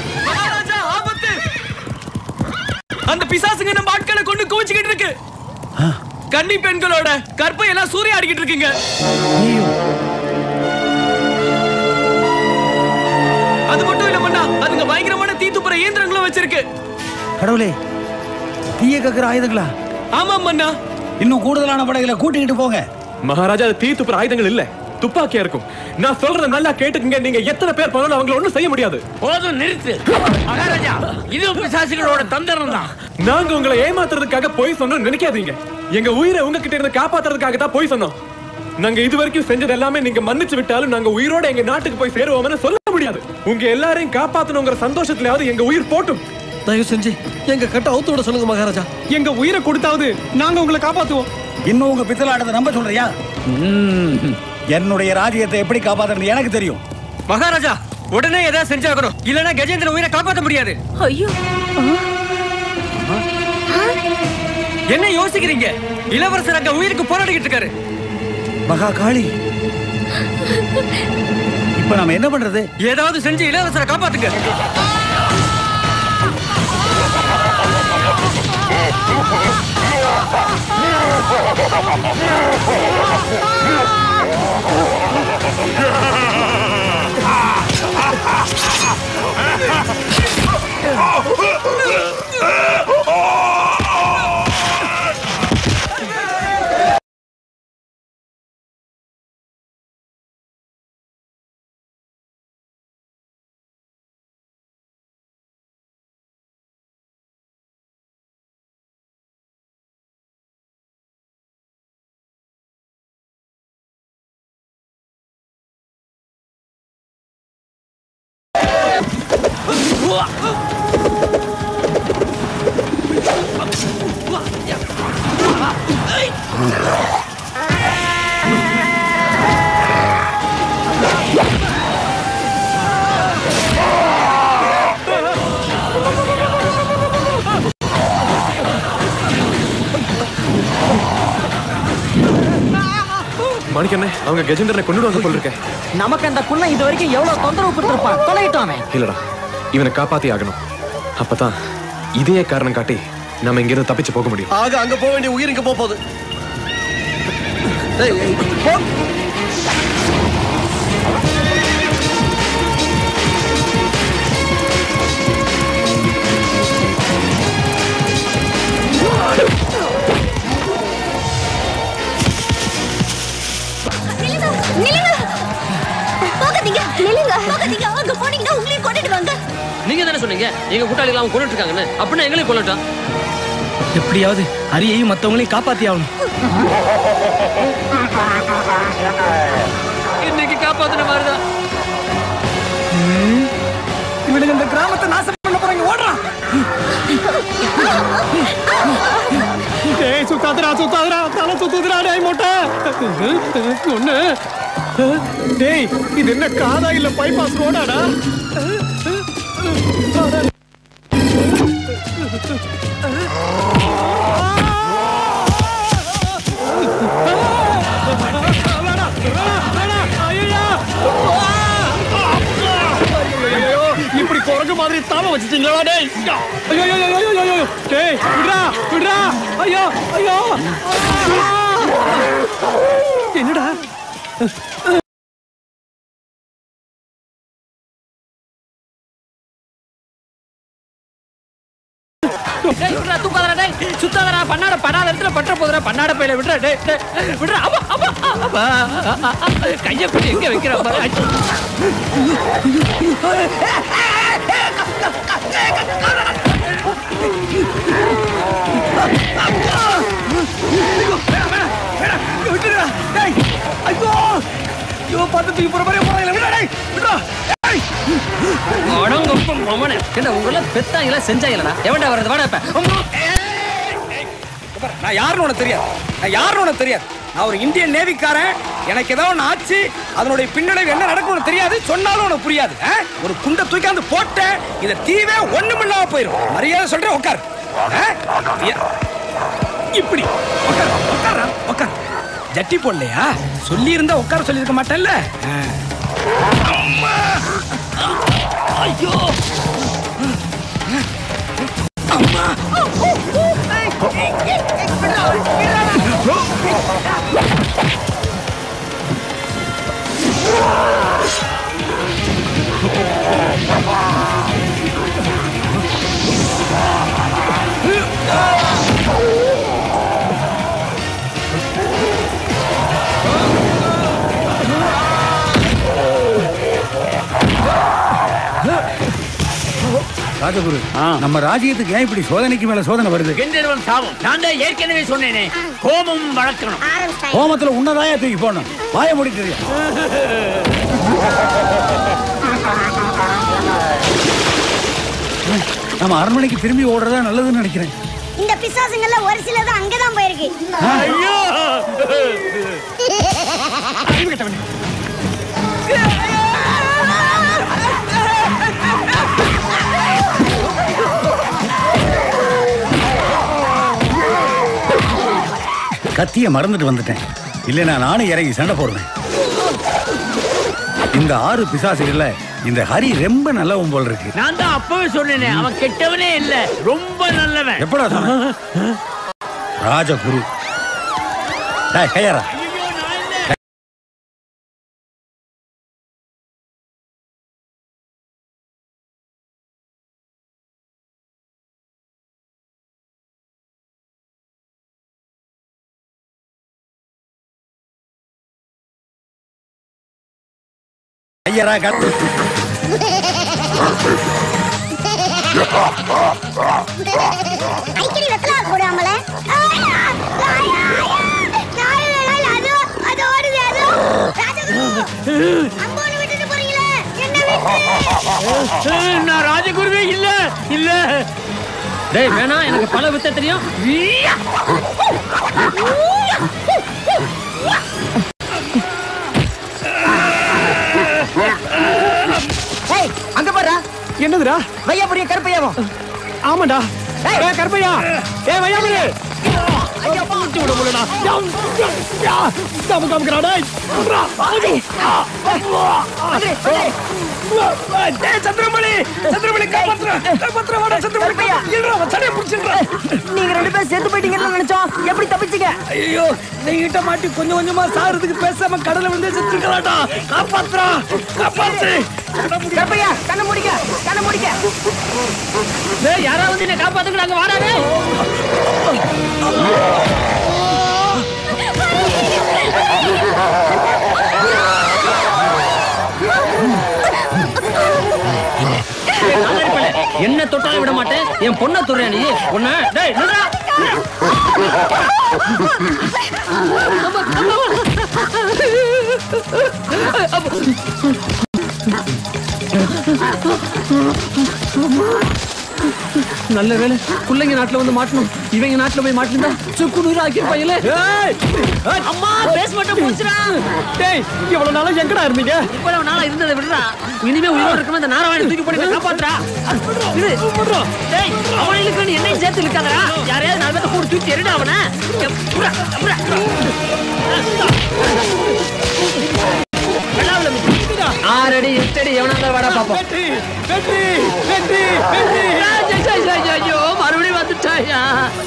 அந்த பிசாசுங்க நம்ம ஆட்களை கொண்டு கோச்சிக்கிட்டு இருக்கு. கன்னி பெண்களோட கற்பை எல்லாம் சூறையாடிக்கிட்டு ஆடிக்கிட்டு இருக்குங்க. அது மட்டும் இல்ல மன்னா, அதுங்க பயங்கரமான தீத்துப்புற இயந்திரங்களும் வச்சிருக்கு. கடவுளே, தீய கக்கிற ஆயுதங்களா? ஆமா மன்னா. இன்னும் கூடுதலான படைகளை கூட்டிக்கிட்டு போங்க. மகாராஜா, அது தீத்துப்புற ஆயுதங்கள் இல்ல, துப்பாக்கியா இருக்கும். நான் சொல்றத நல்லா கேட்டுக்கங்க. நீங்க எத்தனை பேர் போனாலும் அவங்கள ஒண்ணும் செய்ய முடியாது. போதும், நிறுத்து. மகாராஜா, இது பிசாசுகளோட தந்திரம் தான். நாங்க உங்களை ஏமாத்துறதுக்காக போய் சொன்னோம் நினைக்காதீங்க. எங்க உயிரை உங்ககிட்ட இருந்து காப்பாத்துறதுக்காக தான் போய் சொன்னோம். நாங்க இது வரைக்கும் செஞ்சது எல்லாமே நீங்க மன்னிச்சு விட்டாலும் நாங்க உயிரோட எங்க நாட்டுக்கு போய் சேருவோம்னு சொல்ல முடியாது. உங்க எல்லாரையும் காப்பாத்தணுங்கிற சந்தோஷத்துலயாவது எங்க உயிர் போட்டும். தயவு செஞ்சு எங்க கட்ட அவுத்து விட சொல்லுங்க மகாராஜா. எங்க உயிரை கொடுத்தாவது நாங்க உங்களை காப்பாத்துவோம். இன்னும் உங்க பித்தலாட்டத்தை நம்ப சொல்றியா? என்னுடைய ராஜ்யத்தை எப்படி காப்பாத்துறது எனக்கு தெரியும். மகாராஜா, உடனே ஏதாவது செஞ்சாகணும், இல்லனா கஜேந்திர உயிரை காப்பாற்ற முடியாது. ஐயோ, என்ன யோசிக்கிறீங்க? இளவரசர் அங்க உயிருக்கு போராடிக்கிட்டு இருக்காரு. மகா காளி, இப்ப நாம என்ன பண்றது? ஏதாவது செஞ்சு இளவரசரை காப்பாத்துங்க. மாணிக்கண்ணே, அவங்க கஜேந்திரனை கொண்டுடுவாங்க போல இருக்க. நமக்கு அந்த குள்ள இது வரைக்கும் எவ்வளவு தொந்தரவு கொடுத்திருப்பான். தொலையிட்டோமே. இல்லடா, இவனை காப்பாத்தி ஆகணும். அப்பதான் இதே காரணம் காட்டி நம்ம இங்க இருந்து தப்பிச்சு போக முடியும். ஆக அங்க போக வேண்டிய உயிர் இங்க போகுது. போகாதீங்க. அங்க போனீங்கன்னா உங்களையும் கொண்டுடுவாங்க. நீங்க தானே சொன்னீங்க எங்க கூட்டாளிகள் அவங்க கொண்டுட்டு இருக்காங்கன்னு. அப்படின்னா எங்களையும் கொள்ளட்டும். எப்படியாவது ஹரியையும் மத்தவங்களையும் காப்பாத்தி ஆகணும். இன்னைக்கு காப்பாத்தின மாதிரிதான். இவனுக்கு இந்த கிராமத்தை நாசம் பண்ண போறாங்க. ஓடுறான். டேய் சுத்தாதடா தலை சுத்துதுடா டேய் மொட்டை. ஒண்ணு டேய் இது என்ன காதா இல்ல பைபாஸ் ரோடாடா? இப்படி குரங்கு மாதிரி தாம வச்சிட்டீங்களா டேய்? ஐயோ டேய் விடுடா. ஐயோ என்னடா? சுத்தாதரா பண்ணாட படாத இடத்துல பற்ற போதுரா. பண்ணாட பையில விடுறா. விடுறா. கைய பிடி எங்க வைக்கிற பாரு. உங்கள பெத்தாங்களா செஞ்சாங்களா? எவன்டா வரது? வாடா இப்ப. நான் யாருன்னு உனக்கு தெரியாது. நான் ஒரு இந்தியன் நேவிக்காரன். எனக்கு ஏதாவது ஒன்று ஆச்சு, அதனுடைய பின்னடைவு என்ன நடக்கும்னு தெரியாது. சொன்னாலும் உனக்கு புரியாது. ஒரு குண்டை தூக்காந்து போட்ட இந்த தீவே ஒண்ணுமில்லாம போயிடும். மரியாதை சொல்றேன், உட்கார். இப்படி உட்கார். ஜட்டி போடலையா? சொல்லி இருந்தா உட்கார சொல்லி இருக்க மாட்டேன்ல. ஐயோ அம்மா. ராஜகுரு, நம்ம ராஜ்யத்துக்கு ஏன் இப்படி சோதனைக்கு மேல சோதனை வருது? கெண்டர்வன் சாபம். நான் தான் ஏற்கனவே சொன்னேனே, கோபம் வளர்க்கணும். கோமத்துல உன்னதாயா தூக்கி போடணும். வாய மூடிட்டு. நம்ம அரண்மனைக்கு திரும்பி ஓடுறதா நல்லதுன்னு நினைக்கிறேன். இந்த பிசாசுங்கள்ல ஒரு சிலது அங்கதான் போயிருக்கு. ஐயோ கத்திய மறந்துட்டு வந்துட்டேன். இல்லைன்னா நானும் இறங்கி சண்டை போடுவேன். இந்த 6 பிசாசுகள்ல இந்த ஹரி ரொம்ப நல்லவன் போல் இருக்கு. நான் தான் அப்பவே சொன்னேனே, அவன் கெட்டவனே இல்ல, ரொம்ப நல்லவன். எப்படா சொன்ன? ராஜகுரு கையாரா. ஐயரா கத்து. ஐக்கிரி வெத்தலா போடாமல. அது ஓடுது. அம்போன்னு விட்டுட்டு போறீங்களே, என்ன விட்டு? நான் ராஜகுருவே இல்ல. டேய் வேணா, எனக்கு பல வித்த தெரியும். அங்க பாரு. என்னதுடா? வையாபுரிய கருப்பையாவா? ஆமாடா. கருப்பையா, வையாபுரி. ஐயா பாத்து விட முடியலடா. காமக்கிறாடா. சந்திரமணி காப்பாத்துற வாடா. சந்திரமணி இல்லடா, சடைய புடிச்சிடுறா. நீங்க 2 பேரும் செத்து போயிட்டீங்கன்னு நினைச்சோம். எப்படி தப்பிச்சீங்க? ஐயோ, நீங்கிட்ட மாட்டி கொஞ்சம் கொஞ்சமா சாகிறதுக்கு பேசாம கடல்ல வந்து செத்துக்கலாம்டா. காப்பாத்துறா. கருப்பையா, கண்ணை மூடிக்க. டேய் யாராவது என்ன காப்பாத்துங்கடா, வாடாடே. நாளை விட மாட்டேன். என் பொண்ணை துறையா நீ பொண்ண டேய் நில்றா. நல்ல வேலை பிள்ளைங்க நாட்டுல வந்து மாட்டணும். இவங்க நாட்டுல போய் மாட்டினா சுக்கு நூறு ஆக்கிருப்பாங்களே. அம்மா பேச மாட்டேன் போச்சுடா. டேய் இவ்வளவு நாளா எங்கடா இருந்தீங்க? இவ்வளவு நாளா இருந்ததை விடுறா. இனிமே உயிரோட இருக்கணும். இந்த நாராயண தூக்கி போட்டு காப்பாத்துறா. இது டேய் அவனுக்கு நீ என்னையும் சேர்த்து இருக்காதடா. யாரையாவது நாலு பேர்த்த கூட தூக்கி எறிடா அவனை. ஆறடி 8 அடி எவனால வாடா பாப்போம். ஐயோ மறுபடியும் வந்துட்டாயா?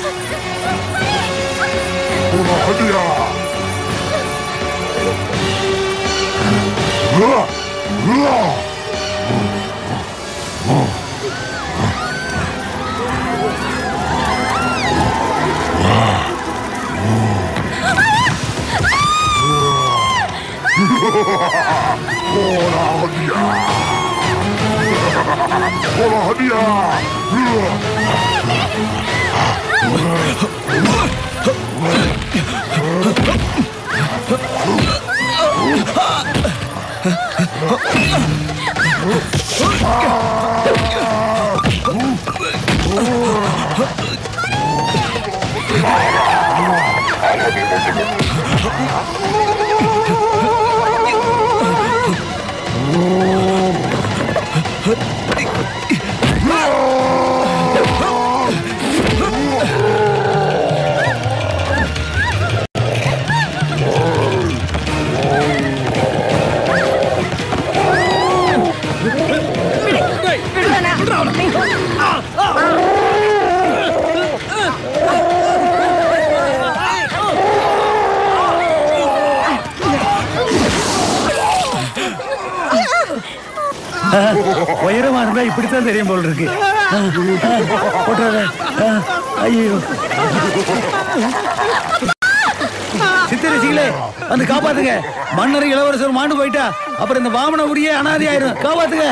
உயரமா இருந்தா இப்படித்தான் தெரியும் போல் இருக்கு. ஐயோ சித்தரிசிகளே வந்து காப்பாத்துங்க. மன்னர் இளவரசர் மாண்டு போயிட்டா அப்புறம் இந்த வாமனபுரியே அனாதி ஆயிரும். காப்பாத்துங்க.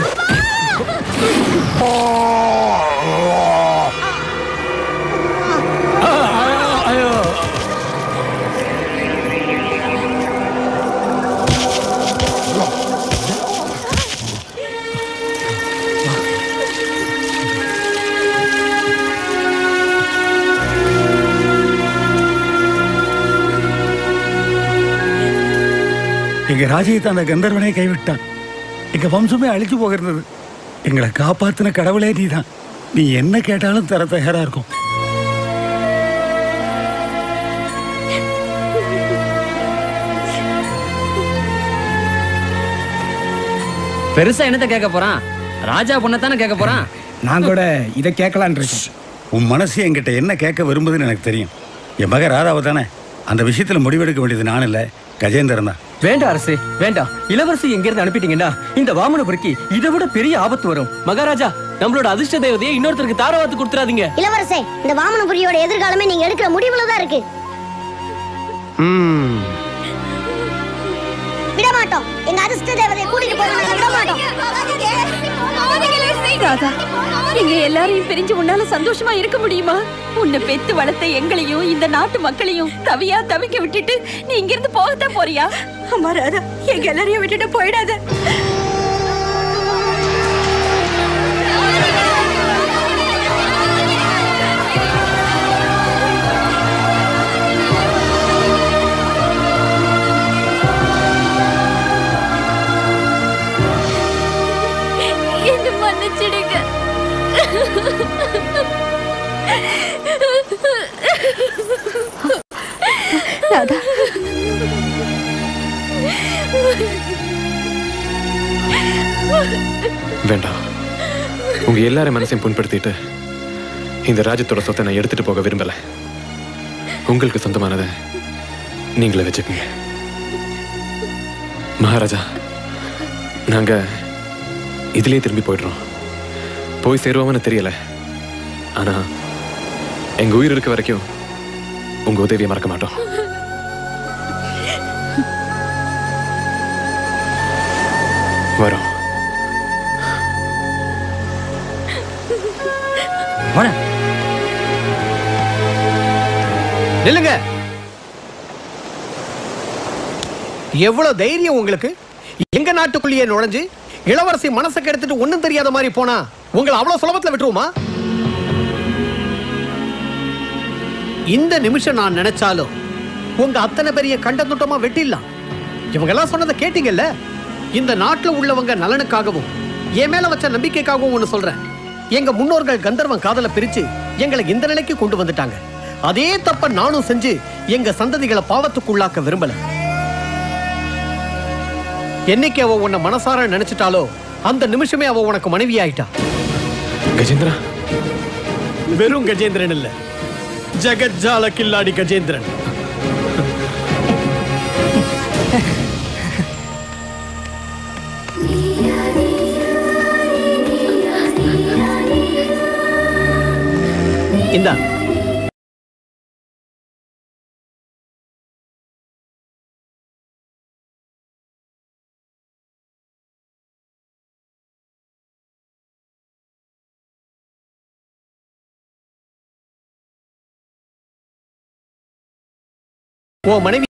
எங்க ராஜ்யத்தை அந்த கந்தர்வனை கைவிட்டான். எங்க வம்சமே அழிச்சு போகிறது. எங்களை காப்பாத்தின கடவுளே நீதான். நீ என்ன கேட்டாலும் தர தயாரா இருக்கும். பெருசா என்னத்த கேட்க போறான்? ராஜா பொண்ணத்தானே கேட்க போறான். நான் கூட இதை கேட்கலான் இருக்கேன். உன் மனசு என்கிட்ட என்ன கேட்க விரும்புதுன்னு எனக்கு தெரியும். என் மக ராதாவை தானே. அந்த விஷயத்துல முடிவெடுக்க வேண்டியது நான் இல்ல, கஜேந்திரன் தான். வேண்டாம் அரசே வேண்டாம். இளவரசி எங்க இருந்து அனுப்பிட்டீங்கன்னா இந்த வாமனபுரிக்கு இதை விட பெரிய ஆபத்து வரும். மகாராஜா நம்மளோட அதிர்ஷ்ட தேவதையை இன்னொருத்தருக்கு தாரவாத்து கொடுத்துறாதீங்க. இளவரசே இந்த வாமனபுரியோட எதிர்காலமே நீங்க எடுக்கிற முடிவுல தான் இருக்கு. விட மாட்டோம். எங்க அதிர்ஷ்ட தேவதையை கூட்டிட்டு போக நாங்க விட மாட்டோம். ராதா நீங்க எல்லாரையும் பிரிஞ்சு உன்னால சந்தோஷமா இருக்க முடியுமா? உன்னை பெத்து வளர்த்த எங்களையும் இந்த நாட்டு மக்களையும் தவியா தவிக்க விட்டுட்டு நீ இங்க இருந்து போகத்தான் போறியா? அம்மா ராதா எங்க எல்லாரையும் விட்டுட்டு போயிடாத. என்ன மன்னிச்சிடுங்க. ராதா வேண்டாம். உங்க எல்லாரும் மனசையும் புண்படுத்திட்டு இந்த ராஜ்யத்தோட சொத்தை நான் எடுத்துட்டு போக விரும்பல. உங்களுக்கு சொந்தமானதை நீங்களே வச்சுக்கோங்க. மகாராஜா நாங்க இதுலயே திரும்பி போயிடுறோம். போய் சேருவோம்னு தெரியல. ஆனா எங்க உயிர் இருக்க வரைக்கும் உங்க உதவியை மறக்க மாட்டோம். வரோம். நில்லுங்க. எவ்வளவு தைரியம் உங்களுக்கு? எங்க நாட்டுக்குள்ளேயே நுழைஞ்சு இளவரசி மனசை கெடுத்துட்டு ஒண்ணும் தெரியாத மாதிரி போனா உங்களை அவ்வளவு சுலபத்துல விட்டுருவோமா? இந்த நிமிஷம் நான் நினைச்சாலும் உங்க அத்தனை பெரிய கண்டத்துட்டமா வெட்டிடலாம். இவங்க எல்லாம் சொன்னதை கேட்டீங்கல்ல? இந்த நாட்டுல உள்ளவங்க நலனுக்காகவும் என் மேல வச்ச நம்பிக்கைக்காகவும் ஒண்ணு சொல்றேன். எங்க முன்னோர்கள் கந்தர்வன் காதலை பிரிச்சு எங்களை இந்த நிலைக்கு கொண்டு வந்துட்டாங்க. அதே தப்ப நானும் செஞ்சு எங்க சந்ததிகளை பாவத்துக்குள்ளாக்க விரும்பல. என்னைக்கு அவ உன்னை மனசார நினைச்சிட்டாலோ அந்த நிமிஷமே அவ உனக்கு மனைவி ஆயிட்டா. கஜேந்திரா, வெறும் கஜேந்திரன் இல்ல, ஜகஜால கில்லாடி கஜேந்திரன். இந்தா உன் மனைவி